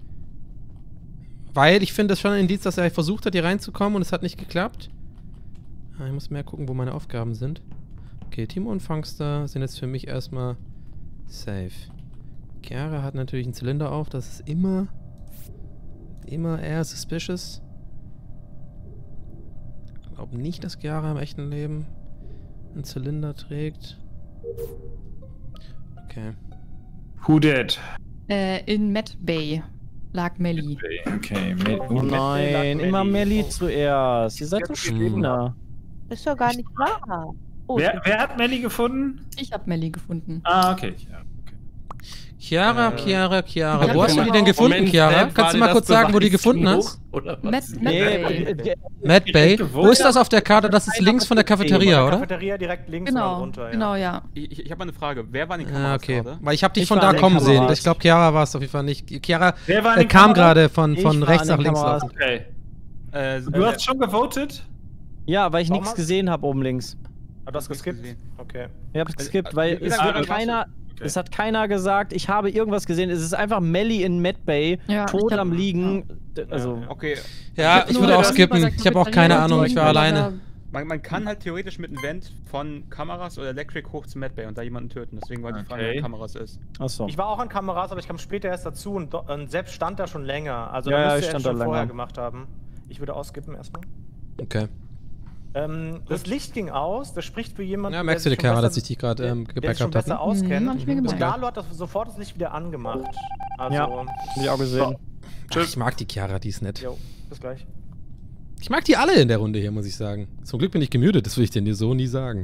Weil ich finde das schon ein Indiz, dass er versucht hat, hier reinzukommen und es hat nicht geklappt. Ah, ich muss mehr gucken, wo meine Aufgaben sind. Okay, Timo und Fangster sind jetzt für mich erstmal safe. Chiara hat natürlich einen Zylinder auf, das ist immer immer eher suspicious. Ich glaube nicht, dass Chiara im echten Leben einen Zylinder trägt. Okay. Who did? Äh, in Met Bay lag Melly. Okay, Mel- Oh nein, immer Melli zuerst. Ihr seid so Spinner. Ist doch gar nicht wahr. Oh, Wer, wer hat Melli gefunden? Ich habe Melly gefunden. Ah, okay. Ja, okay. Chiara, Chiara, Chiara. Ja, Wo hast du die denn Moment, gefunden, Chiara? Snap, Kannst du war mal kurz das sagen, wo du die gefunden Beweis hast? genug, oder was? Met, Met Nee, Bay. äh, äh, Mad Bay. gewohnt. Wo ist das auf der Karte? Das ist links von der Cafeteria, oder? Cafeteria direkt links und dann Genau, runter. Ja. genau, ja. Ich, ich habe mal eine Frage. Wer war in den Ah, Kameras okay. gerade? Weil ich habe dich Ich von war da an den kommen sehen. Kameras. Ich glaube, Chiara war es auf jeden Fall nicht. Chiara Wer war in äh, den kam Kameras? gerade von, Ich von war rechts an nach den links Kameras. laufen. Okay. Äh, Du hast schon gewotet? ja, weil ich Warum nichts hast- gesehen habe oben links. Ah, du hast Nichts geskippt? gesehen. Okay. Ich habe geskippt, weil wie es lange wird warst du? keiner, Okay. es hat keiner gesagt, ich habe irgendwas gesehen. Es ist einfach Melly in Mad Bay, Ja, tot ich hab- am Liegen. D- Also, Ja, Okay. Ja, ich nur würde auch das skippen. bei der Ich habe auch keine Cafeteria Ahnung. Ich war gesehen, alleine. aber- Man, man kann halt theoretisch mit einem Vent von Kameras oder Electric hoch zu Mad Bay und da jemanden töten. Deswegen war die Frage, Okay. wer Kameras ist. achso. Ich war auch an Kameras, aber ich kam später erst dazu und, do- und selbst stand da schon länger. Also Ja, da ja, müsste ich er stand schon da vorher länger. gemacht haben. Ich würde ausskippen erstmal. Okay. Ähm, das Licht ging aus, das spricht für jemanden, Ja, merkst du der dir, sich schon Chiara, besser- dass ich dich gerade ähm, der- der sich schon gebackupt besser habe? auskennt. Mhm, hab ich mir Und gemerkt. Dalo hat das sofort das Licht wieder angemacht. Also, Ja. Hab ich auch gesehen. Ach, ich mag die Chiara, die ist nett. jo, bis gleich. Ich mag die alle in der Runde hier, muss ich sagen. Zum Glück bin ich gemutet, das will ich dir so nie sagen.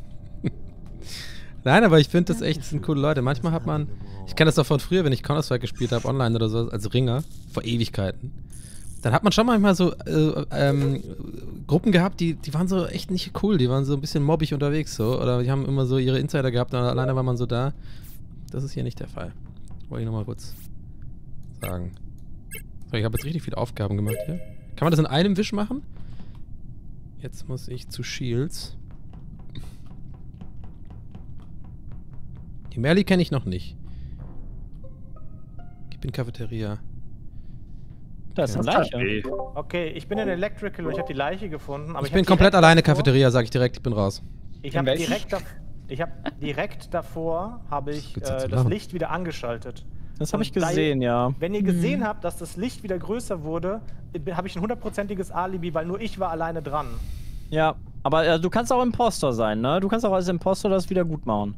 Nein, aber ich finde das echt, das sind coole Leute. Manchmal hat man, ich kenne das doch von früher, wenn ich Counter-Strike gespielt habe, online oder so, als Ringer, vor Ewigkeiten. Dann hat man schon manchmal so äh, ähm, Gruppen gehabt, die, die waren so echt nicht cool, die waren so ein bisschen mobbig unterwegs so. Oder die haben immer so ihre Insider gehabt und alleine war man so da. Das ist hier nicht der Fall. Wollte ich nochmal kurz sagen. So, ich habe jetzt richtig viele Aufgaben gemacht hier. Kann man das in einem Wisch machen? Jetzt muss ich zu Shields. Die Merli kenne ich noch nicht. Ich bin Cafeteria. Da ist eine Leiche. Okay, ich bin in Electrical und ich habe die Leiche gefunden. Aber Ich ich bin hab komplett direkt alleine davor- Cafeteria, sag ich direkt, ich bin raus. Ich In habe welchen? direkt, dav ich hab direkt davor habe ich Gibt's da äh, zu das lachen? Licht wieder angeschaltet. Das habe ich Und da- gesehen, ja. Wenn ihr Mhm. gesehen habt, dass das Licht wieder größer wurde, äh, habe ich ein hundertprozentiges Alibi, weil nur ich war alleine dran. Ja, aber äh, du kannst auch Imposter sein, ne? Du kannst auch als Imposter das wieder gut machen.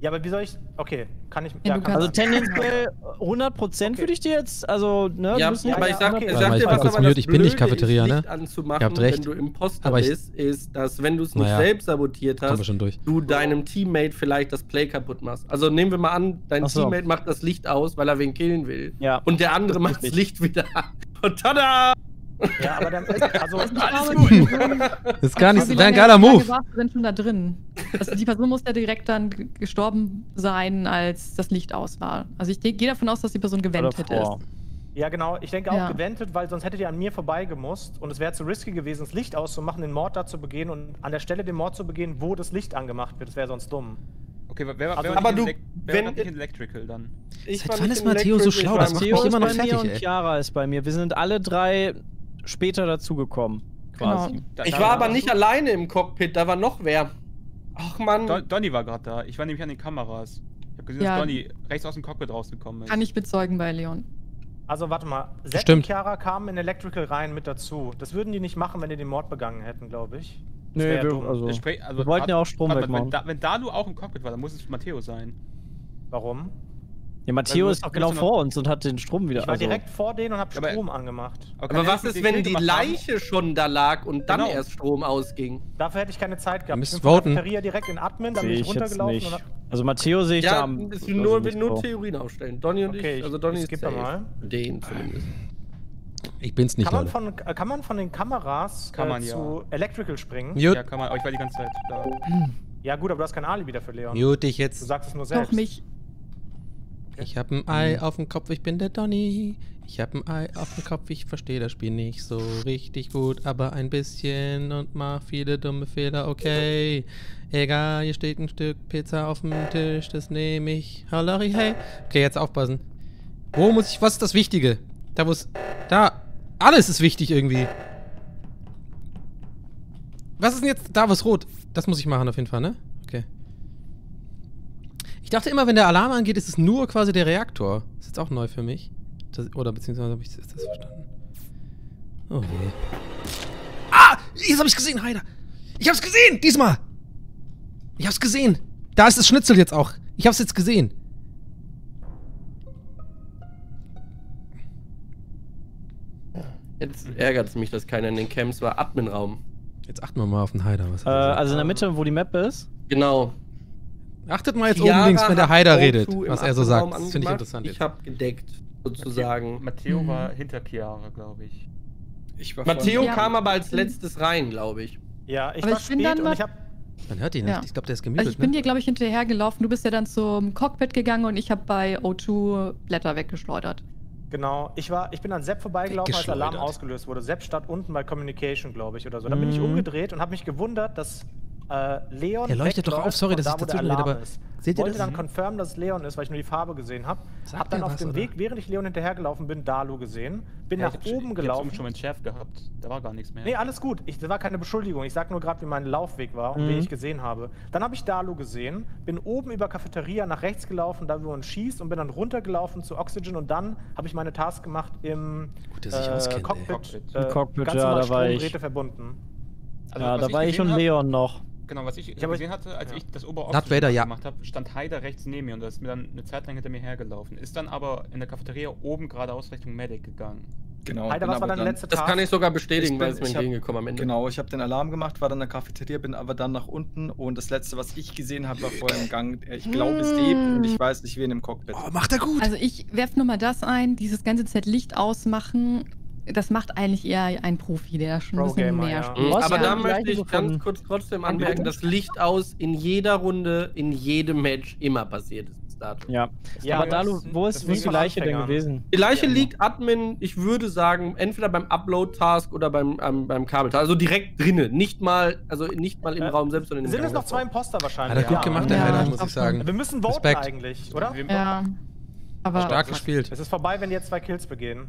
Ja, aber wie soll ich. Okay, kann ich. Ja, Ja, du kann Also ich- tendenziell hundert Prozent würde ich dir jetzt, also, ne, Ja, du bist nicht aber ich sag, okay. ich Warte sag mal, ich dir, bin was kurz aber mute, das ich bin nicht Blöde Cafeteria, ist, ne? Licht anzumachen, Ihr habt recht. wenn du Imposter Aber ich- bist, ist, dass wenn du es nicht Naja. selbst sabotiert Kommen wir hast, schon durch. du deinem Teammate vielleicht das Play kaputt machst. Also nehmen wir mal an, dein Ach so. Teammate macht das Licht aus, weil er wen killen will. Ja. Und der andere Das macht ist das nicht. Licht wieder an. Und tada! Ja, aber dann. Also, Alles gut. Das ist gar nicht Aber so, wie wäre ein lange- geiler wie lange Move. warst du denn schon da drin? Also die Person muss ja direkt dann g- gestorben sein, als das Licht aus war. Also ich gehe davon aus, dass die Person gewendet ist. Ja, genau. Ich denke auch Ja. gewendet, weil sonst hättet ihr an mir vorbeigemusst und es wäre zu risky gewesen, das Licht auszumachen, den Mord da zu begehen und an der Stelle den Mord zu begehen, wo das Licht angemacht wird. Das wäre sonst dumm. Okay, wer, wer, Also- wer aber war nicht du- in Elec- wer wenn- war nicht in Electrical dann? Ich Seit war wann nicht ist in Matteo so Electrical, schlau? ich Das war macht im mich Matteo immer noch ist bei mir fertig, und ey. Chiara ist bei mir. Wir sind alle drei später dazugekommen. Quasi. Genau. Da- Ich da- war da- aber nicht alleine im Cockpit, da war noch wer. Ach man. Don, Donny war gerade da. Ich war nämlich an den Kameras. Ich habe gesehen, Ja. dass Donny rechts aus dem Cockpit rausgekommen ist. Kann ich bezeugen bei Leon. Also warte mal, Sepp und Stimmt. Chiara kamen in Electrical rein mit dazu. Das würden die nicht machen, wenn die den Mord begangen hätten, glaube ich. Das Nee, wär ja wir- dumm. also- Ich sprech- also Wir wollten ja auch warte- Strom warte mal, wegmachen. Wenn, da, wenn Dalu auch im Cockpit war, dann muss es Matteo sein. Warum? Ja, Matteo Weil ist du- doch genau musst du noch- vor uns und hat den Strom wieder. Ich war also- direkt vor denen und habe Aber- Strom angemacht. kann Aber er was nicht ist, mit wenn den die Kill gemacht haben? Leiche schon da lag und dann Genau. erst Strom ausging? Dafür hätte ich keine Zeit gehabt. müsst ich bin von der voten. Cafeteria direkt in Admin, dann Sehe bin ich ich jetzt runtergelaufen. nicht. Und hab, Also Matteo sehe ich da Ja, am. es also nur, nicht nur so. Theorien aufstellen. Donny und Okay, ich, ich- also Donny ich ist skippe safe. mal. Den zumindest. Ich bin's nicht, kann, man Leute. von, äh, kann man von den Kameras Kann äh, man, ja. zu Electrical springen? Mute, Ja, kann man, aber ich war die ganze Zeit da. Ja gut, aber du hast kein Alibi dafür, Leon. mute dich Du jetzt. sagst es nur selbst. Doch mich. Ich hab ein Ei auf dem Kopf, ich bin der Donny. Ich hab ein Ei auf dem Kopf, ich verstehe das Spiel nicht so richtig gut, aber ein bisschen und mach viele dumme Fehler, okay. Egal, hier steht ein Stück Pizza auf dem Tisch, das nehme ich. Hallari, hey. Okay, jetzt aufpassen. Wo muss ich, was ist das Wichtige? Da wo es, da, alles ist wichtig irgendwie. Was ist denn jetzt, da wo es rot? Das muss ich machen auf jeden Fall, ne? Okay. Ich dachte immer, wenn der Alarm angeht, ist es nur quasi der Reaktor. Das ist jetzt auch neu für mich. Das, oder beziehungsweise habe ich ist das verstanden. Oh je. Ah! Jetzt habe ich gesehen, Heider! Ich hab's gesehen! Diesmal! Ich hab's gesehen! Da ist das Schnitzel jetzt auch. Ich hab's jetzt gesehen. Jetzt ärgert es mich, dass keiner in den Camps war. Adminraum. Jetzt achten wir mal auf den Heider. Was Äh, also in der Mitte, wo die Map ist. Genau. Achtet mal jetzt Chiara oben links, wenn der hat Heider O zwei redet, im was er so sagt. Adminraum Das finde ich angemacht. interessant Ich jetzt. habe gedeckt, sozusagen. Matteo Mhm. war hinter Chiara, glaube ich. Ich war Matteo Ja. kam aber als letztes rein, glaube ich. Ja, ich Aber war ich bin spät dann und mal- ich habe Man hört ihn nicht. Ja. Ich glaube, der ist Also gemutet, ich bin ne? dir, glaube ich, hinterhergelaufen. Du bist ja dann zum Cockpit gegangen und ich habe bei O zwei Blätter weggeschleudert. Genau, ich war, ich bin an Sepp vorbeigelaufen, als Alarm Weggeschleudert. ausgelöst wurde. Sepp stand unten bei Communication, glaube ich, oder so. Dann bin ich Mhm. umgedreht und habe mich gewundert, dass äh, Leon. Der leuchtet doch wegläuft auf, sorry, von dass da, ich wo der dazwischen rede, Alarm aber ist. seht ihr Wollte das? dann confirmen, dass es Leon ist, weil ich nur die Farbe gesehen habe. Sagt Hab dann der auf was, dem oder? Weg, während ich Leon hinterhergelaufen bin, Dalu gesehen. Bin Ja, nach ich hab- oben Ich hab's gelaufen. oben schon mit Chef gehabt. Da war gar nichts mehr. Nee, alles gut. Ich, das war keine Beschuldigung. Ich sag nur gerade, wie mein Laufweg war und Mhm. wen ich gesehen habe. Dann habe ich Dalu gesehen, bin oben über Cafeteria nach rechts gelaufen, da wo man schießt und bin dann runtergelaufen zu Oxygen und dann habe ich meine Task gemacht im Gut, dass ich auskennt, ey. Cockpit. Cockpit. Äh, Im Cockpit, ganz ja, normal da war ich. Stromdrähte verbunden. Also, Ja, was da war ich gesehen und hab- Leon noch. Genau, was ich, Ich hab- gesehen hatte, als ja. ich das obere Darth Vader, ja. gemacht habe, stand Heider rechts neben mir und das ist mir dann eine Zeit lang hinter mir hergelaufen. Ist dann aber in der Cafeteria oben geradeaus Richtung Medic gegangen. Genau. Heider, bin was war aber deine dann- letzte Das Task? kann ich sogar bestätigen, Ich weil bin- es mir ich hab- entgegengekommen am Ende. Genau, ich habe den Alarm gemacht, war dann in der Cafeteria, bin aber dann nach unten und das letzte, was ich gesehen habe, war vorher im Gang. Ich glaube, es lebt und ich weiß nicht, wen im Cockpit. Oh, macht er gut! Also ich werfe nur mal das ein, dieses ganze Zeit Licht ausmachen, das macht eigentlich eher ein Profi, der schon ein bisschen Pro-Gamer, mehr ja. spielt. Mhm, Was aber für da eine möchte Leiche ich gefunden? ganz kurz trotzdem anmerken, dass Licht aus in jeder Runde, in jedem Match immer passiert ist bis dato. Ja. Ja, aber aber Dalu, das- wo das ist muss die von Leiche denn Anfängern. gewesen? Die Leiche Ja. liegt Admin, ich würde sagen, entweder beim Upload-Task oder beim, ähm, beim Kabeltask. Also direkt drinnen. Nicht mal, also nicht mal im Äh, Raum selbst, sondern im Sind es Gang noch zwei davor. Imposter wahrscheinlich? Hat er gut Ja. gemacht, der Ja, Heider, ich muss glaub ich sagen. Wir müssen voten Respekt. eigentlich, oder? Wir- Ja. Aber Stark gespielt. Es ist vorbei, wenn jetzt zwei Kills begehen.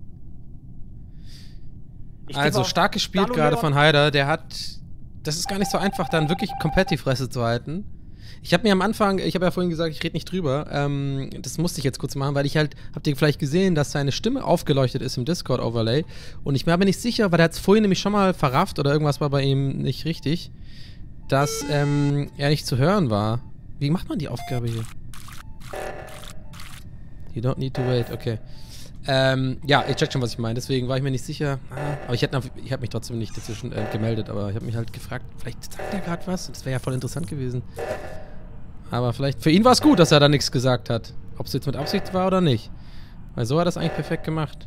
Ich tippe Also auf stark gespielt Dalu gerade Leon. von Heider. Der hat. Das ist gar nicht so einfach, dann wirklich komplett die Fresse zu halten. Ich habe mir am Anfang, ich habe ja vorhin gesagt, ich rede nicht drüber. Ähm, das musste ich jetzt kurz machen, weil ich halt, habt ihr vielleicht gesehen, dass seine Stimme aufgeleuchtet ist im Discord-Overlay. Und ich war mir nicht sicher, weil der hat es vorhin nämlich schon mal verrafft oder irgendwas war bei ihm nicht richtig, dass ähm, er nicht zu hören war. Wie macht man die Aufgabe hier? You don't need to wait, okay. Ähm, ja, ich check schon, was ich meine. Deswegen war ich mir nicht sicher. Ah, aber ich, hätte, ich habe mich trotzdem nicht dazwischen äh, gemeldet. Aber ich habe mich halt gefragt, vielleicht sagt er gerade was. Das wäre ja voll interessant gewesen. Aber vielleicht, für ihn war es gut, dass er da nichts gesagt hat. Ob es jetzt mit Absicht war oder nicht. Weil so hat er das eigentlich perfekt gemacht.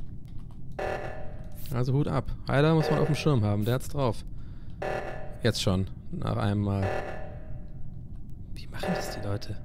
Also Hut ab. Heider muss man auf dem Schirm haben. Der hat's drauf. Jetzt schon. Nach einem Mal. Wie machen das die Leute?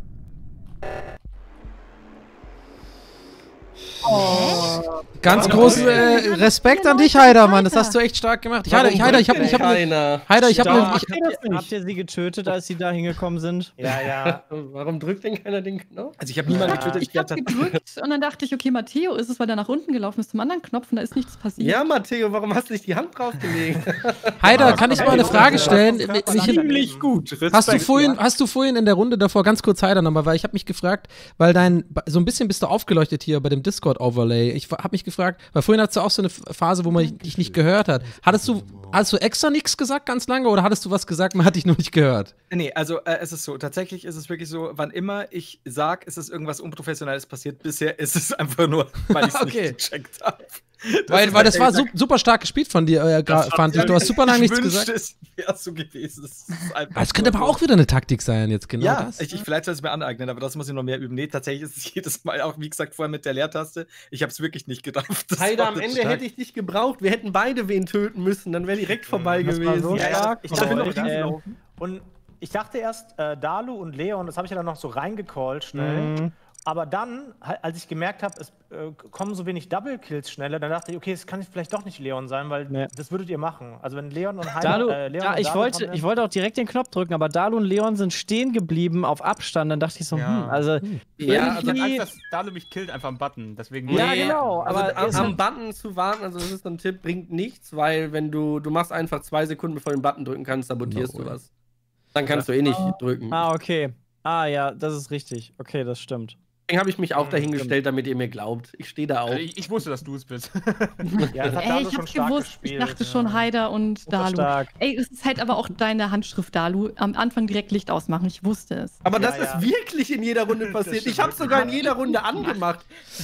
Oh. Ganz großen äh, Respekt an dich, Heider, Mann. Das hast du echt stark gemacht. Ich, Heider, ich, Heider, ich hab, ich hab, keiner? Heider, ich hab, Doch, ne, ich, habt ihr sie getötet, als sie da hingekommen sind? Ja, ja. Warum drückt denn keiner den Knopf? Also ich habe niemanden getötet. Ich hab gedrückt und dann dachte ich, okay, Matteo ist es, weil er nach unten gelaufen ist zum anderen Knopf und da ist nichts passiert. Ja, Matteo, warum hast du nicht die Hand draufgelegt? Heider, kann ich mal eine Frage stellen? Ziemlich gut. Respekt, Hast du vorhin, ja. hast du vorhin in der Runde davor, ganz kurz Heider nochmal, weil ich habe mich gefragt, weil dein, so ein bisschen bist du aufgeleuchtet hier bei dem Discord-Overlay. Ich habe mich gefragt, weil vorhin hattest du auch so eine Phase, wo man dich nicht gehört hat. Hattest du, hast du extra nichts gesagt ganz lange oder hattest du was gesagt, man hat dich nur nicht gehört? Nee, also äh, es ist so, tatsächlich ist es wirklich so, wann immer ich sag, es ist irgendwas Unprofessionelles passiert, bisher ist es einfach nur, weil ich es Okay. nicht gecheckt habe. Weil, weil das war su super stark gespielt von dir, äh, fand ich. Du hast super lange nichts gesagt. Es wäre so gewesen. Das, ist einfach Das könnte aber auch wieder eine Taktik sein, jetzt genau ja, das. ich, ich vielleicht soll es mir aneignen, aber das muss ich noch mehr üben. Nee, tatsächlich ist es jedes Mal auch, wie gesagt, vorher mit der Leertaste. Ich habe es wirklich nicht gedacht. Heider, am Ende hätte ich dich gebraucht. Wir hätten beide wen töten müssen, dann wäre direkt vorbei Das war gewesen. so stark. Ich dachte, noch ähm, und ich dachte erst, äh, Dalu und Leon, das habe ich ja dann noch so reingecallt schnell. Mhm. Aber dann, halt, als ich gemerkt habe, es äh, kommen so wenig Double-Kills schneller, dann dachte ich, okay, es kann jetzt vielleicht doch nicht Leon sein, weil Nee. das würdet ihr machen. Also wenn Leon und Heider, Dalu, äh, Leon ja, und ich, Dalu wollte, dran ich wollte auch direkt den Knopf drücken, aber Dalu und Leon sind stehen geblieben auf Abstand. Dann dachte ich so, Ja. hm, also. Ja, also irgendwie- Angst, dass Dalu mich killt, einfach am Button. Deswegen Ja, Nee, genau, Also aber am, ist am halt- Button zu warten, also das ist ein Tipp, bringt nichts, weil wenn du, du machst einfach zwei Sekunden, bevor du den Button drücken kannst, sabotierst No du way. was. Dann kannst du eh nicht drücken. Ah, okay. Ah, ja, das ist richtig. Okay, das stimmt. Deswegen habe ich mich auch Mhm, dahingestellt, damit ihr mir glaubt. Ich stehe da auch. Also ich, ich wusste, dass du es bist. Ja, das hat Ey, Dalu ich schon hab's stark gewusst. gespielt. Ich dachte ja. schon Heider und Super Dalu. stark. Ey, es ist halt aber auch deine Handschrift, Dalu. Am Anfang direkt Licht ausmachen. Ich wusste es. Aber Ja, das ja. ist wirklich in jeder Runde passiert. Ich habe sogar in jeder Runde angemacht.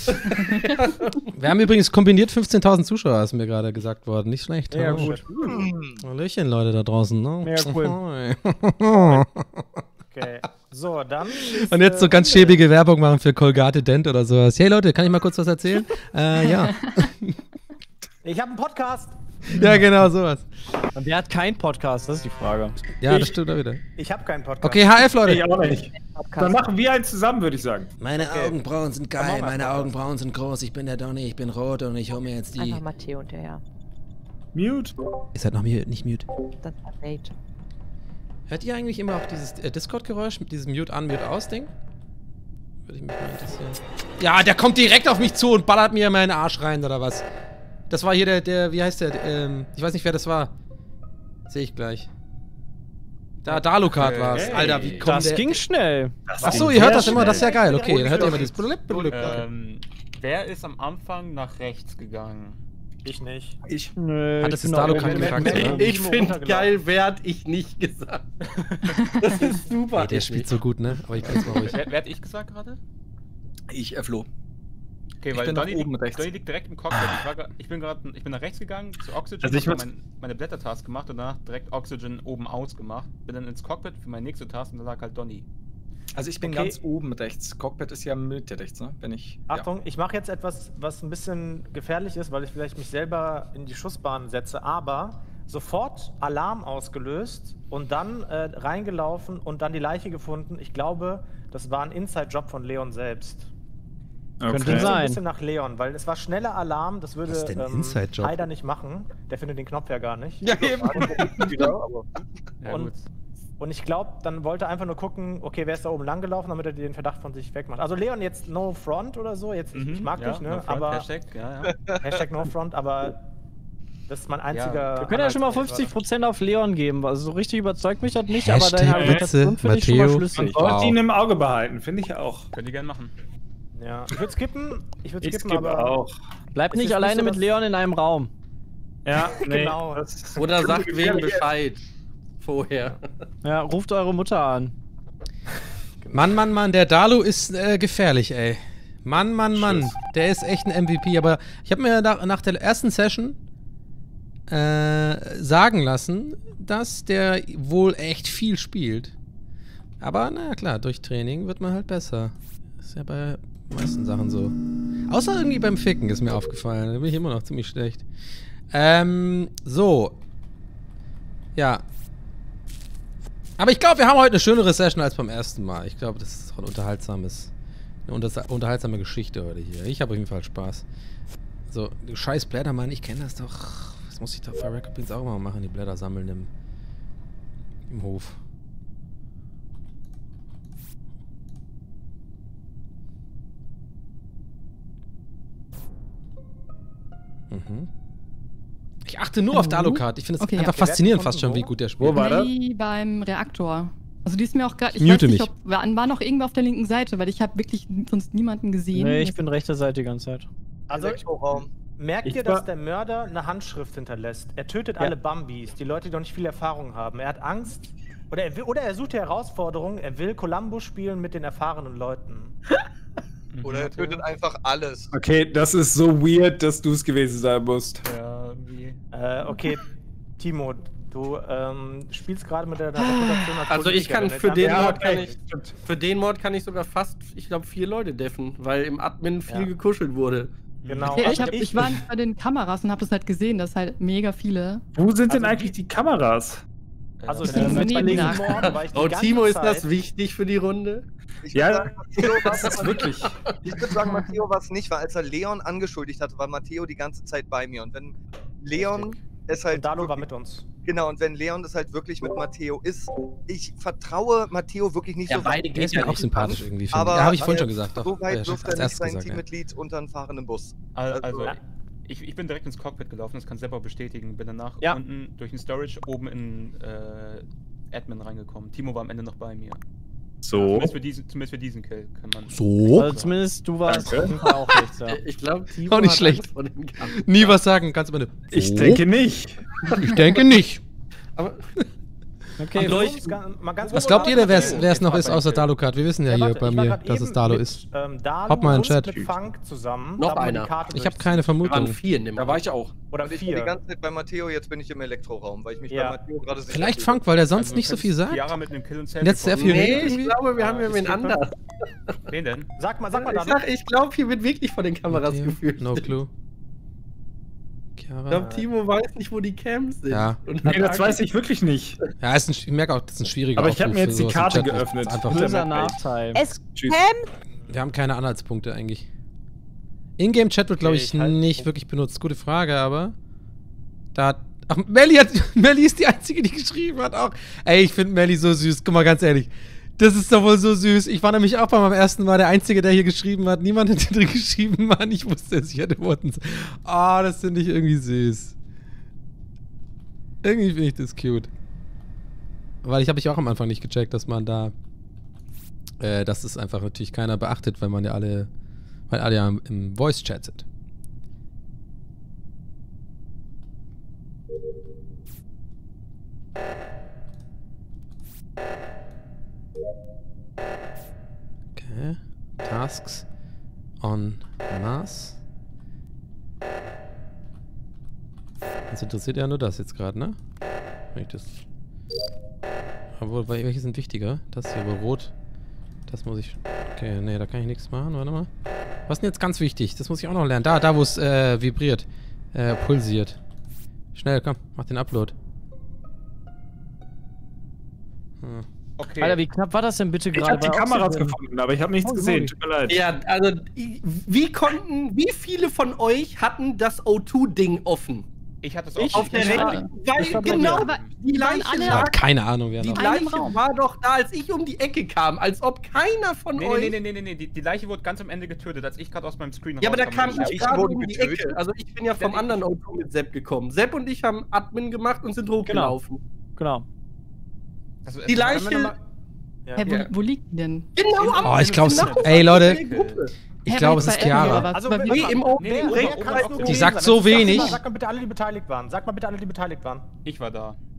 Wir haben übrigens kombiniert fünfzehntausend Zuschauer, ist mir gerade gesagt worden. Nicht schlecht. Ja, Hallo. gut. Hallöchen, Leute da draußen. Ne? Mega cool. Okay. So, dann. Und jetzt so ganz schäbige Werbung machen für Colgate Dent oder sowas. Hey Leute, kann ich mal kurz was erzählen? äh, ja. Ich habe einen Podcast. Ja, genau, sowas. Und wer hat keinen Podcast? Das ist die Frage. Ja, das Ich- stimmt auch wieder. Ich habe keinen Podcast. Okay, H F, Leute. Ich auch nicht. Dann machen wir eins zusammen, würde ich sagen. Meine Okay. Augenbrauen sind Dann geil, machen wir meine einfach. Augenbrauen sind groß. Ich bin der Donny, ich bin rot und ich hole mir jetzt die. Einfach Matteo und der, ja. Mute. Ist halt noch mute, nicht mute. Das war Nate. Hört ihr eigentlich immer auch dieses äh, Discord-Geräusch mit diesem Mute an, Mute aus Ding? Würde ich mich mal interessieren. Ja, der kommt direkt auf mich zu und ballert mir in meinen Arsch rein, oder was? Das war hier der, der, wie heißt der? Ähm, ich weiß nicht, wer das war. Sehe ich gleich. Da, Dalukart Okay. war's. Hey. Alter, wie kommt Das der? ging schnell. Achso, ihr hört das immer, das ist ja geil. Okay, dann hört ihr immer dieses Blub, blub, blub. ähm, wer ist am Anfang nach rechts gegangen? Ich nicht. Ich. Nö, Hat das ich bin jetzt Dalu auch keinen irgendwie- gefragt, oder? Ich finde geil, wer hat ich nicht gesagt. Das ist super. Ey, der spielt so gut, ne? Aber ich bin's mal ruhig. Wer, wer hat ich gesagt gerade? Ich, äh, Flo. Okay, Ich weil bin nach Donny oben liegt, rechts. Donny liegt direkt im Cockpit. Ich, war grad, ich bin gerade, ich bin nach rechts gegangen zu Oxygen, Also ich hab würd- mein, meine Blättertask gemacht und danach direkt Oxygen oben aus gemacht. Bin dann ins Cockpit für meine nächste Task und da lag halt Donny. Also ich bin Okay. ganz oben rechts. Cockpit ist ja Mitte rechts, ne? Wenn ich. Achtung, ich mache jetzt etwas, was ein bisschen gefährlich ist, weil ich vielleicht mich selber in die Schussbahn setze, aber sofort Alarm ausgelöst und dann äh, reingelaufen und dann die Leiche gefunden. Ich glaube, das war ein Inside-Job von Leon selbst. Könnte Okay. So ein sein. bisschen nach Leon, weil es war schneller Alarm, das würde Was ist denn ähm, Inside-Job? Heider nicht machen. Der findet den Knopf ja gar nicht. Ja, eben. Ja, Und- gut. Und ich glaube, dann wollte er einfach nur gucken, okay, wer ist da oben lang gelaufen, damit er den Verdacht von sich wegmacht. Also Leon, jetzt no front oder so, jetzt, ich, ich mag Mhm, ja, dich, ne? no front, aber Hashtag, ja, ja. Hashtag no front, aber das ist mein einziger. Wir können ja schon mal Anhaltspunkt fünfzig Prozent auf Leon geben. Also so richtig überzeugt mich das nicht, Hashtag aber deine Argumentation Witze, finde ich schon mal Matteo. schlüssig. Man sollte Wow. ihn im Auge behalten, finde ich auch. Könnt ihr gerne machen. gerade. Ja. Ich würde skippen, ich würde Ich skippen, skippe aber. auch. Bleib Es nicht ist alleine nicht so, mit dass- Leon in einem Raum. Ja, nee, Genau. das- Oder sagt wem Bescheid. Vorher. Ja, ruft eure Mutter an. Mann, Mann, Mann, der Dalu ist äh, gefährlich, ey. Mann, Mann, Mann, der ist echt ein M V P, aber ich habe mir nach, nach der ersten Session äh, sagen lassen, dass der wohl echt viel spielt. Aber naja, klar, durch Training wird man halt besser. Ist ja bei meisten Sachen so. Außer irgendwie beim Ficken ist mir aufgefallen, da bin ich immer noch ziemlich schlecht. Ähm, so. Ja. Aber ich glaube, wir haben heute eine schönere Session als beim ersten Mal. Ich glaube, das ist auch ein unterhaltsames... Eine unter unterhaltsame Geschichte heute hier. Ich habe auf jeden Fall Spaß. So, du scheiß Blättermann, ich kenne das doch. Das muss ich doch für Record Beans auch mal machen, die Blätter sammeln im, im Hof. Mhm. Ich achte nur auf Dalukart. Ich finde es Okay, einfach ja. faszinierend fast schon, wie gut der spielt. Wo war das? Melli beim Reaktor. Also die ist mir auch gerade. Ich Mute weiß nicht, mich. ob war, war noch irgendwo auf der linken Seite, weil ich habe wirklich sonst niemanden gesehen. Nee, ich bin rechter Seite die ganze Zeit. Also, Elektroraum. merkt Ich ihr, war- dass der Mörder eine Handschrift hinterlässt? Er tötet alle Bambis, die Leute, die noch nicht viel Erfahrung haben. Er hat Angst. Oder er, will, oder er sucht die Herausforderung. Er will Columbo spielen mit den erfahrenen Leuten. Oder er tötet einfach alles. Okay, das ist so weird, dass du es gewesen sein musst. Ja, wie. Äh, okay, Timo, du ähm, spielst gerade mit der Reputation als Also ich kann Politikerin. für Jetzt den haben wir- Mord kann ich, für den Mord kann ich sogar fast, ich glaube, vier Leute deffen, weil im Admin viel Ja. gekuschelt wurde. Genau. Okay, ich, also hab, ich war nicht bei den Kameras und habe das halt gesehen, dass halt mega viele. Wo sind denn Also eigentlich die Kameras? Also Ich in bin dem neben letzten da. Mord war ich die Oh, ganze Timo, ist Zeit- das wichtig für die Runde? Ich Ja, würde sagen, Matteo das war's ist wirklich. Ich würde sagen, Matteo war es nicht, weil als er Leon angeschuldigt hatte, war Matteo die ganze Zeit bei mir. Und wenn Leon es halt. Und Dalo war wirklich- mit uns. Genau, und wenn Leon das halt wirklich mit Matteo ist, ich vertraue Matteo wirklich nicht Ja, so beide weit. Der ist mir auch sympathisch irgendwie. finde ich. Aber Ja, habe ich vorhin äh, schon gesagt. Doch, so äh, weit als wirft er nicht erstes sein gesagt, ja. Teammitglied unter einen fahrenden Bus. Also, Also- ich, ich bin direkt ins Cockpit gelaufen, das kann Seppo bestätigen. Bin danach Ja. unten durch den Storage oben in äh, Admin reingekommen. Timo war am Ende noch bei mir. So. Zumindest für diesen, zumindest für diesen Kill kann man. So? Also zumindest du warst Danke. auf jeden Fall auch rechts, ja. Ich glaube, Timo Auch nicht hat schlecht. Angst vor dem Kampf. Nie was sagen, kannst du bitte. Ich So? denke nicht. Ich denke nicht. Aber Okay, Also, Leuchten. um es ga- mal ganz Was kurz glaubt ihr denn, wer es nachzudenken. wer es noch Jetzt ist mal außer bei- Dalukart? Wir wissen ja, Ja, hier warte, bei ich war mir, grad dass eben es Dalu mit, ist. Ähm, Dalu Haut mal in den und Chat. mit Funk zusammen. Noch Da haben wir die einer. Karte Ich habe durchziehen. keine wir waren Vermutung. vier in dem Da war ich auch. Oder Und ich war die vier. ganze Zeit bei Matteo, jetzt bin ich im Elektroraum, weil ich mich Ja. bei Matteo gerade sicher Vielleicht fühle. Funk, weil der sonst Also, nicht so du viel sagt. könntest Chiara mit einem Kill und Selfie Jetzt sehr kommen. viel Nee, irgendwie? ich glaube, wir haben Ja, ja wen das geht anders. Wen denn? Sag mal, sag mal, Ich, Dalu. sag, ich glaube, hier wird wirklich von den Kameras Matteo? geführt. No clue. Ich Chiara? glaube, Timo weiß nicht, wo die Camps sind. Ja. Und Nee, hat das Angst. weiß ich wirklich nicht. Ja, ist ein, ich merke auch, das ist ein schwieriger Aber ich hab Aufruf mir jetzt für die sowas im Karte Chat, weil es geöffnet. Einfach, böser Nachteil. Es Tschüss. wir haben keine Anhaltspunkte eigentlich. Ingame-Chat wird, glaube Okay, ich, ich halt- nicht wirklich benutzt. Gute Frage, aber da hat... Ach, Melli hat... Melli ist die Einzige, die geschrieben hat auch. Ey, ich finde Melli so süß. Guck mal, ganz ehrlich. Das ist doch wohl so süß. Ich war nämlich auch bei meinem ersten Mal der Einzige, der hier geschrieben hat. Niemand hat hier drin geschrieben, Mann. Ich wusste es. Ich hätte Worten. Ah, das finde ich irgendwie süß. Irgendwie finde ich das cute. Weil ich habe ich auch am Anfang nicht gecheckt, dass man da... Äh, dass es einfach natürlich keiner beachtet, weil man ja alle... Weil alle ja im, im Voice-Chat sind. Okay. Tasks on Mars. Das interessiert ja nur das jetzt gerade, ne? Wenn ich das. Aber welche sind wichtiger? Das hier, aber rot. Das muss ich. Okay, nee, da kann ich nichts machen. Warte mal. Was ist denn jetzt ganz wichtig? Das muss ich auch noch lernen. Da, da, wo es äh, vibriert. Äh, pulsiert. Schnell, komm, mach den Upload. Hm. Okay. Alter, wie knapp war das denn bitte Ich gerade? habe die bei Kameras Oxygen? gefunden, aber ich habe nichts Oh, gesehen. Lord. Tut mir leid. Ja, also, i- wie konnten, wie viele von euch hatten das O zwei Ding offen? Ich hatte es auch Ich- Auf der ich war- rechten, ich weil war bei genau dir. Aber die die waren Leiche alle- Ich lag, hab keine Ahnung, wer die noch. einem Leiche Raum. war doch da, als ich um die Ecke kam, als ob keiner von Nee, euch... nee, nee, nee, nee, nee, die, die Leiche wurde ganz am Ende getötet, als ich gerade aus meinem Screen Ja, aber da kam rauskam. ich ich gerade wurde um die getötet? Ecke. Also ich bin ja vom Denn anderen ich- O zwei mit Sepp gekommen. Sepp und ich haben Admin gemacht und sind hochgelaufen. Genau. Also, Die es- Leiche... Ja. Hä, wo, Ja. wo liegt die denn? Genau am Oh, ich glaub's. genau Ey, Leute. in der Gruppe. Ich Hä, glaube, war es jetzt ist bei Admin oder Chiara. was? Also, Bei nee, mir- im O- Nee, nee, Wer, oben, wer oben, kann oben, es oben. nur Die gewesen sagt sein? so Sag mal- wenig. Sag mal bitte alle, die beteiligt waren. Sag mal bitte alle, die beteiligt waren. Ich war da.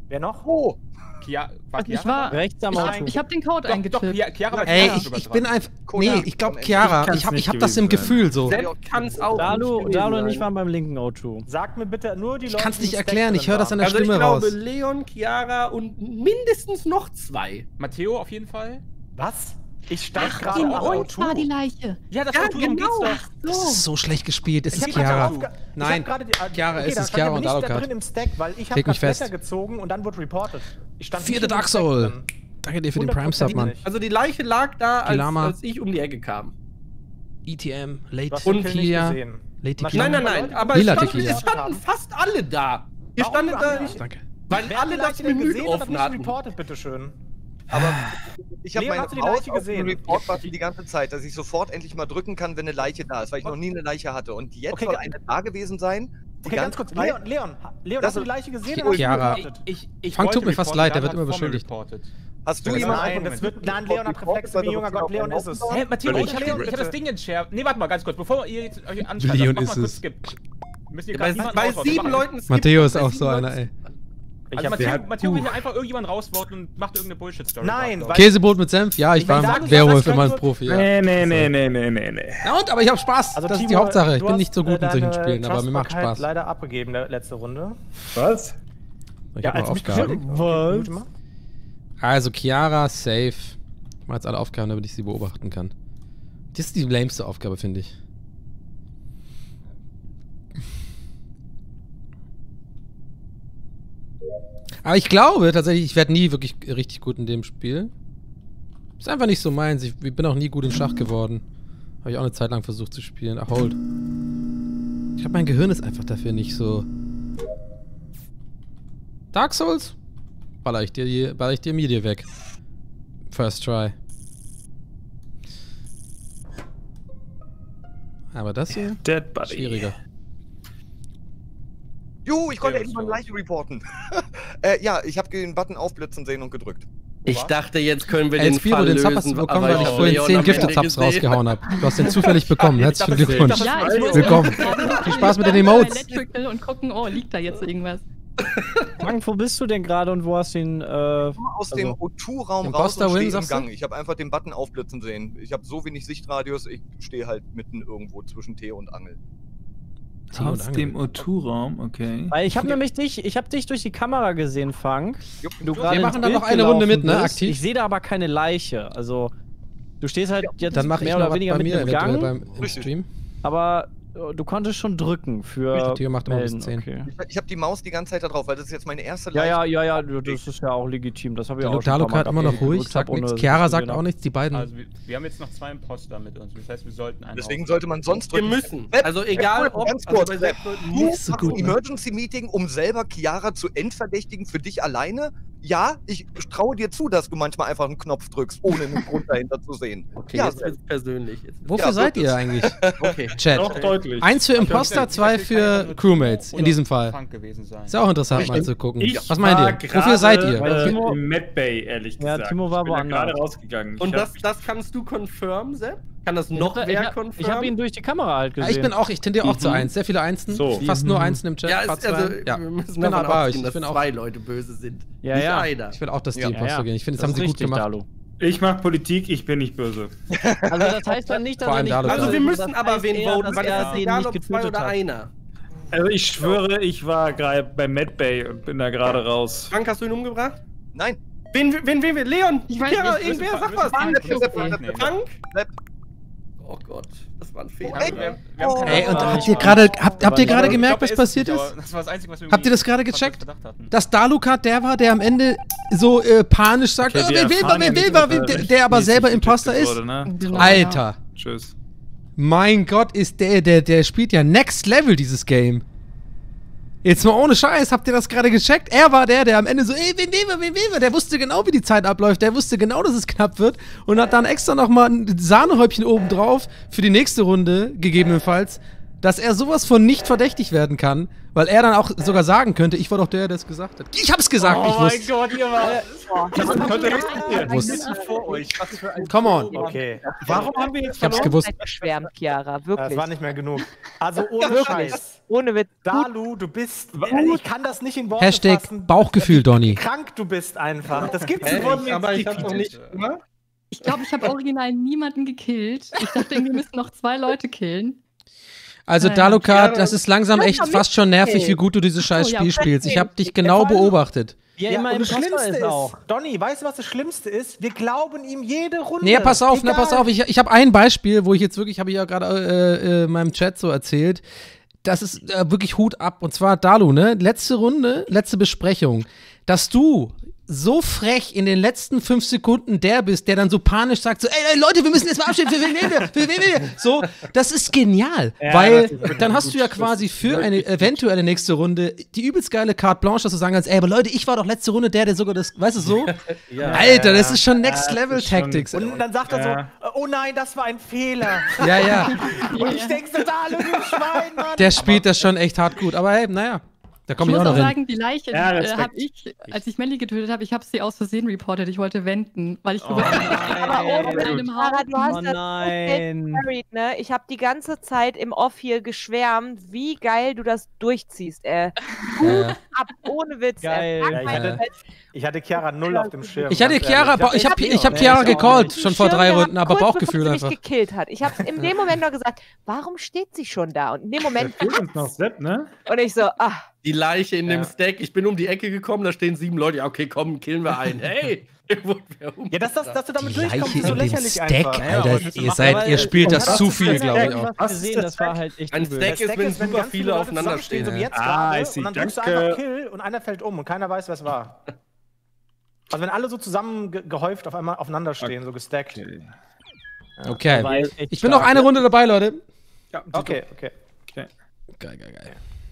Wer noch? Oh! Kia war Ich war rechts am Ich Auto. hab, ich hab den Code Doch, eingetippt. doch, Kia- Chiara war Ey, Chiara ich, sogar ich dran. bin einfach. Koda Nee, ich glaube am Chiara. Ende. Ich habe Ich ich hab kann's das im nicht gewesen Gefühl so. Sepp kann's auch Dalu, nicht Dalu gewesen und ich sein. waren beim linken O zwei. Sagt mir bitte nur die Ich Leute, kann's die nicht im Stack erklären, ich drin höre das an waren. der Also ich Stimme glaube, raus. Leon, Chiara und mindestens noch zwei. Matteo auf jeden Fall. Was? Ich stand Ach, gerade in am O uns war die zwei. Leiche. Ja, das Ja, Auto, darum genau. geht's doch. Das ist so schlecht gespielt. Es Ich ist hab gerade Chiara. aufge- ich Nein, hab gerade die- ah, Chiara okay, ist dann es, stand Chiara aber und nicht da Alucard. drin im Stack, weil ich habe Leg mich gerade fest. Blätter gezogen und dann wurde reported. Ich stand Vierte nicht in dem Dark Stack Soul. drin. Danke dir für den Prime Sub, Mann. hundertprozentig. Also die Leiche lag da, Die als, Lama. als ich um die Ecke kam. E T M, Du Late hast den Kill nicht Tequila. gesehen. Late Mal Tequila. Nein, nein, nein, aber es, Lila stand, Tequila. es standen fast alle da. Ihr Warum standet haben da wir- nicht, Danke. weil Wer hat alle die das Leiche denn Menü gesehen und hat offen nicht hatten. reported, bitteschön? Aber ich habe Leon, meine hast du die Maus Leiche auf den gesehen? Report-Button die ganze Zeit, dass ich sofort endlich mal drücken kann, wenn eine Leiche da ist, weil ich noch nie eine Leiche hatte. Und jetzt Okay, soll ga- eine da gewesen sein. Die Okay, ganz ganze kurz. Zeit. Leon, Leon, Leon, Das hast du die ist- Leiche gesehen Chi- oder hast du Chiara. reported? Ich, ich Frank wollte tut mir fast reporten, leid, der dann wird hat immer vor mir beschuldigt. reportet. Hast du Das jemanden Nein, einfach das mit wird, nein, Leon hat Report, Reflexe weil wie ein wir junger doch Gott. Leon ist hier es. auf Hä, Matteo, Leon, ich hab, Leon, den, ich hab das bitte. Ding entschärft. Nee, warte mal, ganz kurz, bevor ihr jetzt euch anschaut, Leon mach ist mal kurz es. Skip. Müssen hier Bei, gerade bei rausvoten. sieben Mach- Leuten skippt Matteo man, ist bei auch sieben so einer, Leuten- ey. Ich Also hab, Matteo, hat- Matteo will uh. hier einfach irgendjemand rausvoten und macht irgendeine Bullshit-Story. Nein, draus. weil- Käsebrot mit Senf? Ja, ich Ich war sag, ein ich Werwolf sag immer ein nur- Profi. Ja. Nee, nee, nee, nee, nee, nee, nee. Ja, und, aber ich hab Spaß. Also das ist die Timo, Hauptsache. Ich du bin hast, nicht so gut äh, in solchen deine Spielen, aber mir macht Trustbarkeit Spaß. leider abgegeben, der letzte Runde. Was? Ich Ja, hab noch als mich Aufgaben. beschuldigt. Okay, gut mal. Also, Chiara, safe. Ich mach jetzt alle Aufgaben, damit ich sie beobachten kann. Das ist die lameste Aufgabe, finde ich. Aber ich glaube tatsächlich, ich werde nie wirklich richtig gut in dem Spiel. Ist einfach nicht so meins. Ich bin auch nie gut in Schach geworden. Habe ich auch eine Zeit lang versucht zu spielen. Ach, hold. Ich glaube, mein Gehirn ist einfach dafür nicht so. Dark Souls? Baller ich dir, baller ich dir mir dir weg. First try. Aber das hier? Dead Buddy. Schwieriger. Juhu, ich konnte Sehr endlich mal eine gut. Leiche reporten. äh, ja, ich habe den Button aufblitzen sehen und gedrückt. Ich dachte, jetzt können wir Ey, den Spiro, Fall den lösen. Zap hast du bekommen, aber weil ich hab vorhin Leon zehn am Ende Gifted-Tabs gesehen. rausgehauen habe. Du hast den zufällig bekommen. Herzlichen dachte, Glückwunsch. Ja, ich muss Willkommen. Viel Spaß mit den Emotes. Electrical und gucken, oh, liegt da jetzt irgendwas. Frank, wo bist du denn gerade und wo hast du ihn? Äh, Aus dem also, O zwei Raum Im raus Buster und Win, stehe im sagst du? Gang. Ich habe einfach den Button aufblitzen sehen. Ich habe so wenig Sichtradius, ich stehe halt mitten irgendwo zwischen Tee und Angel. Tee und Aus Angel. dem O zwei Raum, okay. weil ich habe nämlich dich, ich habe dich durch die Kamera gesehen, Frank. Jupp. Du Wir gerade Wir ins machen dann Bild noch eine Runde mit, gelaufen ne? bist. Aktiv. Ich sehe da aber keine Leiche. Also du stehst halt jetzt Dann mache ich mehr noch oder was weniger bei mitten mir im eventuell Gang, beim im Richtig. Stream. aber äh, du konntest schon drücken für Theo macht immer bis melden. zehn. Okay. Ich, ich habe die Maus die ganze Zeit da drauf, weil das ist jetzt meine erste Ja, Leiche. ja, ja, ja, das ist ja auch legitim. Das habe ich Der auch schon ein paar Luke Mal immer noch gehabt, wo ich ruhig, gedrückt sagt hab, ohne nichts. dass Chiara ich sagt gesehen auch hab. nichts. Die beiden. Also, wir, wir haben jetzt noch zwei Imposter mit uns. Das heißt, wir sollten einen Deswegen raus- sollte man sonst Wir drücken. müssen. Sepp, Also Sepp, egal ob. Ganz Also kurz, bei Sepp, Sepp sollten- du Nicht so machst ein gut, ne? Emergency-Meeting, um selber Chiara zu endverdächtigen für dich alleine? Ja, ich traue dir zu, dass du manchmal einfach einen Knopf drückst, ohne einen Grund dahinter zu sehen. Okay, ja, jetzt Sepp. wird's persönlich. Jetzt wird's- Wofür Ja, seid wird ihr es. eigentlich? Okay. Chat. Doch deutlich. Eins für Imposter, Ich zwei dachte, kann für nur Crewmates. Timo In oder diesem Fall. Frank gewesen sein. Ist ja auch interessant Ich mal bin- zu gucken. Ich Was meint war ihr? Wofür seid gerade, ihr? Weil Äh, Timo- Im Medbay, ehrlich Ja, gesagt. Timo war ich bin da woanders. gerade rausgegangen. Ich Und hab das, mich- das kannst du confirm, Sepp? Kann das noch ich wer hab, confirm? ich habe ihn durch die Kamera halt Ja, gesehen. ich bin auch, ich tendiere auch Mhm. zu eins. Sehr viele Einsen. So. Fast nur Einsen im Chat. Ja, Fast ist, also, zwei. ja. wir Ich müssen bin davon bei euch. ausgehen, Ich dass bin auch. zwei Leute böse sind. Ja, Nicht ja. einer. Ich will auch, dass die Ja. Imposter gehen. Ich finde, das, Das haben ist sie gut richtig, gemacht. Dalu. Ich mache Politik, ich bin nicht böse. Also das heißt dann nicht, dass Vor er allem nicht Dalu. Also wir das müssen aber heißt wen eher, voten, dass weil er es ist den egal, nicht ob zwei getötet oder hat. einer. Also ich schwöre, ich war gerade bei Medbay und bin da gerade raus. Frank, hast du ihn umgebracht? Nein. Wen, wen, wen, wen? Leon! Ich weiß Ja, nicht, wir irgendwer, müssen- sag wir was! müssen- Sepp, Sepp, Frank Sepp, nehmen. Frank? Sepp. Oh Gott, das war ein Fehler. Ey, Wir, wir haben keine Ey, und Ahnung. habt ihr gerade habt, habt ihr Ich gerade glaube, gemerkt, was Ich glaube, er passiert es ist? nicht, aber Das war das Einzige, was wir Habt ihr das irgendwie gerade fast gecheckt? Verdacht hatten. Dass Dalukat der war, der am Ende so äh, panisch sagt, Okay, oh, wir wer will, erfahren wer ja will, nicht, wer ob will, er der, der aber rechtmäßig selber getötet Imposter ist. wurde, ne? Genau, Alter. Tschüss. Mein Gott, ist der, der, der spielt ja Next Level, dieses Game. Jetzt mal ohne Scheiß, habt ihr das gerade gecheckt? Er war der, der am Ende so, ey, wen will wir, wen will wir? Der wusste genau, wie die Zeit abläuft. Der wusste genau, dass es knapp wird. Und hat dann extra nochmal ein Sahnehäubchen oben drauf für die nächste Runde, gegebenenfalls, dass er sowas von nicht verdächtig werden kann, weil er dann auch sogar sagen könnte, ich war doch der, der es gesagt hat. Ich hab's gesagt, oh ich wusste. Oh mein Gott, ihr war... Das könnte richtig Ich wusste. vor euch. Was für ein Come on. Okay. Warum haben wir jetzt Ich hab's gewusst. Geschwärmt, Chiara, wirklich. Das war nicht mehr genug. Also ohne Wirklich. Scheiß. Ohne Witz. Dalu, du bist... Ich kann das nicht in Worte Hashtag fassen. Bauchgefühl, Donny. Wie krank du bist einfach. Das gibt's Hä? nicht. Aber ich hab doch nicht... Ne? Ich glaube, ich habe original niemanden gekillt. Ich dachte, wir müssen noch zwei Leute killen. Also Naja. Dalukat, das ist langsam Ja, echt damit- fast schon nervig, wie gut du dieses scheiß Oh, ja. Spiel spielst. Ich habe dich Ja, genau vor allem- beobachtet. Wie er Ja, immer und im das Poster Schlimmste ist auch. Donny, weißt du, was das Schlimmste ist? Wir glauben ihm jede Runde. Nee, pass auf, Egal. na, pass auf. Ich, ich habe ein Beispiel, wo ich jetzt wirklich, habe ich ja gerade äh, äh, in meinem Chat so erzählt. Das ist äh, wirklich Hut ab. Und zwar Dalu, ne? Letzte Runde, letzte Besprechung. Dass du so frech in den letzten fünf Sekunden der bist, der dann so panisch sagt, so, ey, ey Leute, wir müssen jetzt mal abstimmen, für wen nehmen wir, für wen nehmen wir? So, das ist genial, Ja, weil das ist wirklich dann hast gut. du ja quasi Das ist für eine wirklich eventuelle nächste Runde die übelst geile Carte Blanche, dass du sagen kannst, ey, aber Leute, ich war doch letzte Runde der, der sogar das, weißt du so? Ja. Alter, das ist schon Next Ja, Level das ist schon- Tactics. Und dann sagt er Ja. so, oh nein, das war ein Fehler. Ja, ja, Und ich denke so, Dalu, du Schwein, Mann. der spielt das schon echt hart gut, aber hey, naja, da komme Ich ich auch muss noch auch hin. sagen, die Leiche, Ja, die, äh, Respekt. habe ich, als ich Melly getötet habe, ich habe sie aus Versehen reportet. Ich wollte wenden, weil ich Oh gewusst habe, Aber oben in einem Chiara, Haus. du hast Oh das nein. carried, ne? Ich habe die ganze Zeit im Off hier geschwärmt, wie geil du das durchziehst, ey. Ja. Ab, ohne Witz, Geil. ey. Ja, ich, hatte, ich hatte Chiara null auf dem Schirm. Ich hatte ganz Chiara, ehrlich. ich habe ich hab Nee, Chiara ich auch gecallt, nicht. schon vor drei Schirm Runden, gehabt, aber kurz Bauchgefühl bevor sie einfach. mich gekillt hat. Ich habe in dem Moment noch gesagt, warum steht sie schon da? Und in dem Moment Fehlt uns noch Sepp, ne? und ich so, ah, Die Leiche in dem Ja. Stack. Ich bin um die Ecke gekommen, da stehen sieben Leute. Ja, okay, komm, killen wir einen. Hey! hier wurde wer Ja, dass, das, dass du damit Die durchkommst, Leiche ist so in dem lächerlich Stack, einfach. Alter, was willst du ihr, machen? seid, Aber, ihr spielt äh, das hast zu du viel, das glaube ich irgendwas auch. Was gesehen? ist Das das war halt echt Ein übel. Stack Der ist, Stack wenn ist, wenn super ganz viele viele Leute aufeinander zusammenstehen, stehen. so wie jetzt Ah, gerade, I see. und dann drückst du Danke. einfach Kill und einer fällt um und keiner weiß, wer es war. Also wenn alle so zusammen ge gehäuft auf einmal aufeinander stehen, so gestackt. Okay. Okay, War echt ich bin noch stark. eine Runde dabei, Leute. Ja, Okay, okay. Geil, geil, geil.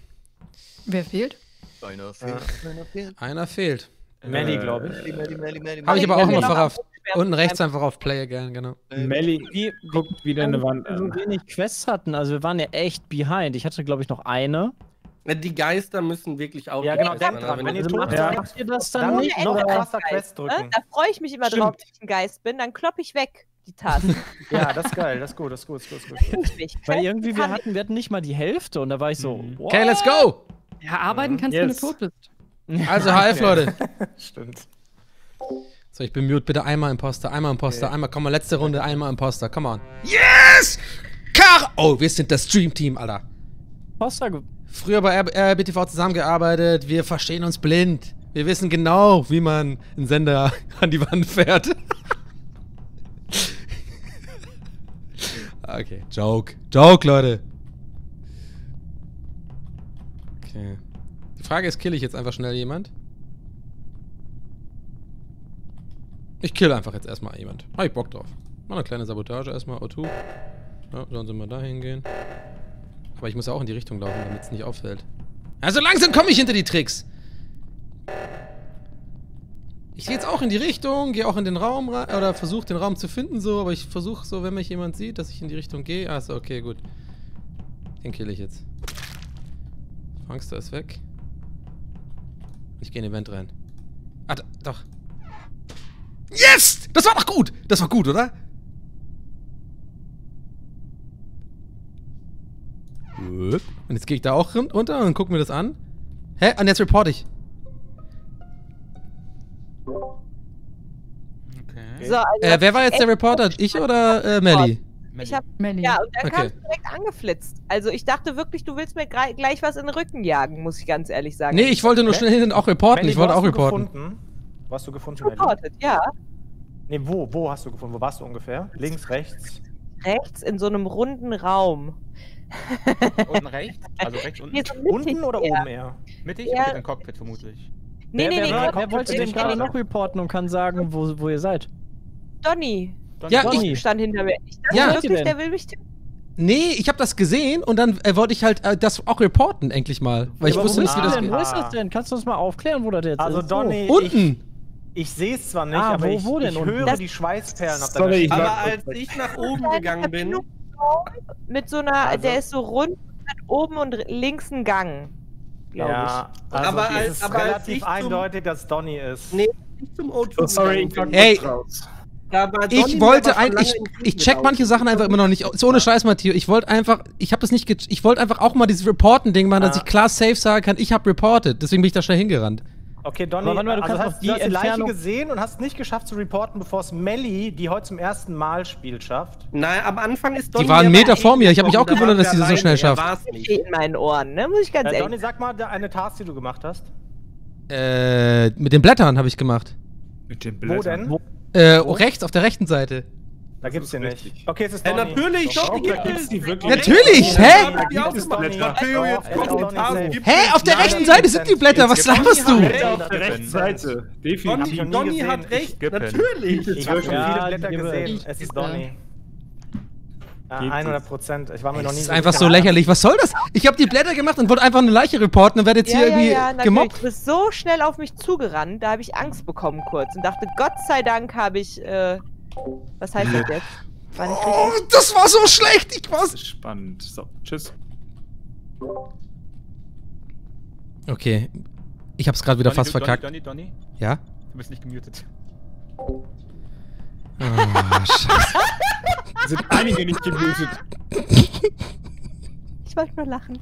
Wer fehlt? Einer fehlt, einer fehlt. Einer fehlt. Melly, glaube ich. Melli, Melli, Melli, Melli, Habe ich aber Ja, auch immer genau. verrafft. Unten rechts einfach auf Play again, genau. Melli Wie, guckt wieder eine Wand so an. wenig Quests hatten. Also wir waren ja echt behind. Ich hatte, glaube ich, noch eine. Die Geister müssen wirklich auch. Ja, genau, Geist denkt sein, dran, aber wenn ihr du- tot Ja. seid, Macht ihr das dann dann nicht nicht? noch Oder- krasser Quest ne? drücken. Da freue ich mich immer Stimmt. drauf, dass ich ein Geist bin, dann klopp ich weg die Taste. Ja, das ist geil, das ist gut, das ist gut, das ist gut. Das ist gut. Wirklich. Weil irgendwie wir hatten, wir hatten nicht mal die Hälfte und da war ich so, Mhm. what? Okay, let's go! Ja, arbeiten kannst du, Yes. wenn du tot bist. Also H F, Leute. Stimmt. So, ich bin mute. Bitte einmal Imposter, einmal Imposter, einmal, komm mal, letzte Runde, einmal Imposter, come on. Yes! Kar oh, wir sind das Dream Team, Alter. Poster ge- Früher bei R B T V zusammengearbeitet, wir verstehen uns blind. Wir wissen genau, wie man einen Sender an die Wand fährt. Okay, Joke. Joke, Leute. Okay. Die Frage ist, kill ich jetzt einfach schnell jemand? Ich kill einfach jetzt erstmal jemand. Hab ich Bock drauf. Mal eine kleine Sabotage erstmal, O zwei. Ja, sollen sie mal da hingehen. Aber ich muss ja auch in die Richtung laufen, damit es nicht auffällt. Also langsam komme ich hinter die Tricks. Ich gehe jetzt auch in die Richtung, gehe auch in den Raum rein, oder versuche den Raum zu finden so, aber ich versuche so, wenn mich jemand sieht, dass ich in die Richtung gehe. Achso, okay, gut. Den kill ich jetzt. Fangster ist weg. Ich gehe in den Event rein. Ah, da, doch. Yes! Das war doch gut! Das war gut, oder? Und jetzt gehe ich da auch run- runter und guck mir das an. Hä? Und jetzt report ich. Okay. So, also Äh, wer war jetzt der Reporter? Ich oder äh, Melli? ich hab, Melly. ja, und dann Okay. kamst du direkt angeflitzt. Also ich dachte wirklich, du willst mir grei- gleich was in den Rücken jagen, muss ich ganz ehrlich sagen. Nee, ich wollte nur schnell hinten auch reporten. Melly, Ich wollte wo auch hast du reporten. Gefunden? Wo hast du gefunden, Melly? Reported, ja. Nee, wo? Wo hast du gefunden? Wo warst du ungefähr? Links, rechts? Rechts in so einem runden Raum. Unten rechts? Also rechts unten? Hier so mittig Unten oder eher. oben eher? Mittig? Ja. Okay, im Cockpit vermutlich. Nee, Wer- nee, wer nee, war- Gott, Wer wollte ich denn bin gerade nicht- noch reporten und kann sagen, wo, wo ihr seid? Donny. Ja, Donny. Ich stand hinter mir. Ich dachte Ja. wirklich, Wer der will mich töten. Nee, ich habe das gesehen und dann äh, wollte ich halt äh, das auch reporten, endlich mal. Weil ich Aber wusste wo nicht, wie ist das denn? geht. Wo ist das denn? Kannst du uns mal aufklären, wo das jetzt Also ist? Donny, Unten! ich, ich sehe es zwar nicht, Ah, aber wo- ich, wo denn ich unten? höre Das- die Schweißperlen auf Sorry, deiner ich Stirn. Aber war- als ich nach oben gegangen bin, Raum mit so einer, Also- der ist so rund hat oben und links einen Gang. Glaub Ja, ich. also Aber es als- ist aber als relativ ich zum- eindeutig, dass Donny ist. Nee, nicht zum O zwei. Oh, sorry, ich war Ey. kurz raus. Da war Donny Ich mir wollte aber schon ein, lange ich, im Krieg ich check mit manche aus. Sachen einfach immer noch nicht. Ist ohne Scheiß, Matthias. Ich wollte einfach, ich habe das nicht, ge ich wollte einfach auch mal dieses Reporten-Ding machen, dass Ah. ich klar safe sagen kann, ich habe reported. Deswegen bin ich da schnell hingerannt. Okay, Donny, Aber warte mal, du also kannst hast, auch die du hast die Leiche Entfernung- gesehen und hast es nicht geschafft zu reporten, bevor es Melly, die heute zum ersten Mal spielt, schafft. Nein, am Anfang ist Die Donny war einen ja Meter bei vor mir. Ich habe mich auch gekommen, gewundert, da dass sie war das so er schnell alleine, schafft. er war's Steht nicht. in meinen Ohren, ne? Muss ich ganz Äh, ehrlich Donny, sag mal da- eine Task, die du gemacht hast. Äh, mit den Blättern habe ich gemacht. Mit den Wo denn? Äh, rechts, auf der rechten Seite. Da gibt's sie nicht. Okay, es ist Äh, Donny. natürlich, doch, die gibt gibt's es. die wirklich. Natürlich, hä? Da gibt es Donny. Blätter. Theo, jetzt Doch, kommt doch, Donny Task safe. gibt Hä? es. Auf der Nein. rechten Seite sind die Blätter. Was laberst du? Blätter auf der rechten Seite. Definitiv. Hab ich noch nie Donny gesehen. hat recht, skippe. natürlich. Ich habe schon Ja, viele Blätter die gesehen. ich Es ist skippe. Donny. Ja, hundert Prozent. Ich war mir noch Das nie ist so einfach sicher. so lächerlich. Was soll das? Ich habe die Blätter gemacht und wollte einfach eine Leiche reporten und werde jetzt Ja, hier ja, irgendwie ja, natürlich. gemobbt. Du bist so schnell auf mich zugerannt, da habe ich Angst bekommen kurz und dachte, Gott sei Dank habe ich, äh, was heißt das jetzt? War nicht Oh, richtig. das war so schlecht. Ich Das war's. ist spannend. So, tschüss. Okay. Ich hab's gerade wieder Donny, fast Donny, verkackt. Donny, Donny, Ja? du bist nicht gemutet. Oh, Scheiße. Sind einige nicht gemutet. Ich wollte nur lachen.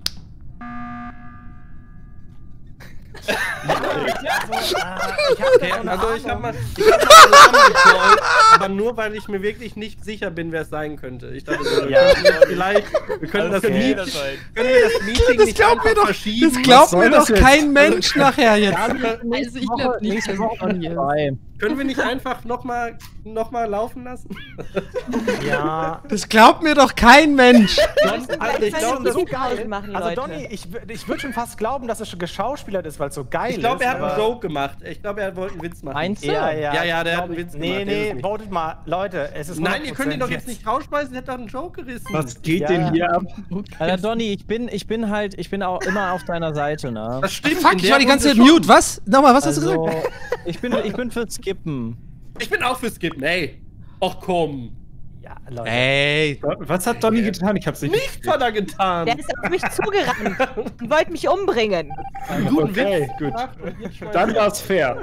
Okay, also ich habe mal, ich hab mal Alarm gecallt, aber nur weil ich mir wirklich nicht sicher bin, wer es sein könnte. Ich dachte, so, Ja. vielleicht, wir können das, Okay. Meeting, können wir das Meeting Das nicht glaubt mir einfach doch, verschieben. das glaubt Was soll mir das doch jetzt? kein Mensch nachher jetzt. Also ich glaube nicht, dass es Donny ist. Zwei. Können wir nicht einfach nochmal noch mal laufen lassen? Ja. Das glaubt mir doch kein Mensch. Also ich Kann glaube, ich so nicht geil. Pause machen, Also Leute. Donny, ich, wür- ich würde schon fast glauben, dass es schon geschauspielert ist, weil es so geil ich glaube, ist. er hat einen aber- Joke gemacht. Ich glaube, er wollte einen Witz machen. Meinst du? Ja, ja. Ja, ja, der ich hat einen glaub, Witz Nee, gemacht, der ist nee, nicht. votet mal. Leute, es ist Nein, ihr könnt ihn doch jetzt hundert Prozent nicht rausschmeißen, der hat doch einen Joke gerissen. Was geht Ja, denn ja. hier ab? Alter, Donny, ich bin, ich bin halt, ich bin auch immer auf deiner Seite, ne? Das stimmt. Fuck, in ich der war die ganze Zeit Runde schon. mute. Was? Nochmal, was hast du Also, gesagt? ich bin, ich bin für Skippen. Ich bin auch für Skippen, ey. Ach komm. Ja, Leute. Ey. Was hat Donny getan? Ich hab's nicht Nichts hat er getan. Der ist auf mich zugerannt und wollte mich umbringen. Guten Okay, Witz gut. gemacht und jetzt schmeißt Dann er- war's fair.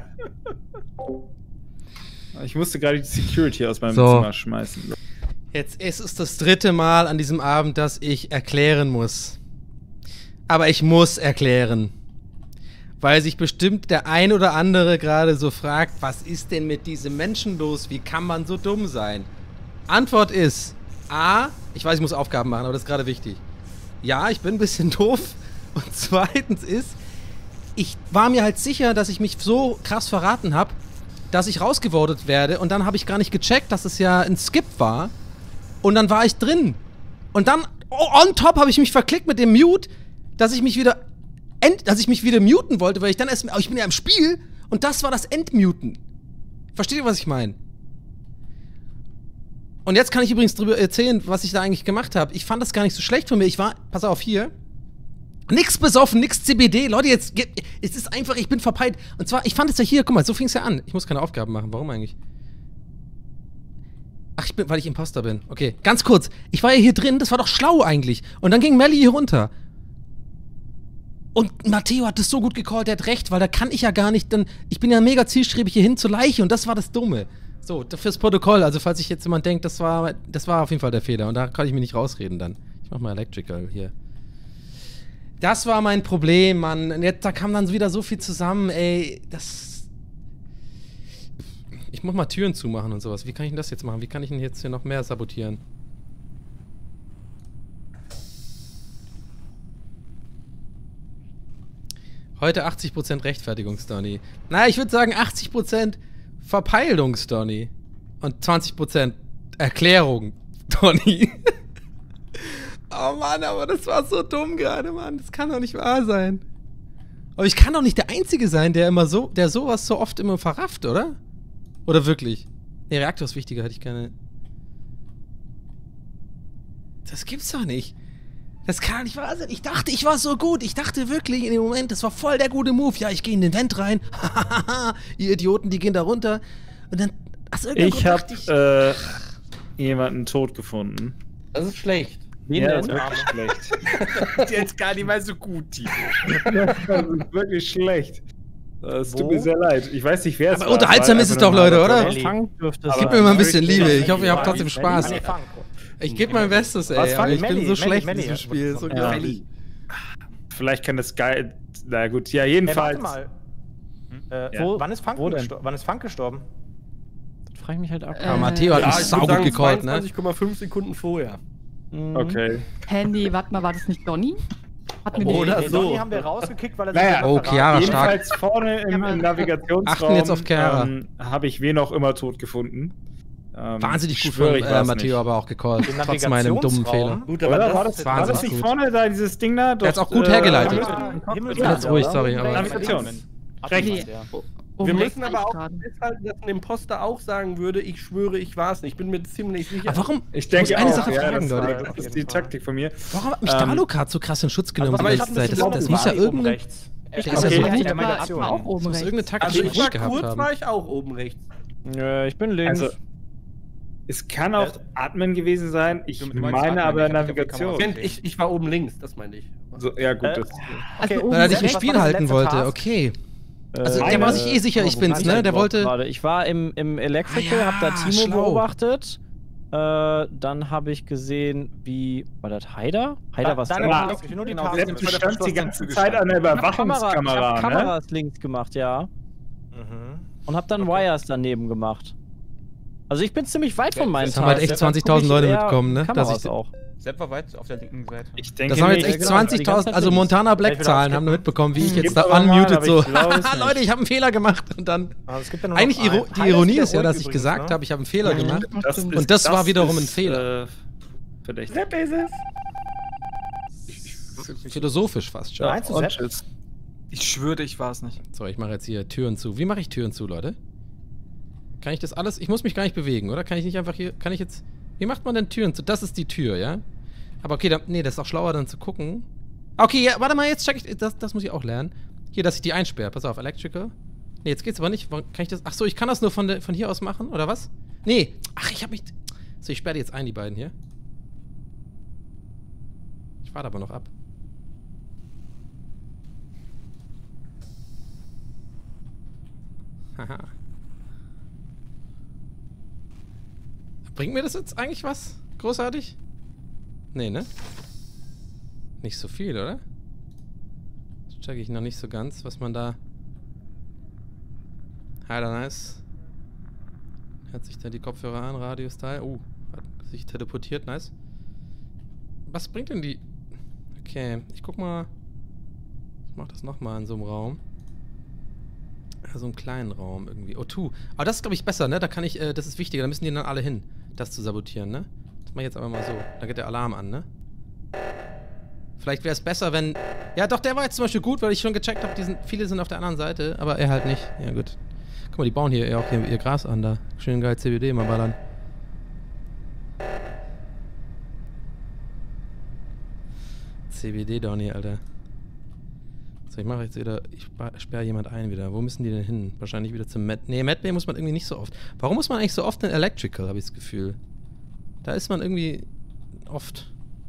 Ich musste gerade die Security aus meinem So. Zimmer schmeißen. Jetzt ist es das dritte Mal an diesem Abend, dass ich erklären muss. Aber ich muss erklären. Weil sich bestimmt der ein oder andere gerade so fragt, was ist denn mit diesem Menschen los? Wie kann man so dumm sein? Antwort ist A, ich weiß, ich muss Aufgaben machen, aber das ist gerade wichtig. Ja, ich bin ein bisschen doof. Und zweitens ist, ich war mir halt sicher, dass ich mich so krass verraten habe, dass ich rausgevotet werde. Und dann habe ich gar nicht gecheckt, dass es ja ein Skip war. Und dann war ich drin. Und dann, oh, on top, habe ich mich verklickt mit dem Mute, dass ich mich wieder, ent, dass ich mich wieder muten wollte, weil ich dann erst, oh, ich bin ja im Spiel und das war das Entmuten. Versteht ihr, was ich meine? Und jetzt kann ich übrigens drüber erzählen, was ich da eigentlich gemacht habe. Ich fand das gar nicht so schlecht von mir. Ich war, pass auf, hier. Nix besoffen, nix C B D. Leute, jetzt, es ist einfach, ich bin verpeilt. Und zwar, ich fand es ja hier, guck mal, so fing es ja an. Ich muss keine Aufgaben machen. Warum eigentlich? Ach, ich bin, weil ich Imposter bin. Okay, ganz kurz. Ich war ja hier drin, das war doch schlau eigentlich. Und dann ging Melly hier runter. Und Matteo hat das so gut gecallt, der hat recht, weil da kann ich ja gar nicht, dann, ich bin ja mega zielstrebig hier hin zur Leiche und das war das Dumme. So, fürs Protokoll, also falls sich jetzt jemand denkt, das war, das war auf jeden Fall der Fehler und da kann ich mich nicht rausreden dann. Ich mach mal Electrical hier. Das war mein Problem, Mann. Und jetzt, da kam dann wieder so viel zusammen, ey, das... Ich muss mal Türen zumachen und sowas. Wie kann ich denn das jetzt machen? Wie kann ich denn jetzt hier noch mehr sabotieren? Heute achtzig Prozent Rechtfertigungs-Donny. Na, ich würde sagen achtzig Prozent Verpeilungs-Donny. Und zwanzig Prozent Erklärung, Donny. Oh Mann, aber das war so dumm gerade, Mann. Das kann doch nicht wahr sein. Aber ich kann doch nicht der Einzige sein, der immer so, der sowas so oft immer verrafft, oder? Oder wirklich? Der Reaktor ist wichtiger, hätte ich keine... Das gibt's doch nicht. Das kann nicht wahr sein. Ich dachte, ich war so gut. Ich dachte wirklich in dem Moment, das war voll der gute Move. Ja, ich gehe in den Vent rein. Ihr Idioten, die gehen da runter. Und dann... Aus irgendeinem Ich Grund hab dachte ich, äh, jemanden tot gefunden. Das ist schlecht. Wen Ja, denn? das ist wirklich schlecht. Jetzt gar nicht mal so gut, Timo. Das ist wirklich schlecht. Es tut Wo? mir sehr leid. Ich weiß nicht, wer es Aber war. unterhaltsam ist es doch, Leute, oder? Funk dürfte es Gib sein. mir mal ein bisschen Liebe. Ich hoffe, ihr habt trotzdem Spaß. Melli, Funk. Ich gebe mein Bestes, ey. Was Aber fand ich bin Melli? so schlecht in Melli, diesem Melli. Spiel. So Ja. unglaublich. Vielleicht kann das geil. Na gut, ja, Ey, jedenfalls. warte mal. Äh, Ja. wo, wann, ist Funk Wo denn? gestor- wann ist Funk gestorben? Das frage ich mich halt ab. Aber Matteo hat Äh, mich ich würd saugut sagen, gecallt, ne? zweiundzwanzig Komma fünf Sekunden vorher. Mhm. Okay. Handy, warte mal, war das nicht Donny? Hatten wir Oder die- so. Donny haben wir rausgekickt, weil er Naja. sich selber Oh, verraten Chiara hat. stark. Jedenfalls vorne im, im Navigationsraum Achten jetzt auf Chiara. ähm, habe ich wen auch immer tot gefunden. Ähm, Wahnsinnig gut schwöre von ich äh, war's Matteo nicht. aber auch gecallt. Im Trotz meinem dummen Fehler. Navigationsraum. Gut, Oder? aber War das, das, war das wahnsinnig nicht gut. vorne da, dieses Ding da? Der hat's auch gut hergeleitet. Himmels- Jetzt ruhig, sorry, aber- Navigation. Rechts. Oh, Wir rechts müssen war aber ich auch gerade. festhalten, dass ein Imposter auch sagen würde, ich schwöre, ich war's nicht. Ich bin mir ziemlich sicher. Aber warum? Ich denke muss eine auch, Sache ja, fragen, das, Leute. war- das ist die Taktik von mir. Warum hat mich Ähm, Dalokart so krass in Schutz genommen aber die ich ganze hab Zeit? das Das, auch das muss ja oben irgendeine, rechts. der ist Echt? ja Okay. so Ja, richtig, ich war, ich Navigation. war auch oben das muss rechts. irgendeine Taktik Also ich richtig war gehabt kurz, haben. war ich auch oben rechts. Ja, ich bin links. Also, es kann auch Admin gewesen sein. Ich Du- du meinst meine Admin, aber ich hab die auf der Kamera Navigation. gesehen. Ich, ich war oben links, das meinte ich. So, ja, gut. Äh, Das, Also Okay, oben Weil er dich im Was rechts. war Spiel das halten letzte wollte, Task? okay. Also Äh, der war meine- sich eh sicher, ich bin's, ne? Der wollte... Warte, ich war im, im Electrical, Ah ja, hab da Timo schlau. beobachtet. Äh, dann habe ich gesehen, wie. War das Haider? Haider war Deine Ja. Task, nur die Genau, Task. das du ist bei der standst die ganze verschlossenen Zeit an der Ich hab, Kamera, ich Überwachungskamera, hab ne? Kameras links gemacht, ja. Mhm. Und hab dann Wires daneben gemacht. Also ich bin ziemlich weit von meinen Das haben halt echt Tasks. zwanzigtausend Deshalb guck Leute ich eher mitbekommen, ne? Kameras Dass ich- auch. Sepp war weit auf der linken Seite. Ich denke Das haben jetzt nicht. echt genau, die ganze zwanzigtausend, also Zeit Montana Ich Black will Zahlen auch haben nur mitbekommen, wie ich Hm. jetzt Gibt's da aber mal, unmuted aber so. ich glaub es nicht. Leute, ich habe einen Fehler gemacht und dann... Also es gibt ja nur noch Eigentlich einen. Iro die Haider Ironie der ist ja, dass Hund ich übrigens, gesagt ne? habe, ich habe einen Fehler Mhm. gemacht. Das ist- Und das war wiederum ein ist, Fehler. Äh, verdächtig. Sepp ist es. Philosophisch fast schon. Meinst du Und Sepp? tschüss. Ich schwöre, ich war es nicht. So, ich mache jetzt hier Türen zu. Wie mache ich Türen zu, Leute? Kann ich das alles... Ich muss mich gar nicht bewegen, oder? Kann ich nicht einfach hier... Kann ich jetzt... Wie macht man denn Türen zu? Das ist die Tür, ja? Aber okay, dann, nee, das ist auch schlauer dann zu gucken. Okay, ja, warte mal, jetzt check ich... Das, das muss ich auch lernen. Hier, dass ich die einsperre. Pass auf, Electrical. Nee, jetzt geht's aber nicht. Kann ich das... Ach so, ich kann das nur von, de, von hier aus machen, oder was? Nee. Ach, ich habe mich... So, ich sperre die jetzt ein, die beiden hier. Ich warte aber noch ab. Haha. Bringt mir das jetzt eigentlich was? Großartig? Nee, ne? Nicht so viel, oder? Das check ich noch nicht so ganz, was man da... Heiler, nice. Hört sich da die Kopfhörer an, Radio-Style. Oh, hat sich teleportiert, nice. Was bringt denn die... Okay, ich guck mal... Ich mach das nochmal in so einem Raum. Ja, so einen kleinen Raum irgendwie. O zwei. Aber das ist, glaube ich, besser, ne? Da kann ich, äh, das ist wichtiger. Da müssen die dann alle hin, das zu sabotieren, ne? Das mach ich jetzt aber mal so. Da geht der Alarm an, ne? Vielleicht wäre es besser, wenn... Ja, doch, der war jetzt zum Beispiel gut, weil ich schon gecheckt habe, sind, viele sind auf der anderen Seite, aber er halt nicht. Ja, gut. Guck mal, die bauen hier auch hier ihr Gras an, da. Schön geil C B D mal ballern. C B D, Donny, Alter. So, ich mache jetzt wieder, ich sperre jemand ein wieder. Wo müssen die denn hin? Wahrscheinlich wieder zum Mad... Nee, Mad Bay muss man irgendwie nicht so oft. Warum muss man eigentlich so oft in Electrical, habe ich das Gefühl. Da ist man irgendwie oft.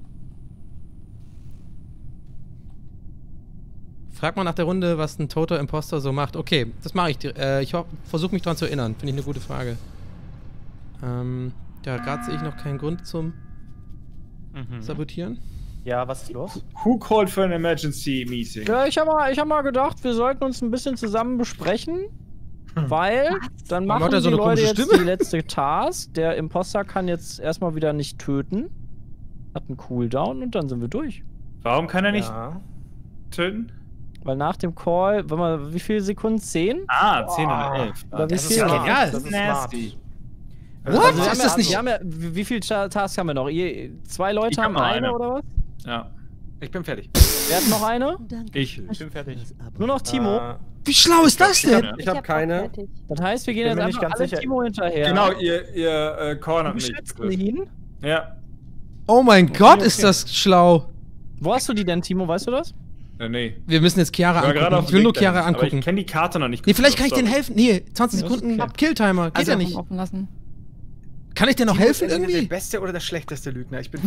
Frag mal nach der Runde, was ein toter Imposter so macht. Okay, das mache ich. Äh, ich versuche mich daran zu erinnern. Finde ich eine gute Frage. Ähm, ja, gerade sehe ich noch keinen Grund zum Mhm. Sabotieren. Ja, was ist los? Who called for an emergency meeting? Ja, ich habe mal, ich hab mal gedacht, wir sollten uns ein bisschen zusammen besprechen. Weil dann Warum machen hat er so die eine Leute komische jetzt Stimme? die letzte Task. Der Imposter kann jetzt erstmal wieder nicht töten. Hat einen Cooldown und dann sind wir durch. Warum kann er nicht Ja. töten? Weil nach dem Call, wenn man, wie viele Sekunden? zehn? Ah, zehn oder elf. Oder wie Das ist viel? ja genial. genial. Das ist nasty. What? Also wir Ist haben das ja, nicht- wir haben ja, wie wie viele Ta- Tasks haben wir noch? Ihr, zwei Leute Ich hab haben noch eine, eine. oder was? Ja. Ich bin fertig. Wer hat noch eine? Ich. Ich bin fertig. Nur noch Timo. Äh, Wie schlau ist das denn? Ich habe keine. Das heißt, wir gehen bin jetzt mir einfach nicht ganz alle sicher. Timo hinterher. Genau, ihr, ihr äh, cornert Du mich. schätzt ihn. Ja. Oh mein Gott, okay. ist das schlau. Wo hast du die denn, Timo? Weißt du das? Äh, nee. Wir müssen jetzt Chiara Ich war gerade angucken. auf Ich will dem nur Weg Chiara dahin, aber angucken. Ich kenne die Karte noch nicht. Nee, vielleicht kann ich Sorry. denen helfen. Nee, zwanzig Ja, ist Sekunden okay. Killtimer. Geht Also ja nicht. offen lassen. Kann ich dir noch Timo ist helfen entweder irgendwie? der beste oder der schlechteste Lügner. Ich bin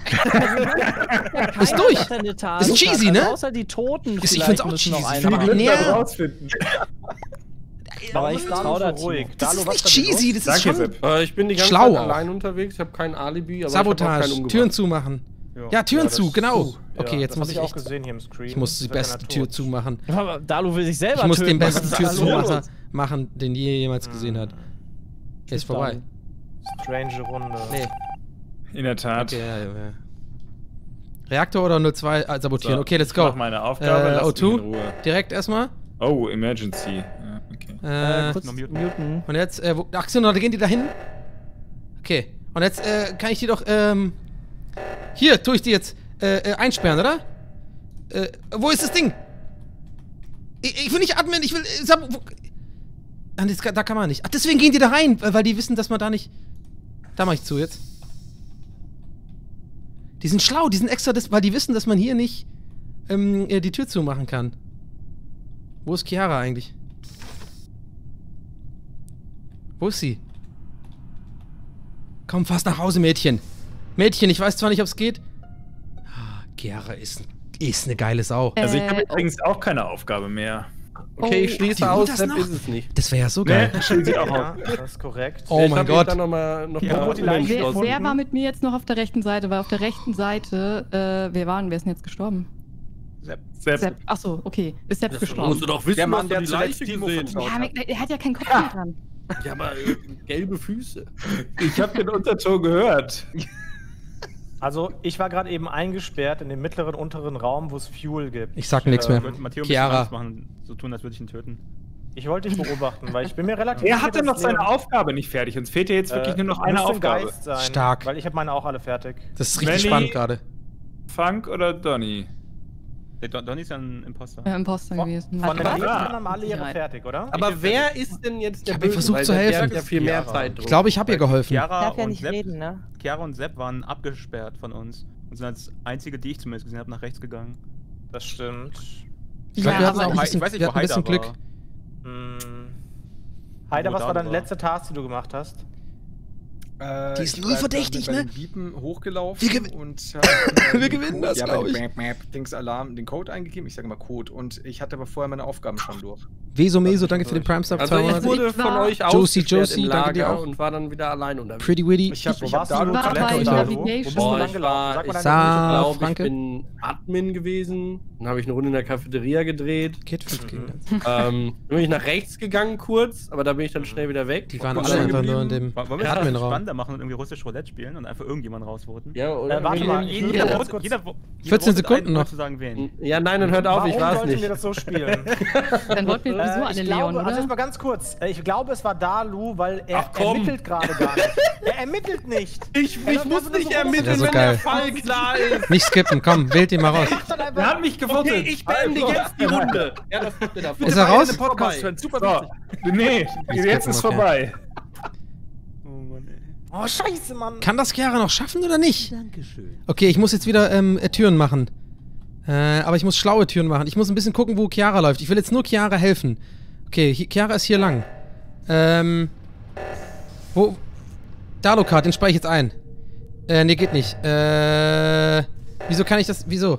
Ist durch. Ist cheesy, ne? Also außer die Toten. Ist- ich vielleicht find's auch müssen noch cheesy. einer Aber machen. nee. rausfinden. Aber ich trau da Timo. Das ist nicht cheesy, das ist Danke, schon Sepp. Äh, ich bin die ganze Schlau Zeit auch. allein unterwegs, ich habe kein Alibi, aber ich hab auch keinen Sabotage, umgebracht. Türen zumachen. Ja, Türen Ja, zu, das- genau. Ja, Okay, jetzt das muss hab ich auch echt, gesehen hier im Screen. ich muss die Das wird beste keiner Tür tot. zumachen. Aber Dalu will sich selber Ich muss töten. den besten Was ist Tür da los? zumacher machen, den je jemals gesehen hat. Er ist vorbei. Strange Runde. Nee. In der Tat. Okay, ja, ja, ja. Reaktor oder null zwei äh, sabotieren. So, okay, let's ich go. mach meine Aufgabe, Äh, lasst O mich in zwei, Ruhe. direkt erstmal. Oh, Emergency. Ja, okay. Äh, Äh, kurz muten. und jetzt, äh, wo, ach so, da gehen die da hin. Okay. Und jetzt äh, kann ich die doch, ähm. Hier, tue ich die jetzt äh, äh, einsperren, oder? Äh, wo ist das Ding? Ich, ich will nicht atmen, ich will. Äh, sab, wo, ah, das, da kann man nicht. Ach, deswegen gehen die da rein, weil die wissen, dass man da nicht. Da mach ich zu jetzt. Die sind schlau, die sind extra, das, weil die wissen, dass man hier nicht ähm, äh, die Tür zumachen kann. Wo ist Chiara eigentlich? Wo ist sie? Komm fast nach Hause, Mädchen. Mädchen, ich weiß zwar nicht, ob es geht. Ah, Chiara ist, ist eine geile Sau. Also ich habe Äh, übrigens auch keine Aufgabe mehr. Okay, ich die schließe holt aus, das Sepp noch? ist es nicht. Das wäre ja so geil. Nee, stell sie auch Ja, auf. das ist korrekt. Oh Ich mein hab mich Gott. Dann noch mal, noch Ja, mal wo die Leiche wer, umgeschlossen. wer war mit mir jetzt noch auf der rechten Seite? Weil auf der rechten Seite, äh, wer war denn, wer ist denn jetzt gestorben? Sepp. Sepp. Achso, okay. Ist Sepp Das gestorben. musst du doch wissen, Der Mann, was der du die zuletzt Leiche Timo gesehen vertraut hast. Ja, aber er hat ja keinen Kopf mehr dran. Ja, aber äh, gelbe Füße. Ich habe den Unterton gehört. Also, ich war gerade eben eingesperrt in dem mittleren, unteren Raum, wo es Fuel gibt. Ich sag nichts mehr. Ich würde Matteo ein bisschen Chiara. Angst machen, so tun, als würde ich ihn töten. Ich wollte dich beobachten, weil ich bin mir relativ Er sicher, hatte noch dass seine Leon- Aufgabe nicht fertig. Uns fehlt ja jetzt wirklich Äh, nur noch müsste eine ein Aufgabe. Geist sein, Stark. Weil ich habe meine auch alle fertig. Das ist richtig Smelly. spannend gerade. Frank oder Donny? Der Don Donny ist ja ein Imposter. Ja, Imposter gewesen. Von den Was? Lebenden Ah. haben alle ihre Nein. fertig, oder? Aber wer ist denn jetzt der hab ihm versucht Weil zu der- helfen. Der hat ja viel mehr Chiara. Zeit. Ich glaube, ich habe ihr geholfen. Chiara Darf ja und nicht Sepp, reden, ne? Chiara und Sepp waren abgesperrt von uns. Und sind als einzige, die ich zumindest gesehen habe, nach rechts gegangen. Das stimmt. Ich glaube, Ja, wir hatten aber auch ein ich bisschen, weiß nicht, wir wo hatten ein bisschen Haider Glück. war. Hm. Heider, Wo was war Dalu deine war. letzte Task, die du gemacht hast? Äh, Die ist ich null war verdächtig, bei ne? den Biepen hochgelaufen Wir gewin- und hab, äh, Wir gewinnen das, ja, glaub bei ich. Map, Map, Dings Alarm, den Code eingegeben. Ich sage mal Code. Und ich hatte aber vorher meine Aufgaben schon durch. Weso Meso, danke für den Prime Sub. Also ich zweihundert. wurde Ich von war- euch Josie, ausgesperrt Josie, im danke dir Lager auch. und war dann wieder allein unterwegs. Pretty Witty. Ich habe Wo ich warst hab du? Dalu War Toilette bei und Dalu. Dalu. Wo bist du Boah, lang ich gelaufen? war, Sag mal ich deine sah- Route. glaube, ich Franke? bin Admin gewesen. Dann habe ich eine Runde in der Cafeteria gedreht. Kid fünf gegen eins. ähm, dann bin ich nach rechts gegangen kurz, aber da bin ich dann schnell wieder weg. Die waren Wo alle alle einfach geblieben? nur in dem Wollen wir das ein bisschen Admin-Raum. spannender machen und irgendwie russisch Roulette spielen und einfach irgendjemand rausvoten? Ja, oder? Äh, warte mal, ich will Jeder, ganz votet- kurz- jeder, wo- jeder vierzehn votet Sekunden einen, noch. ohne zu sagen, wen. Ja, nein, dann hört auf, ich Warum war es sollten wir nicht. das so spielen? Dann wollten wir sowieso Äh, alle ich Leon, glaube, also oder? jetzt mal ganz kurz. Äh, Ich glaube, es war Dalu, weil er Ach, komm. ermittelt gerade gar nicht. Er ermittelt nicht. Ich, Er ich läuft muss einfach nur nicht so rum. ermitteln, Ja, so wenn geil. der Fall klar ist. Nicht skippen, komm, wählt ihn mal raus. Macht dann einfach- Er hat mich gewotet. Okay, ich beende jetzt die Runde. Ja, das tut mir davon. Ist er raus? Den Podcast hören, super So, wichtig. nee, jetzt ist okay. vorbei. Oh Mann, ey. Oh, scheiße, Mann. Kann das Chiara noch schaffen oder nicht? Dankeschön. Okay, ich muss jetzt wieder ähm, äh, Türen machen. Äh, aber ich muss schlaue Türen machen. Ich muss ein bisschen gucken, wo Chiara läuft. Ich will jetzt nur Chiara helfen. Okay, hier, Chiara ist hier lang. Ähm. Wo. Dalokart, den speichere ich jetzt ein. Äh, nee, geht nicht. Äh. Wieso kann ich das. Wieso?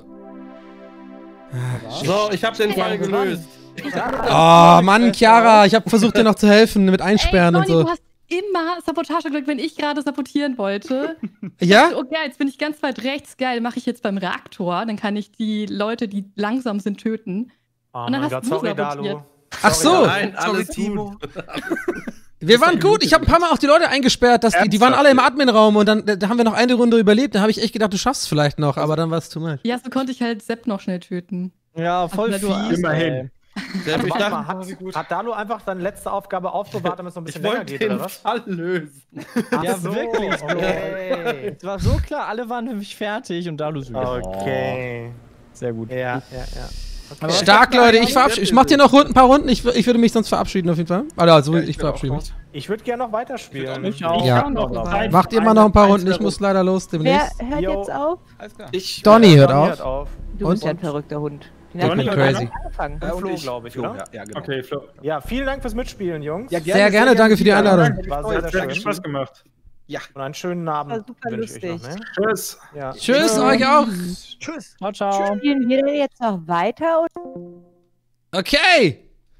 So, ich habe den Fall gelöst. Oh, Mann, Chiara, ich habe versucht, dir noch zu helfen mit Einsperren Ey, und Donny, so. du hast immer Sabotageglück, wenn ich gerade sabotieren wollte. Ja? Oh geil, jetzt bin ich ganz weit rechts. Geil, mache ich jetzt beim Reaktor. Dann kann ich die Leute, die langsam sind, töten. Oh Und dann mein hast Gott, du sorry, sabotiert. Dalu. Ach so. Nein, alles Timo. gut. Wir waren gut. Ich habe ein paar Mal auch die Leute eingesperrt. Dass die, die waren alle im Admin-Raum und dann da haben wir noch eine Runde überlebt. Da habe ich echt gedacht, du schaffst es vielleicht noch, aber dann war es too much. Ja, so konnte ich halt Sepp noch schnell töten. Ja, voll Ach, na, du- fies. Immerhin. ey. Sepp, ich Warte mal, dachte, hat, hat Dalu einfach seine letzte Aufgabe aufbewahrt, damit es noch ein ich bisschen länger wollte geht, den oder was? Fall lösen. Ja, so, wirklich. okay. Es war so klar, alle waren nämlich fertig und Dalu so. Okay. Sehr gut. Ja, ja, ja. Aber Stark, Leute. Ich, verabschiede, ich mach dir noch Runden, ein paar Runden. Ich, wür- ich würde mich sonst verabschieden auf jeden Fall. Also, Ja, ich, bin verabschiede auch mich. Ich würde gerne noch weiterspielen. Ich auch. Ja. Ich auch noch dabei. Macht ihr mal noch ein paar Runden. Ich muss leider los Wer demnächst. hört Yo. jetzt auf? Alles klar. Ich, Donny äh, hört Donny auf. hört auf. Du Und? bist ja ein verrückter Hund. Den Ich hat bin man crazy. angefangen. äh, und Flo, ich, glaub ich, Flo, oder? Ja, ja, genau. Okay, Flo. Ja, vielen Dank fürs Mitspielen, Jungs. Ja, Sehr gerne, danke für die wieder. Einladung. War Oh, sehr, hat sehr sehr viel schön. Spaß gemacht. Ja. Und einen schönen Abend. super wünsche ich euch lustig. noch, ne? Tschüss. Ja. Tschüss, Tschüss. euch auch. Tschüss. Ciao, ciao. Spielen wir denn jetzt noch weiter? Okay.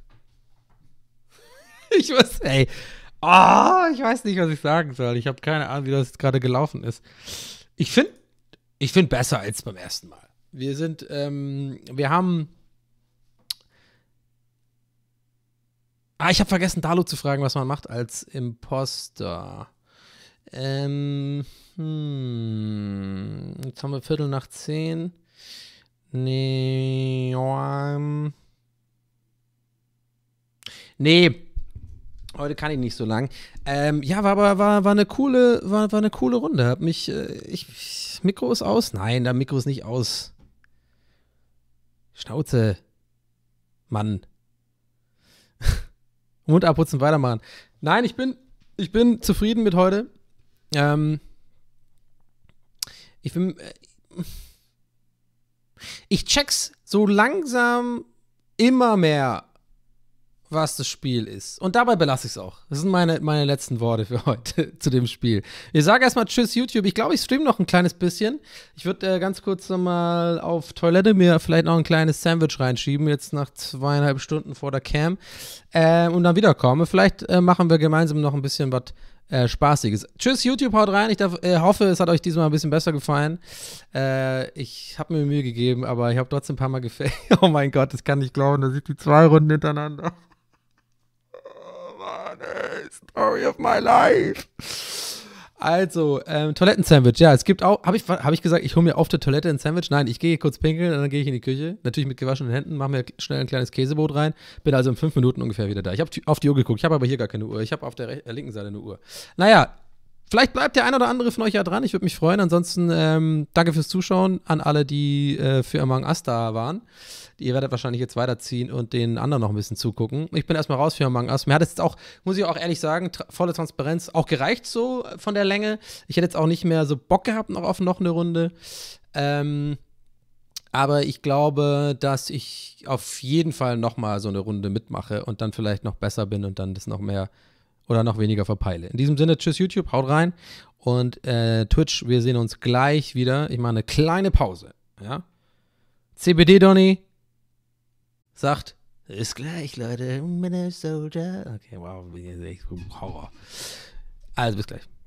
Ich weiß, ey. Oh, ich weiß nicht, was ich sagen soll. Ich habe keine Ahnung, wie das jetzt gerade gelaufen ist. Ich finde, ich finde besser als beim ersten Mal. Wir sind, ähm, wir haben. Ah, ich habe vergessen, Dalu zu fragen, was man macht als Imposter. Ähm, hm, jetzt haben wir Viertel nach zehn. Nee, um, nee. Heute kann ich nicht so lang. Ähm, ja, war aber war, war eine coole, war, war eine coole Runde. Hab mich, äh, ich, Mikro ist aus? Nein, der Mikro ist nicht aus. Schnauze. Mann. Mund abputzen, weitermachen. Nein, ich bin, ich bin zufrieden mit heute. Ähm, ich bin, äh, ich check's so langsam immer mehr, was das Spiel ist. Und dabei belasse ich es auch. Das sind meine, meine letzten Worte für heute zu dem Spiel. Ich sage erstmal Tschüss, YouTube. Ich glaube, ich streame noch ein kleines bisschen. Ich würde äh, ganz kurz nochmal auf Toilette mir vielleicht noch ein kleines Sandwich reinschieben, jetzt nach zweieinhalb Stunden vor der Cam. Äh, und dann wiederkommen. Vielleicht äh, machen wir gemeinsam noch ein bisschen was äh, Spaßiges. Tschüss, YouTube, haut rein. Ich darf, äh, hoffe, es hat euch diesmal ein bisschen besser gefallen. Äh, ich habe mir Mühe gegeben, aber ich habe trotzdem ein paar Mal gefällt. Oh mein Gott, das kann ich glauben, dass ich die zwei Runden hintereinander. Story of my life. Also, ähm, Toiletten-Sandwich. Ja, es gibt auch, habe ich, hab ich gesagt, ich hole mir auf der Toilette ein Sandwich? Nein, ich gehe kurz pinkeln und dann gehe ich in die Küche. Natürlich mit gewaschenen Händen, mache mir schnell ein kleines Käsebrot rein. Bin also in fünf Minuten ungefähr wieder da. Ich habe auf die Uhr geguckt, ich habe aber hier gar keine Uhr. Ich habe auf der äh, linken Seite eine Uhr. Naja, vielleicht bleibt der ein oder andere von euch ja dran. Ich würde mich freuen. Ansonsten, ähm, danke fürs Zuschauen an alle, die äh, für Among Us da waren. Ihr werdet wahrscheinlich jetzt weiterziehen und den anderen noch ein bisschen zugucken. Ich bin erstmal raus für Among Us. Mir hat es jetzt auch, muss ich auch ehrlich sagen, tra- volle Transparenz auch gereicht so von der Länge. Ich hätte jetzt auch nicht mehr so Bock gehabt noch auf noch eine Runde. Ähm, aber ich glaube, dass ich auf jeden Fall noch mal so eine Runde mitmache und dann vielleicht noch besser bin und dann das noch mehr oder noch weniger verpeile. In diesem Sinne, tschüss YouTube, haut rein. Und äh, Twitch, wir sehen uns gleich wieder. Ich mache eine kleine Pause. Ja? C B D Donny sagt, ist gleich, Leute. Minnesota. Okay, wow, Horror. Also bis gleich.